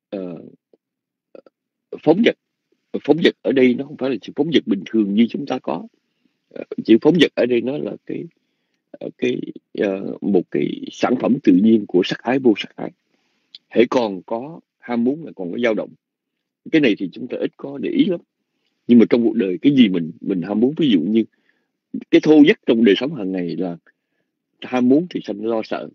phóng dật ở đây nó không phải là sự phóng dật bình thường như chúng ta có. Chữ phóng dật ở đây nó là một cái sản phẩm tự nhiên của sắc ái, vô sắc ái. Hễ còn có ham muốn là còn có dao động. Cái này thì chúng ta ít có để ý lắm. Nhưng mà trong cuộc đời, cái gì mình ham muốn, ví dụ như cái thô nhất trong đời sống hàng ngày là ham muốn thì sanh lo sợ.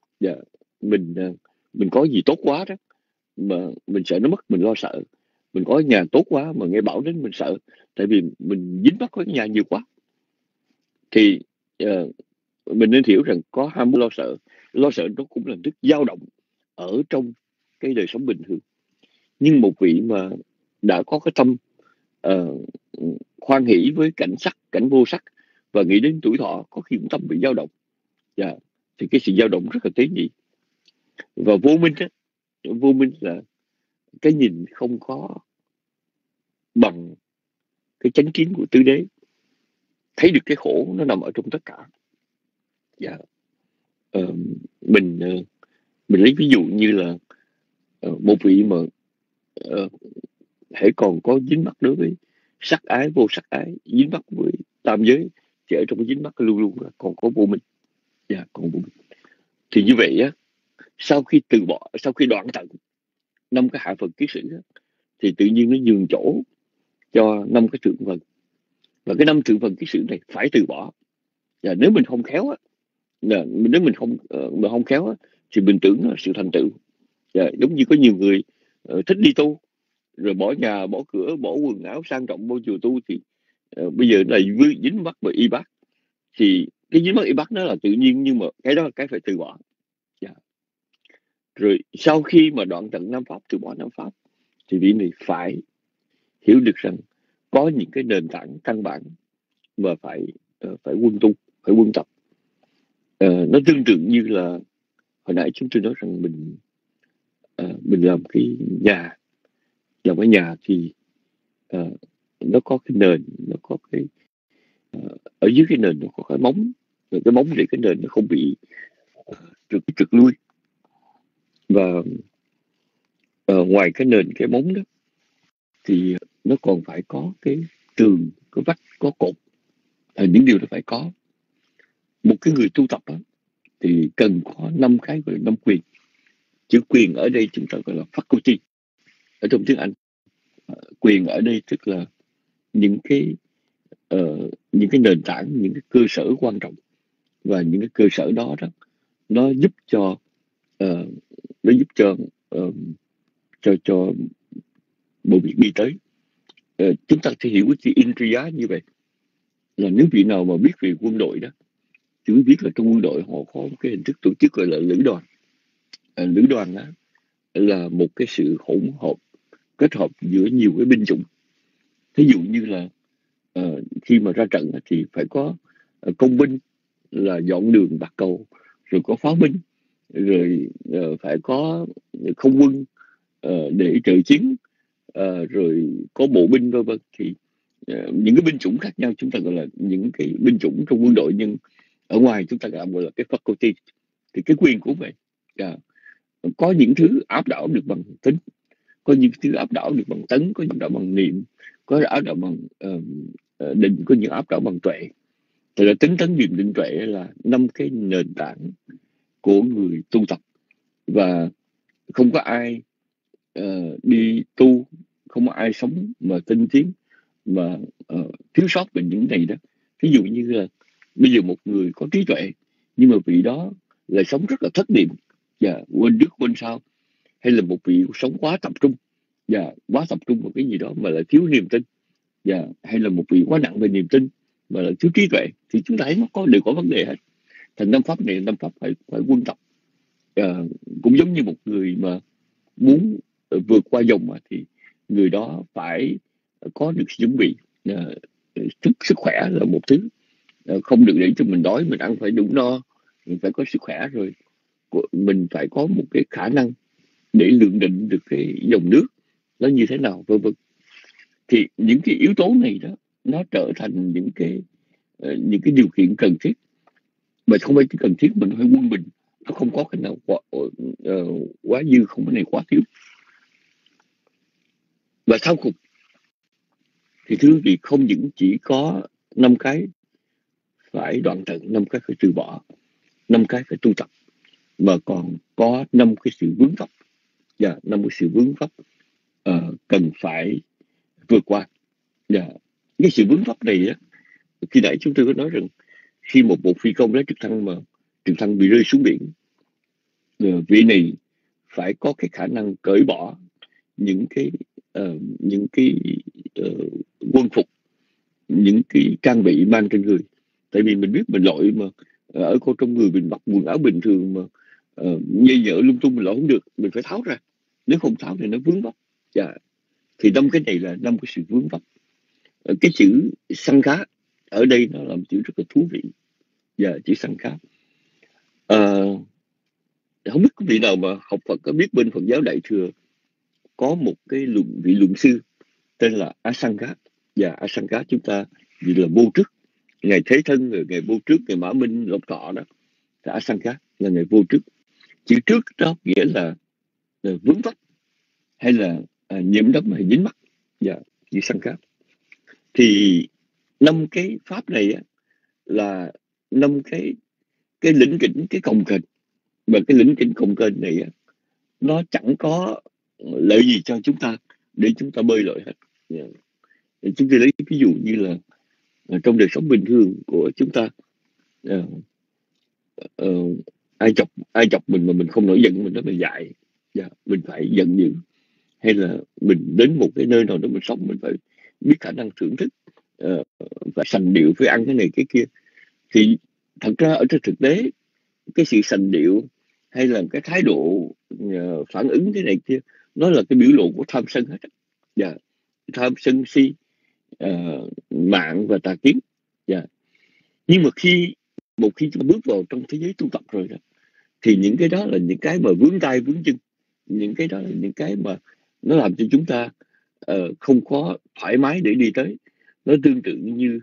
Mình có gì tốt quá đó mà mình sợ nó mất, mình lo sợ. Mình có nhà tốt quá mà nghe bão đến mình sợ, tại vì mình dính mắc với cái nhà nhiều quá. Thì mình nên hiểu rằng có ham muốn, lo sợ nó cũng là thức dao động ở trong cái đời sống bình thường. Nhưng một vị mà đã có cái tâm khoan hỷ với cảnh sắc, cảnh vô sắc, và nghĩ đến tuổi thọ, có khi cũng tâm bị dao động. Thì cái sự dao động rất là tế nhị. Và vô minh là cái nhìn không có bằng cái chánh kiến của tứ đế, thấy được cái khổ nó nằm ở trong tất cả. Mình lấy ví dụ như là một vị mà hãy còn có dính mắc đối với sắc ái, vô sắc ái, dính mắc với tam giới, thì ở trong cái dính mắc luôn luôn là còn có vô minh. Còn vô minh. Thì như vậy sau khi từ bỏ, sau khi đoạn tận 5 cái hạ phần kiết sử thì tự nhiên nó nhường chỗ cho 5 cái thượng phần. Và cái 5 thượng phần kiết sử này phải từ bỏ. Và nếu mình không khéo á, nếu mình không khéo á, thì mình tưởng là sự thành tựu. Giống như có nhiều người thích đi tu, rồi bỏ nhà, bỏ cửa, bỏ quần áo sang trọng vô chùa tu, thì bây giờ là dính mắc bởi y bác. Thì cái dính mắc y bác nó là tự nhiên, nhưng mà cái đó là cái phải từ bỏ. Rồi sau khi mà đoạn tận năm pháp, từ bỏ năm pháp, thì vị này phải hiểu được rằng có những cái nền tảng căn bản mà phải quân tu, phải quân tập. Nó tương tự như là hồi nãy chúng tôi nói rằng mình làm cái nhà, thì nó có cái nền, nó có cái ở dưới cái nền nó có cái móng, rồi cái móng để cái nền nó không bị trượt lui. Và ngoài cái nền, cái móng đó, thì nó còn phải có cái tường, có vách, có cột. Những điều đó phải có. Một cái người tu tập đó, thì cần có 5 cái gọi là 5 quyền. Chữ quyền ở đây chúng ta gọi là faculty ở trong tiếng Anh. Quyền ở đây tức là những cái nền tảng, những cái cơ sở quan trọng, và những cái cơ sở đó nó giúp cho bộ việc đi tới. Chúng ta sẽ hiểu cái chữ Indriya như vậy, là nếu vị nào mà biết về quân đội đó, thì mới biết là trong quân đội họ có một cái hình thức tổ chức gọi là lữ đoàn. Lữ đoàn đó là một cái sự hỗn hợp, kết hợp giữa nhiều cái binh chủng. Thí dụ như là khi mà ra trận thì phải có công binh là dọn đường bạc cầu, rồi có pháo binh, rồi phải có không quân để trợ chiến, rồi có bộ binh vân vân. Thì những cái binh chủng khác nhau chúng ta gọi là những cái binh chủng trong quân đội, nhưng ở ngoài chúng ta gọi là cái faculty. Thì cái quyền cũng vậy. Có những thứ áp đảo được bằng tính, có những thứ áp đảo được bằng tấn, có những áp đảo bằng niệm, có áp đảo bằng định, có những áp đảo bằng tuệ. Thì là tính, tấn, niệm, định, tuệ là 5 cái nền tảng của người tu tập. Và không có ai đi tu, không có ai sống mà tinh tiến mà thiếu sót về những này đó. Ví dụ như là bây giờ một người có trí tuệ, nhưng mà vị đó lại sống rất là thất niệm, quên trước quên sau. Hay là một vị sống quá tập trung, quá tập trung vào cái gì đó mà lại thiếu niềm tin, hay là một vị quá nặng về niềm tin mà lại thiếu trí tuệ, thì chúng ta thấy nó đều có vấn đề hết. Thành năm pháp này, năm pháp phải quân tập. Cũng giống như một người mà muốn vượt qua dòng thì người đó phải có được chuẩn bị. Sức khỏe là một thứ, không được để cho mình đói, mình ăn phải đủ no, mình phải có sức khỏe, rồi mình phải có một cái khả năng để lượng định được cái dòng nước nó như thế nào, vân vân. Thì những cái yếu tố này đó, nó trở thành những cái điều kiện cần thiết, mà không phải chỉ cần thiết, mình phải quân bình. Nó không có cái nào quá dư, không có này quá thiếu. Và sau cùng thì thưa quý vị, không những chỉ có 5 cái phải đoạn tận, 5 cái phải từ bỏ, 5 cái phải tu tập, mà còn có 5 cái sự vướng vấp, 5 cái sự vướng vấp cần phải vượt qua. Cái sự vướng vấp này á, khi nãy chúng tôi có nói rằng khi một phi công lái trực thăng mà trực thăng bị rơi xuống biển, vị này phải có cái khả năng cởi bỏ những cái quân phục, những cái trang bị mang trên người. Tại vì mình biết mình lội mà ở trong người mình mặc quần áo bình thường mà nhây nhở lung tung, mình lội không được, mình phải tháo ra. Nếu không tháo thì nó vướng vấp. Thì 5 cái này là 5 cái sự vướng vấp. Cái chữ sangha ở đây nó là một chữ rất là thú vị. Chữ sangha. Không biết có vị nào mà học Phật có biết bên Phật giáo Đại Thừa có một cái vị luận sư tên là Asanga. Asanga chúng ta vì là vô trước, ngày Thế Thân, rồi ngày vô trước, ngày Mã Minh, Lộc Thọ đó, thì Asanga là ngày vô trước. Chữ trước đó nghĩa là vướng vấp, hay là nhiễm đấm, hay dính mắc. Chữ Sangha. Thì 5 cái pháp này là 5 cái lĩnh kỉnh, cái cồng kềnh. Và cái lĩnh kỉnh cồng kềnh này nó chẳng có lợi gì cho chúng ta để chúng ta bơi lội hết. Chúng tôi lấy ví dụ như là trong đời sống bình thường của chúng ta, Ờ, ờ, ai chọc mình mà mình không nổi giận, mình nói mình dại. Mình phải giận dữ, hay là mình đến một cái nơi nào đó mình sống, mình phải biết khả năng thưởng thức, phải sành điệu, phải ăn cái này cái kia. Thì thật ra ở trên thực tế, cái sự sành điệu hay là cái thái độ phản ứng cái này kia, nó là cái biểu lộ của tham sân hết á. Tham sân si, mạng và tà kiến. Nhưng mà một khi chúng bước vào trong thế giới tu tập rồi đó, thì những cái đó là những cái mà vướng tay vướng chân, những cái đó là những cái mà nó làm cho chúng ta không có thoải mái để đi tới. Nó tương tự như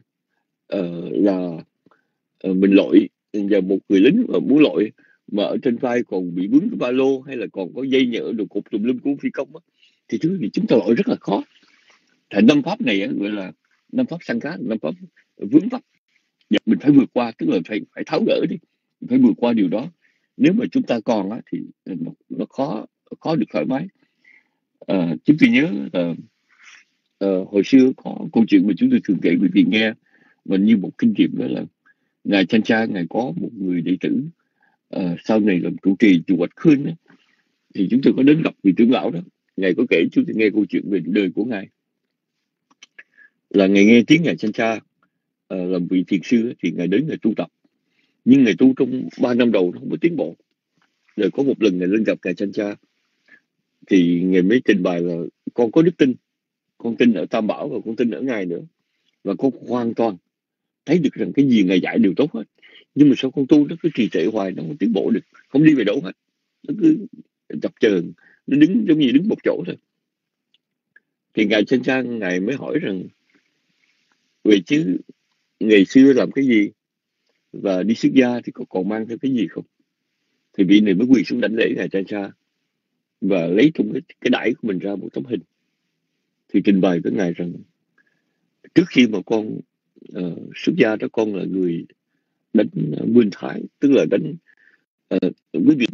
là mình lội, và một người lính mà muốn lội mà ở trên vai còn bị vướng cái ba lô, hay là còn có dây nhợ đồ cục tùm lum của phi công á, thì thứ thì chúng ta lội rất là khó. Thành năm pháp này á, gọi là năm pháp sanh cá, năm pháp vướng vấp. Mình phải vượt qua, tức là phải tháo gỡ đi, phải vượt qua điều đó. Nếu mà chúng ta còn á, thì nó khó được thoải mái. Chúng tôi nhớ là hồi xưa có câu chuyện mà chúng tôi thường kể quý vị nghe, và như một kinh nghiệm, đó là ngài Chancha, ngài có một người đệ tử sau này làm trụ trì chùa Bạch Khương đó. Thì chúng tôi có đến gặp vị trưởng lão đó. Ngài có kể chúng tôi nghe câu chuyện về đời của ngài. Là ngài nghe tiếng ngài Chancha làm vị thiền sư, thì ngài đến ngài tu tập, nhưng ngài tu trong 3 năm đầu nó không có tiến bộ. Rồi có một lần ngài lên gặp ngài Chancha, thì ngài mới trình bày là con có đức tin, con tin ở Tam Bảo và con tin ở ngài nữa, và con hoàn toàn thấy được rằng cái gì ngài dạy đều tốt hết. Nhưng mà sao con tu nó cứ trì trệ hoài, nó không tiến bộ được, không đi về đâu hết, nó cứ chập chờn, nó đứng giống như đứng một chỗ thôi. Thì ngài Chancha, ngài mới hỏi rằng vậy chứ ngày xưa làm cái gì, và đi xuất gia thì còn mang theo cái gì không? Thì vị này mới quỳ xuống đảnh lễ ngài Chancha, và lấy trong cái đãi của mình ra một tấm hình, thì trình bày với ngài rằng trước khi mà con xuất gia đó, con là người đánh Muay Thái, tức là đánh quý vị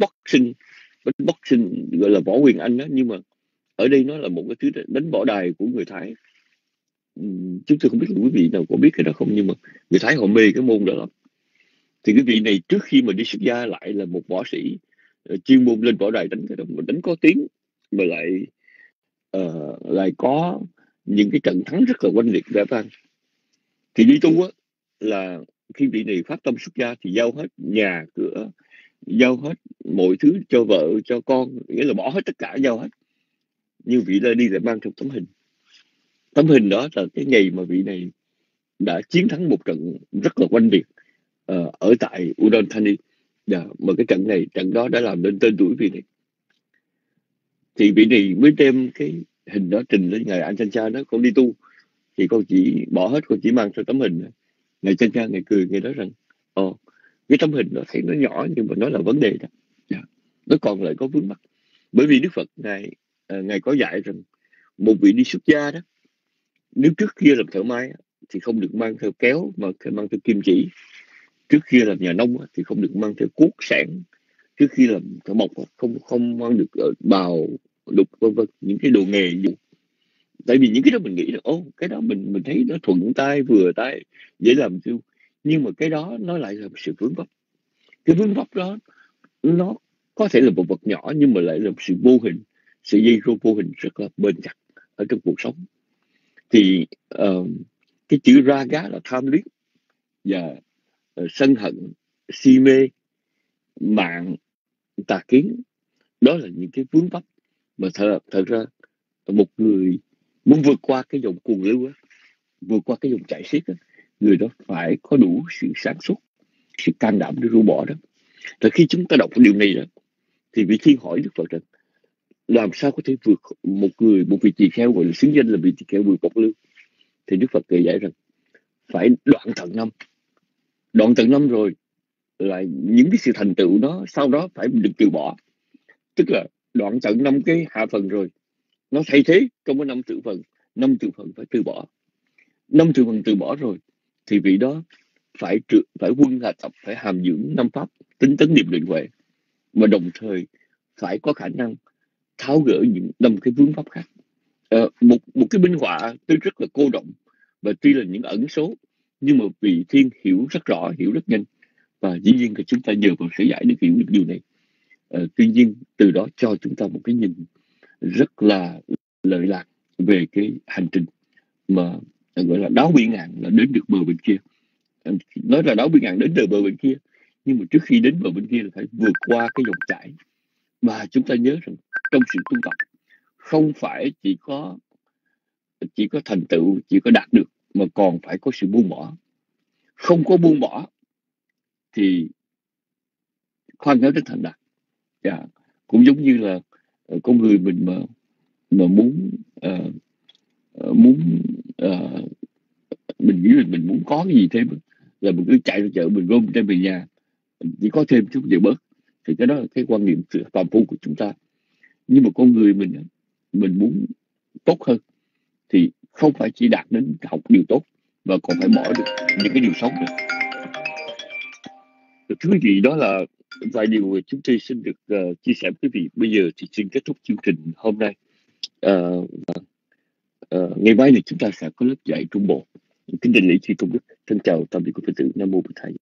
boxing gọi là võ quyền Anh đó, nhưng mà ở đây nó là một cái thứ đánh võ đài của người Thái. Chúng tôi không biết là quý vị nào có biết cái đó không, nhưng mà người Thái họ mê cái môn đó lắm. Thì cái vị này trước khi mà đi xuất gia lại là một võ sĩ chuyên môn lên võ đài đánh cái đó, mà đánh có tiếng, mà lại có những cái trận thắng rất là oanh liệt vẻ vang. Thì đi tu á, là khi vị này phát tâm xuất gia thì giao hết nhà cửa, giao hết mọi thứ cho vợ cho con, nghĩa là bỏ hết tất cả, giao hết. Nhưng vị lại đi lại mang trong tấm hình đó là cái ngày mà vị này đã chiến thắng một trận rất là oanh liệt ở tại Udon Thani. Mà cái trận đó đã làm nên tên tuổi vị này. Thì vị này mới đem cái hình đó trình lên ngài Ajahn Chah, nói con đi tu thì con chỉ bỏ hết, con chỉ mang theo tấm hình. Ngài Ajahn Chah ngài cười, ngài nói rằng cái tấm hình nó thấy nó nhỏ, nhưng mà nó là vấn đề đó. Nó còn lại có vướng mắc. Bởi vì Đức Phật ngài có dạy rằng một vị đi xuất gia đó, nếu trước kia làm thợ may thì không được mang theo kéo, mà phải mang theo kim chỉ. Trước kia làm nhà nông thì không được mang theo cuốc sẻn. Trước khi làm thợ mộc không mang được bào đục, vân vân, những cái đồ nghề gì. Tại vì những cái đó mình nghĩ là cái đó mình thấy nó thuận tay, vừa tay, dễ làm tiêu. Nhưng mà cái đó nó lại là một sự vướng vấp. Cái vướng vấp đó nó có thể là một vật nhỏ, nhưng mà lại là một sự vô hình, sự dây rô vô hình rất là bền chặt ở trong cuộc sống. Thì cái chữ raga là tham luyến, và sân hận, si mê, mạng, tà kiến, đó là những cái vướng vấp mà thật ra một người muốn vượt qua cái dòng cuồng lưu á, vượt qua cái dòng chảy xiết á, người đó phải có đủ sự sáng suốt, sự can đảm để ru bỏ đó. Rồi khi chúng ta đọc điều này đó, thì vị Thiên hỏi Đức Phật rằng làm sao có thể vượt một vị tỳ kheo gọi là xứng danh là vị tỳ kheo vượt bộc lưu. Thì Đức Phật kể giải rằng phải đoạn tận năm rồi là những cái sự thành tựu đó sau đó phải được từ bỏ. Tức là đoạn tận 5 cái hạ phần rồi, nó thay thế trong cái 5 thượng phần phải từ bỏ. 5 thượng phần từ bỏ rồi thì vị đó phải quân hạ tập, phải hàm dưỡng 5 pháp tinh tấn niệm định huệ, mà đồng thời phải có khả năng tháo gỡ những 5 cái vướng pháp khác. Một cái minh họa tuy rất là cô động và tuy là những ẩn số, nhưng mà vị Thiên hiểu rất rõ, hiểu rất nhanh, và dĩ nhiên là chúng ta nhờ vào sự giải để hiểu được điều này. Tuy nhiên từ đó cho chúng ta một cái nhìn rất là lợi lạc về cái hành trình mà gọi là đáo biển ngạn, là đến được bờ bên kia. Nói là đáo biển ngạn đến được bờ bên kia, nhưng mà trước khi đến bờ bên kia là phải vượt qua cái dòng chảy. Và chúng ta nhớ rằng trong sự tu tập không phải chỉ có thành tựu, chỉ có đạt được, mà còn phải có sự buông bỏ. Không có buông bỏ thì khoan nói đến thành đạt. Cũng giống như là con người mình mà muốn mình nghĩ là mình muốn có cái gì thêm là mình cứ chạy ra chợ, mình gom đem về nhà, chỉ có thêm chút gì bớt, thì cái đó là cái quan niệm sự phàm phu của chúng ta. Nhưng mà con người mình muốn tốt hơn thì không phải chỉ đạt đến học điều tốt, mà còn phải bỏ được những cái điều xấu nữa. Thưa quý vị, đó là vài điều chúng tôi xin được chia sẻ với quý vị. Bây giờ thì xin kết thúc chương trình hôm nay. Ngày mai thì chúng ta sẽ có lớp dạy Trung Bộ. Kính Định Lý Chi Công Đức thân chào tạm biệt quý Phật tử. Nam mô Bổn Thầy.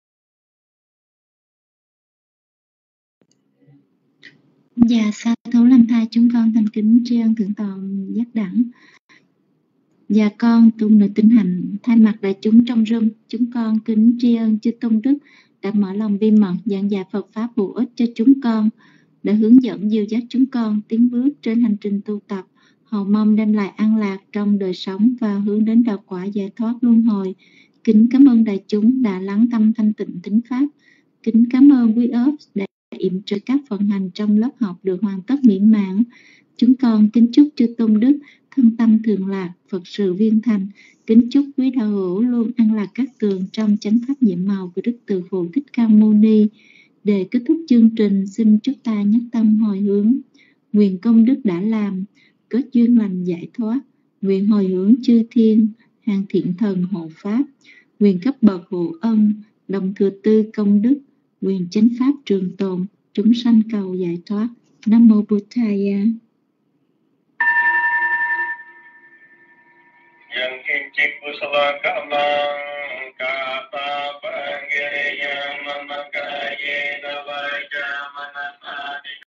Dạ, sa thú Lâm Thai, chúng con thành kính tri ân Thượng tọa Giác Đẳng. Dạ, con tu nữ tinh hành thay mặt đại chúng trong room, chúng con kính tri ân chư tôn đức đã mở lòng bi mật giảng dạy Phật pháp bổ ích cho chúng con, đã hướng dẫn dìu dắt chúng con tiến bước trên hành trình tu tập, hầu mong đem lại an lạc trong đời sống và hướng đến đạo quả giải thoát luân hồi. Kính cảm ơn đại chúng đã lắng tâm thanh tịnh thính pháp. Kính cảm ơn quý ốp đã yểm trợ các vận hành trong lớp học được hoàn tất mỹ mãn. Chúng con kính chúc chư tôn đức thân tâm thường lạc, Phật sự viên thành. Kính chúc quý đạo hữu luôn an lạc các tường trong chánh pháp nhiệm màu của Đức Từ Phụ Thích Ca Mâu Ni. Để kết thúc chương trình, xin chúc ta nhất tâm hồi hướng, nguyện công đức đã làm kết duyên lành giải thoát, nguyện hồi hướng chư thiên hàng thiện thần hộ pháp, nguyện cấp bậc hộ ân đồng thừa tư công đức, nguyện chánh pháp trường tồn, chúng sanh cầu giải thoát. Nam mô Bụt Thaya. Yang kinchik kusala kamang kata panggiri